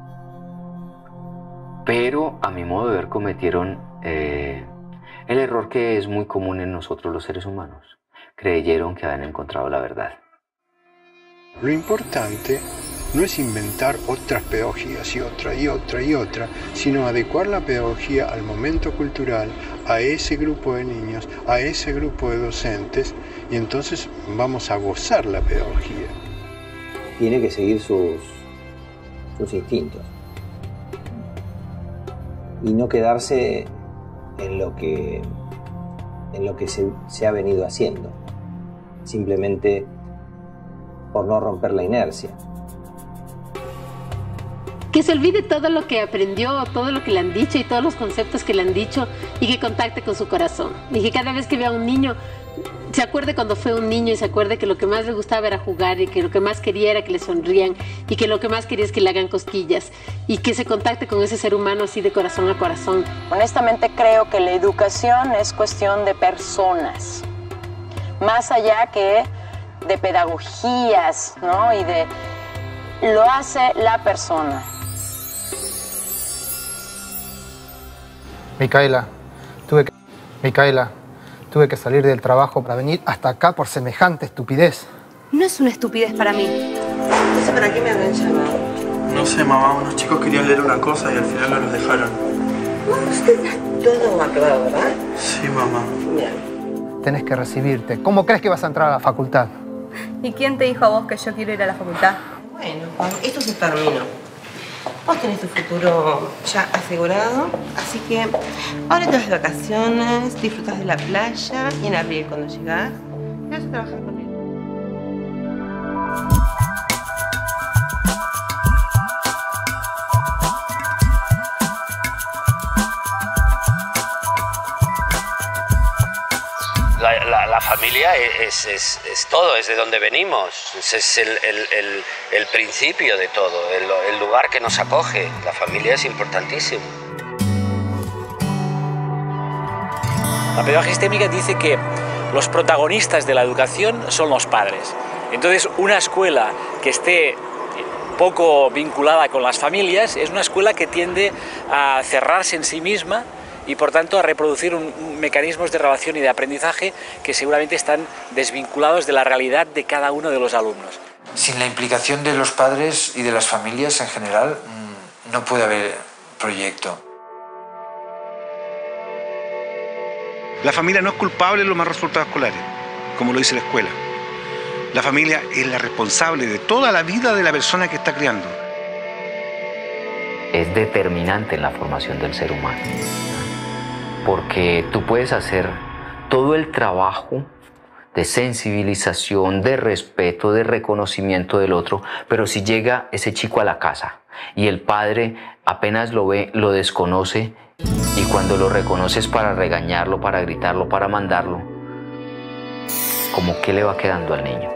Pero a mi modo de ver cometieron eh, el error que es muy común en nosotros los seres humanos. Creyeron que habían encontrado la verdad.
Lo importante no es inventar otras pedagogías y otra y otra y otra, sino adecuar la pedagogía al momento cultural, a ese grupo de niños, a ese grupo de docentes, y entonces vamos a gozar la pedagogía.
Tiene que seguir sus, sus instintos y no quedarse en lo que, en lo que se, se ha venido haciendo, simplemente por no romper la inercia.
Que se olvide todo lo que aprendió, todo lo que le han dicho y todos los conceptos que le han dicho y que contacte con su corazón. Y que cada vez que vea a un niño, se acuerde cuando fue un niño y se acuerde que lo que más le gustaba era jugar y que lo que más quería era que le sonrían y que lo que más quería es que le hagan cosquillas y que se contacte con ese ser humano así de corazón a corazón.
Honestamente creo que la educación es cuestión de personas, más allá que de pedagogías, ¿no? Y de lo hace la persona.
Micaela, tuve que, Micaela, tuve que salir del trabajo para venir hasta acá por semejante estupidez.
No es una estupidez para mí.
No sé para qué me habrán llamado.
No sé, mamá, unos chicos querían leer una cosa y al final no los dejaron.
Bueno, usted está todo acabado, ¿verdad?
Sí, mamá.
Bien.
Tenés que recibirte. ¿Cómo crees que vas a entrar a la facultad?
¿Y quién te dijo a vos que yo quiero ir a la facultad?
Bueno, esto se terminó. Vos tenés tu futuro ya asegurado, así que ahora te vas de vacaciones, disfrutas de la playa y en abril cuando llegás, te vas a trabajar con él.
La, la, la familia es, es, es todo, es de donde venimos, es, es el, el, el, el principio de todo, el, el lugar que nos acoge. La familia es importantísimo.
La pedagogía sistémica dice que los protagonistas de la educación son los padres. Entonces, una escuela que esté poco vinculada con las familias es una escuela que tiende a cerrarse en sí misma y por tanto a reproducir un, un mecanismos de relación y de aprendizaje que seguramente están desvinculados de la realidad de cada uno de los alumnos.
Sin la implicación de los padres y de las familias en general, no puede haber proyecto.
La familia no es culpable de los malos resultados escolares, como lo dice la escuela. La familia es la responsable de toda la vida de la persona que está criando.
Es determinante en la formación del ser humano. Porque tú puedes hacer todo el trabajo de sensibilización, de respeto, de reconocimiento del otro, pero si llega ese chico a la casa y el padre apenas lo ve, lo desconoce, y cuando lo reconoces para regañarlo, para gritarlo, para mandarlo, ¿cómo qué le va quedando al niño?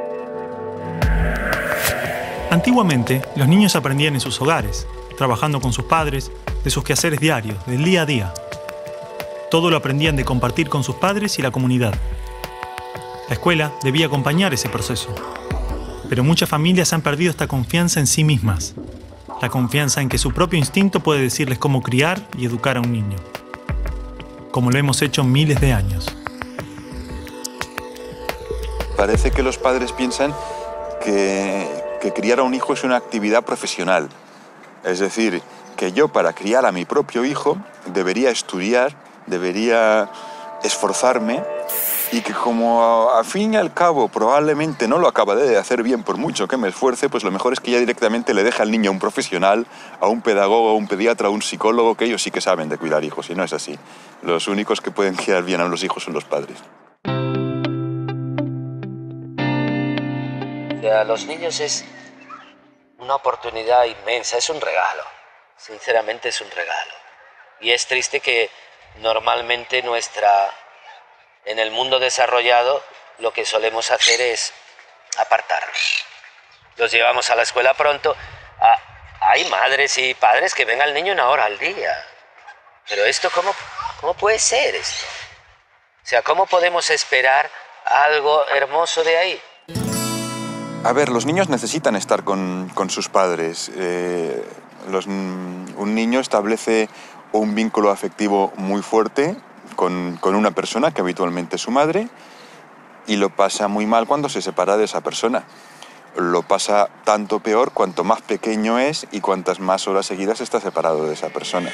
Antiguamente, los niños aprendían en sus hogares, trabajando con sus padres, de sus quehaceres diarios, del día a día. Todo lo aprendían de compartir con sus padres y la comunidad. La escuela debía acompañar ese proceso. Pero muchas familias han perdido esta confianza en sí mismas. La confianza en que su propio instinto puede decirles cómo criar y educar a un niño. Como lo hemos hecho miles de años.
Parece que los padres piensan que, que criar a un hijo es una actividad profesional. Es decir, que yo para criar a mi propio hijo debería estudiar, debería esforzarme y que como a, a fin y al cabo probablemente no lo acabaré de hacer bien por mucho que me esfuerce, pues lo mejor es que ya directamente le deje al niño a un profesional, a un pedagogo, a un pediatra, a un psicólogo, que ellos sí que saben de cuidar hijos, y no es así. Los únicos que pueden criar bien a los hijos son los padres.
O sea, los niños es una oportunidad inmensa, es un regalo. Sinceramente es un regalo. Y es triste que normalmente nuestra, en el mundo desarrollado lo que solemos hacer es apartarlos. Los llevamos a la escuela pronto. Ah, hay madres y padres que ven al niño una hora al día. Pero esto, ¿cómo, cómo puede ser esto? O sea, ¿cómo podemos esperar algo hermoso de ahí?
A ver, los niños necesitan estar con, con sus padres. Eh, los, un niño establece un vínculo afectivo muy fuerte con, con una persona que habitualmente es su madre y lo pasa muy mal cuando se separa de esa persona. Lo pasa tanto peor cuanto más pequeño es y cuantas más horas seguidas está separado de esa persona.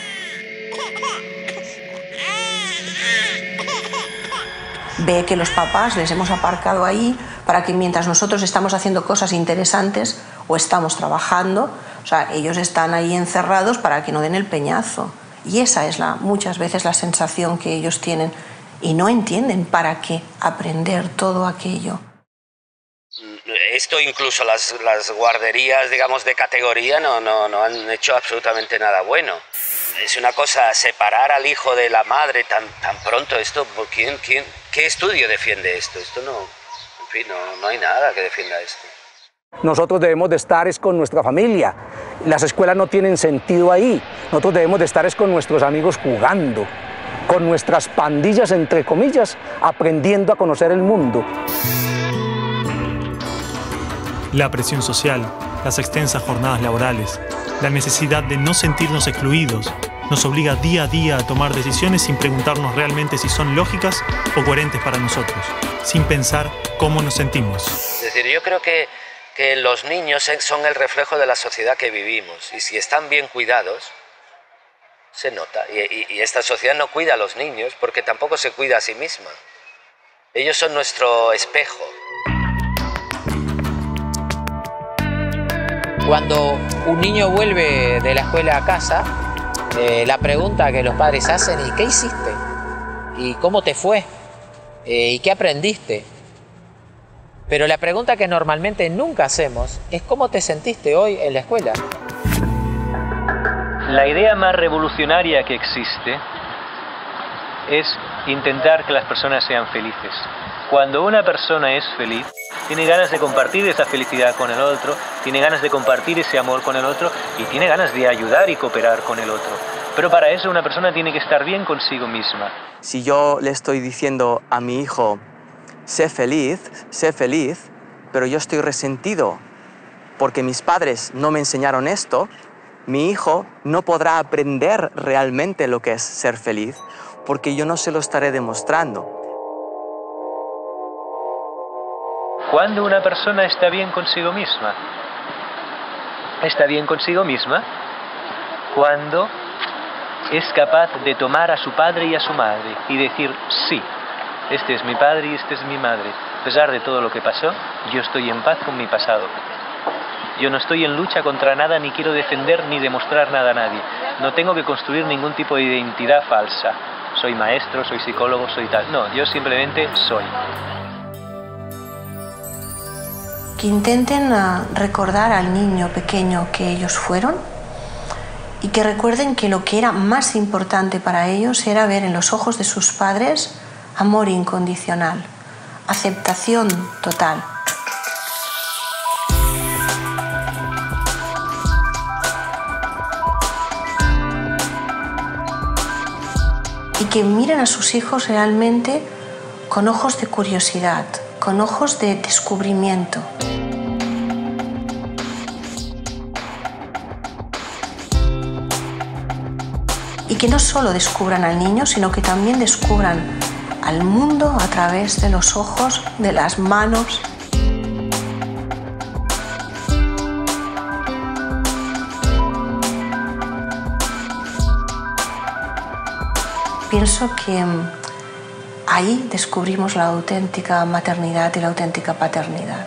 Ve que los papás les hemos aparcado ahí para que mientras nosotros estamos haciendo cosas interesantes o estamos trabajando, o sea, ellos están ahí encerrados para que no den el peñazo. Y esa es la, muchas veces la sensación que ellos tienen y no entienden para qué aprender todo aquello.
Esto incluso las, las guarderías, digamos, de categoría no, no, no han hecho absolutamente nada bueno. Es una cosa separar al hijo de la madre tan, tan pronto. Esto, ¿quién, quién, ¿qué estudio defiende esto? Esto no, en fin, no, no hay nada que defienda esto.
Nosotros debemos de estar es con nuestra familia. Las escuelas no tienen sentido ahí. Nosotros debemos de estar es con nuestros amigos jugando, con nuestras pandillas, entre comillas, aprendiendo a conocer el mundo.
La presión social, las extensas jornadas laborales, la necesidad de no sentirnos excluidos, nos obliga día a día a tomar decisiones sin preguntarnos realmente si son lógicas o coherentes para nosotros, sin pensar cómo nos sentimos.
Es decir, yo creo que, que los niños son el reflejo de la sociedad que vivimos y si están bien cuidados, se nota. Y, y, y esta sociedad no cuida a los niños porque tampoco se cuida a sí misma. Ellos son nuestro espejo.
Cuando un niño vuelve de la escuela a casa, eh, la pregunta que los padres hacen es ¿qué hiciste? ¿Y cómo te fue? Eh, ¿Y qué aprendiste? Pero la pregunta que normalmente nunca hacemos es ¿cómo te sentiste hoy en la escuela?
La idea más revolucionaria que existe es intentar que las personas sean felices. Cuando una persona es feliz, tiene ganas de compartir esa felicidad con el otro, tiene ganas de compartir ese amor con el otro y tiene ganas de ayudar y cooperar con el otro. Pero para eso una persona tiene que estar bien consigo misma.
Si yo le estoy diciendo a mi hijo, sé feliz, sé feliz, pero yo estoy resentido porque mis padres no me enseñaron esto, mi hijo no podrá aprender realmente lo que es ser feliz porque yo no se lo estaré demostrando.
Cuando una persona está bien consigo misma, está bien consigo misma cuando es capaz de tomar a su padre y a su madre y decir, sí, este es mi padre y este es mi madre. A pesar de todo lo que pasó, yo estoy en paz con mi pasado. Yo no estoy en lucha contra nada, ni quiero defender ni demostrar nada a nadie. No tengo que construir ningún tipo de identidad falsa. Soy maestro, soy psicólogo, soy tal. No, yo simplemente soy.
Que intenten uh, recordar al niño pequeño que ellos fueron y que recuerden que lo que era más importante para ellos era ver en los ojos de sus padres amor incondicional, aceptación total. Y que miren a sus hijos realmente con ojos de curiosidad, con ojos de descubrimiento. Y que no solo descubran al niño, sino que también descubran al mundo a través de los ojos, de las manos. Pienso que ahí descubrimos la auténtica maternidad y la auténtica paternidad.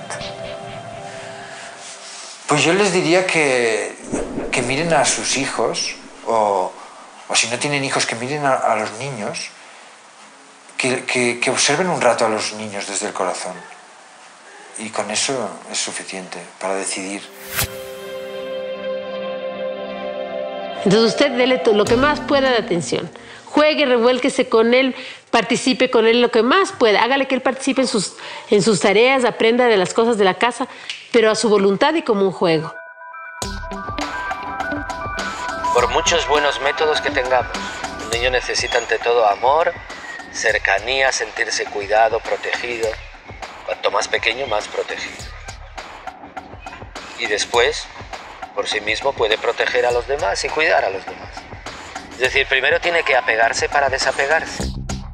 Pues yo les diría que, que miren a sus hijos, o, o si no tienen hijos, que miren a, a los niños, que, que, que observen un rato a los niños desde el corazón. y con eso es suficiente para decidir.
Entonces usted dele lo que más pueda de atención. Juegue, revuélquese con él, participe con él lo que más pueda. Hágale que él participe en sus, en sus tareas, aprenda de las cosas de la casa, pero a su voluntad y como un juego.
Por muchos buenos métodos que tengamos, un niño necesita ante todo amor, cercanía, sentirse cuidado, protegido. Cuanto más pequeño, más protegido. Y después, por sí mismo, puede proteger a los demás y cuidar a los demás. Es decir, primero tiene que apegarse para desapegarse.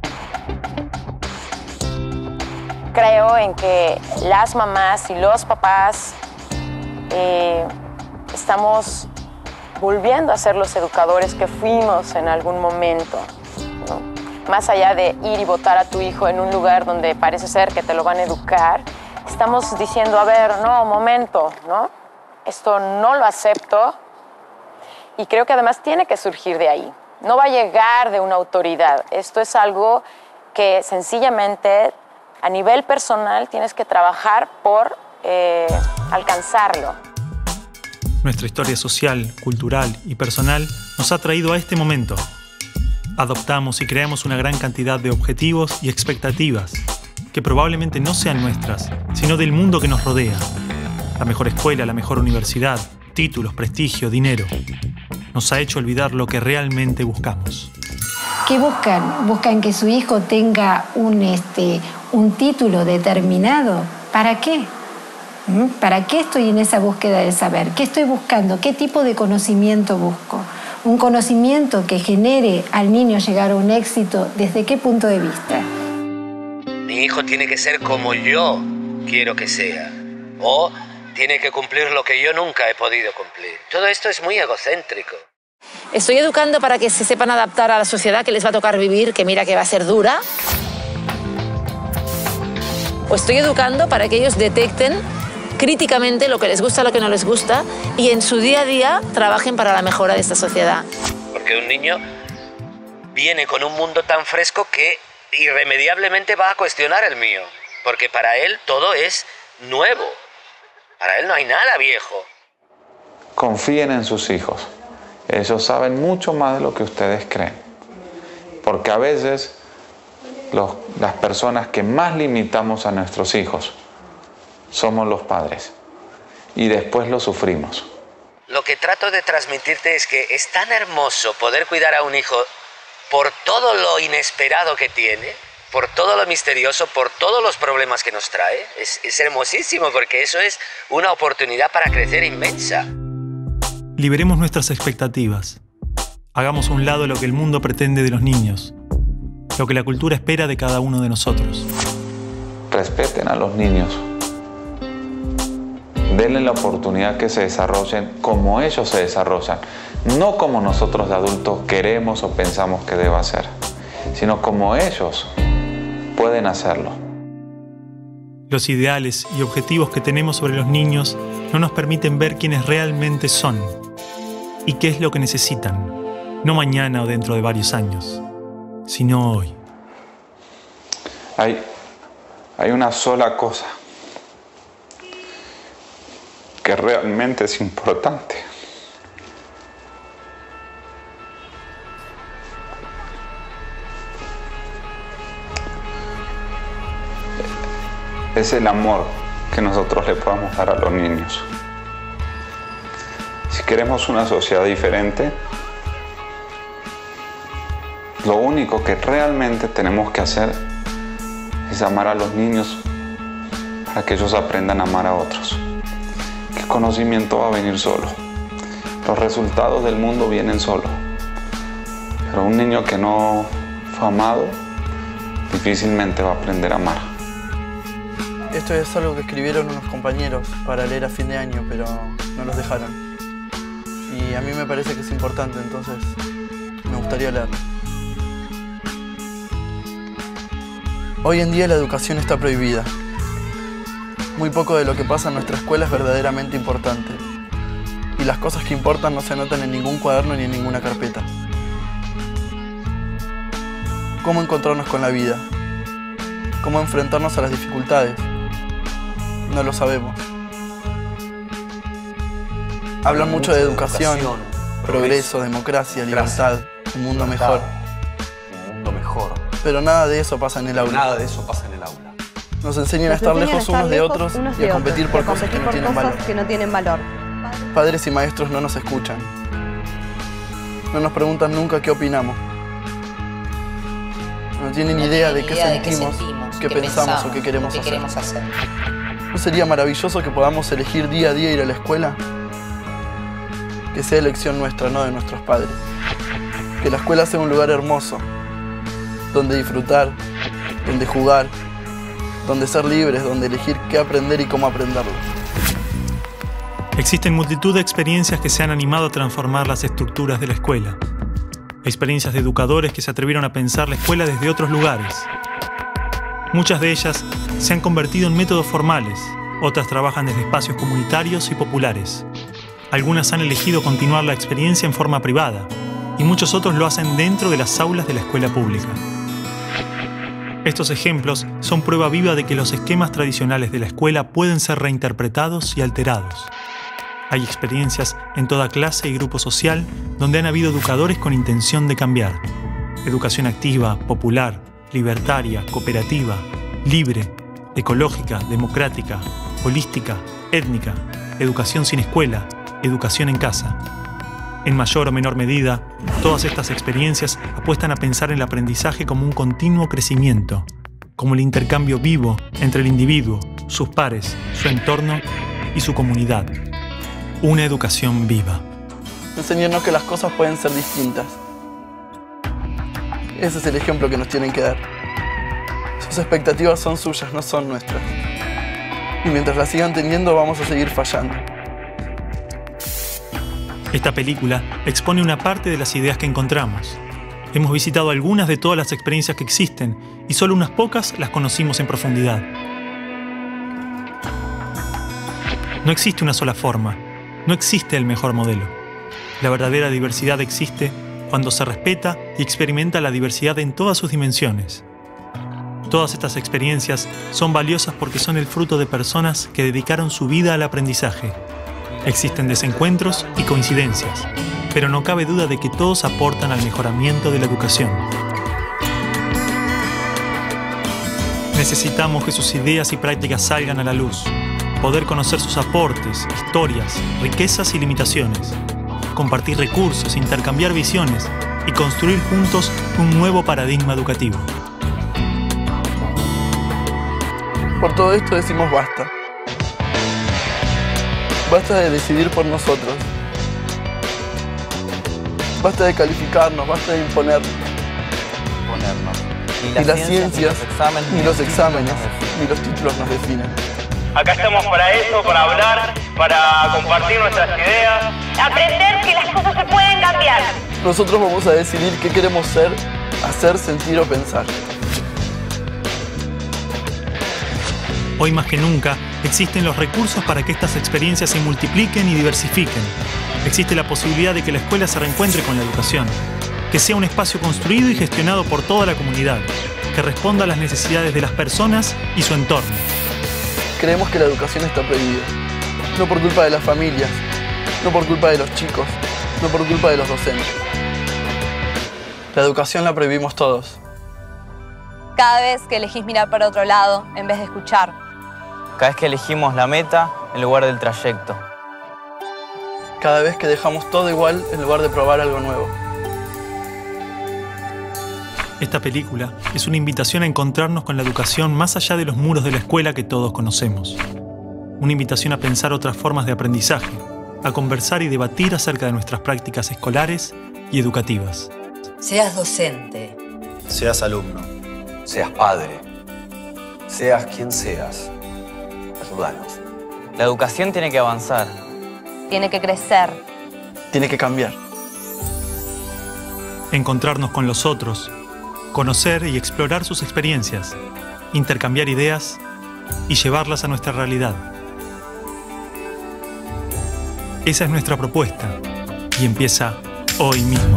Creo en que las mamás y los papás eh, estamos volviendo a ser los educadores que fuimos en algún momento, ¿no? Más allá de ir y botar a tu hijo en un lugar donde parece ser que te lo van a educar, estamos diciendo, a ver, no, momento, ¿no? Esto no lo acepto y creo que además tiene que surgir de ahí. No va a llegar de una autoridad. Esto es algo que sencillamente a nivel personal tienes que trabajar por eh, alcanzarlo.
Nuestra historia social, cultural y personal nos ha traído a este momento. Adoptamos y creamos una gran cantidad de objetivos y expectativas que probablemente no sean nuestras, sino del mundo que nos rodea. La mejor escuela, la mejor universidad, títulos, prestigio, dinero. Nos ha hecho olvidar lo que realmente buscamos.
¿Qué buscan? Buscan que su hijo tenga un, este, un título determinado. ¿Para qué? ¿Mm? ¿Para qué estoy en esa búsqueda del saber? ¿Qué estoy buscando? ¿Qué tipo de conocimiento busco? Un conocimiento que genere al niño llegar a un éxito, ¿desde qué punto de vista?
Mi hijo tiene que ser como yo quiero que sea. O tiene que cumplir lo que yo nunca he podido cumplir. Todo esto es muy egocéntrico.
Estoy educando para que se sepan adaptar a la sociedad que les va a tocar vivir, que mira que va a ser dura. O estoy educando para que ellos detecten críticamente lo que les gusta, lo que no les gusta, y en su día a día trabajen para la mejora de esta sociedad.
Porque un niño viene con un mundo tan fresco que irremediablemente va a cuestionar el mío. Porque para él todo es nuevo. Para él no hay nada viejo.
Confíen en sus hijos. Ellos saben mucho más de lo que ustedes creen. Porque a veces los, las personas que más limitamos a nuestros hijos somos los padres. Y después lo sufrimos.
Lo que trato de transmitirte es que es tan hermoso poder cuidar a un hijo por todo lo inesperado que tiene, por todo lo misterioso, por todos los problemas que nos trae. Es, es hermosísimo porque eso es una oportunidad para crecer inmensa.
Liberemos nuestras expectativas. Hagamos a un lado lo que el mundo pretende de los niños, lo que la cultura espera de cada uno de nosotros.
Respeten a los niños. Denle la oportunidad que se desarrollen como ellos se desarrollan, no como nosotros de adultos queremos o pensamos que deba ser, sino como ellos pueden hacerlo.
Los ideales y objetivos que tenemos sobre los niños no nos permiten ver quiénes realmente son y qué es lo que necesitan, no mañana o dentro de varios años, sino hoy.
Hay, hay una sola cosa que realmente es importante. Es el amor que nosotros le podamos dar a los niños. Si queremos una sociedad diferente, lo único que realmente tenemos que hacer es amar a los niños para que ellos aprendan a amar a otros. El conocimiento va a venir solo. Los resultados del mundo vienen solo. Pero un niño que no fue amado difícilmente va a aprender a amar.
Esto es algo que escribieron unos compañeros para leer a fin de año, pero no los dejaron. Y a mí me parece que es importante, entonces me gustaría leerlo. Hoy en día la educación está prohibida. Muy poco de lo que pasa en nuestra escuela es verdaderamente importante. Y las cosas que importan no se anotan en ningún cuaderno ni en ninguna carpeta. ¿Cómo encontrarnos con la vida? ¿Cómo enfrentarnos a las dificultades? No lo sabemos. Hablan mucho de educación, progreso, democracia, libertad, un mundo mejor.
Un mundo mejor.
Pero nada de eso pasa en el aula.
Nada de eso pasa en el aula.
Nos enseñan a estar lejos unos de otros y a competir por cosas que no tienen valor.
que no tienen valor.
Padres y maestros no nos escuchan. No nos preguntan nunca qué opinamos. No tienen idea de qué sentimos, qué pensamos o qué queremos hacer. ¿No sería maravilloso que podamos elegir día a día ir a la escuela? Que sea elección nuestra, no de nuestros padres. Que la escuela sea un lugar hermoso, donde disfrutar, donde jugar, donde ser libres, donde elegir qué aprender y cómo aprenderlo.
Existen multitud de experiencias que se han animado a transformar las estructuras de la escuela. Experiencias de educadores que se atrevieron a pensar la escuela desde otros lugares. Muchas de ellas se han convertido en métodos formales, otras trabajan desde espacios comunitarios y populares. Algunas han elegido continuar la experiencia en forma privada y muchos otros lo hacen dentro de las aulas de la escuela pública. Estos ejemplos son prueba viva de que los esquemas tradicionales de la escuela pueden ser reinterpretados y alterados. Hay experiencias en toda clase y grupo social donde han habido educadores con intención de cambiar. Educación activa, popular, libertaria, cooperativa, libre, ecológica, democrática, holística, étnica, educación sin escuela, educación en casa. En mayor o menor medida, todas estas experiencias apuestan a pensar el aprendizaje como un continuo crecimiento, como el intercambio vivo entre el individuo, sus pares, su entorno y su comunidad. Una educación viva.
Enseñarnos que las cosas pueden ser distintas. Ese es el ejemplo que nos tienen que dar. Sus expectativas son suyas, no son nuestras. Y mientras las sigan teniendo, vamos a seguir fallando.
Esta película expone una parte de las ideas que encontramos. Hemos visitado algunas de todas las experiencias que existen y solo unas pocas las conocimos en profundidad. No existe una sola forma, no existe el mejor modelo. La verdadera diversidad existe cuando se respeta y experimenta la diversidad en todas sus dimensiones. Todas estas experiencias son valiosas porque son el fruto de personas que dedicaron su vida al aprendizaje. Existen desencuentros y coincidencias, pero no cabe duda de que todos aportan al mejoramiento de la educación. Necesitamos que sus ideas y prácticas salgan a la luz, poder conocer sus aportes, historias, riquezas y limitaciones, compartir recursos, intercambiar visiones y construir juntos un nuevo paradigma educativo.
Por todo esto decimos basta. Basta de decidir por nosotros. Basta de calificarnos, basta de imponernos.
Imponernos.
Ni las, las ciencias, ciencias, ni los exámenes, ni los títulos nos definen.
Acá estamos para eso, para hablar, para compartir nuestras ideas.
Aprender que las cosas se pueden cambiar.
Nosotros vamos a decidir qué queremos ser, hacer, sentir o pensar.
Hoy más que nunca, existen los recursos para que estas experiencias se multipliquen y diversifiquen. Existe la posibilidad de que la escuela se reencuentre con la educación, que sea un espacio construido y gestionado por toda la comunidad, que responda a las necesidades de las personas y su entorno.
Creemos que la educación está prohibida, no por culpa de las familias, no por culpa de los chicos, no por culpa de los docentes. La educación la prohibimos todos.
Cada vez que elegís mirar para otro lado en vez de escuchar.
Cada vez que elegimos la meta en lugar del trayecto.
Cada vez que dejamos todo igual en lugar de probar algo nuevo.
Esta película es una invitación a encontrarnos con la educación más allá de los muros de la escuela que todos conocemos. Una invitación a pensar otras formas de aprendizaje, a conversar y debatir acerca de nuestras prácticas escolares y educativas.
Seas docente.
Seas alumno. Seas padre. Seas quien seas. Ayúdanos.
La educación tiene que avanzar.
Tiene que crecer.
Tiene que cambiar.
Encontrarnos con los otros, conocer y explorar sus experiencias, intercambiar ideas y llevarlas a nuestra realidad. Esa es nuestra propuesta y empieza hoy mismo.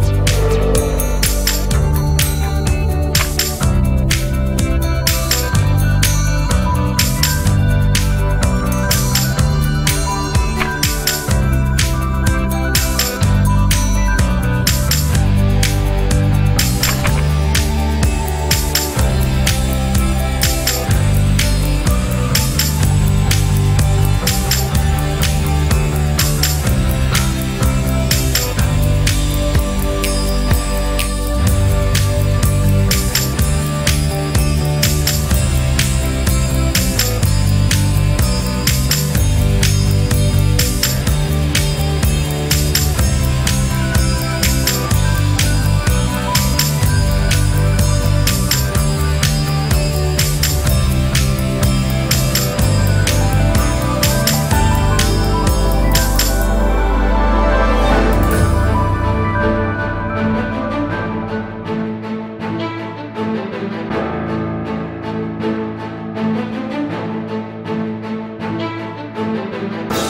Thank you.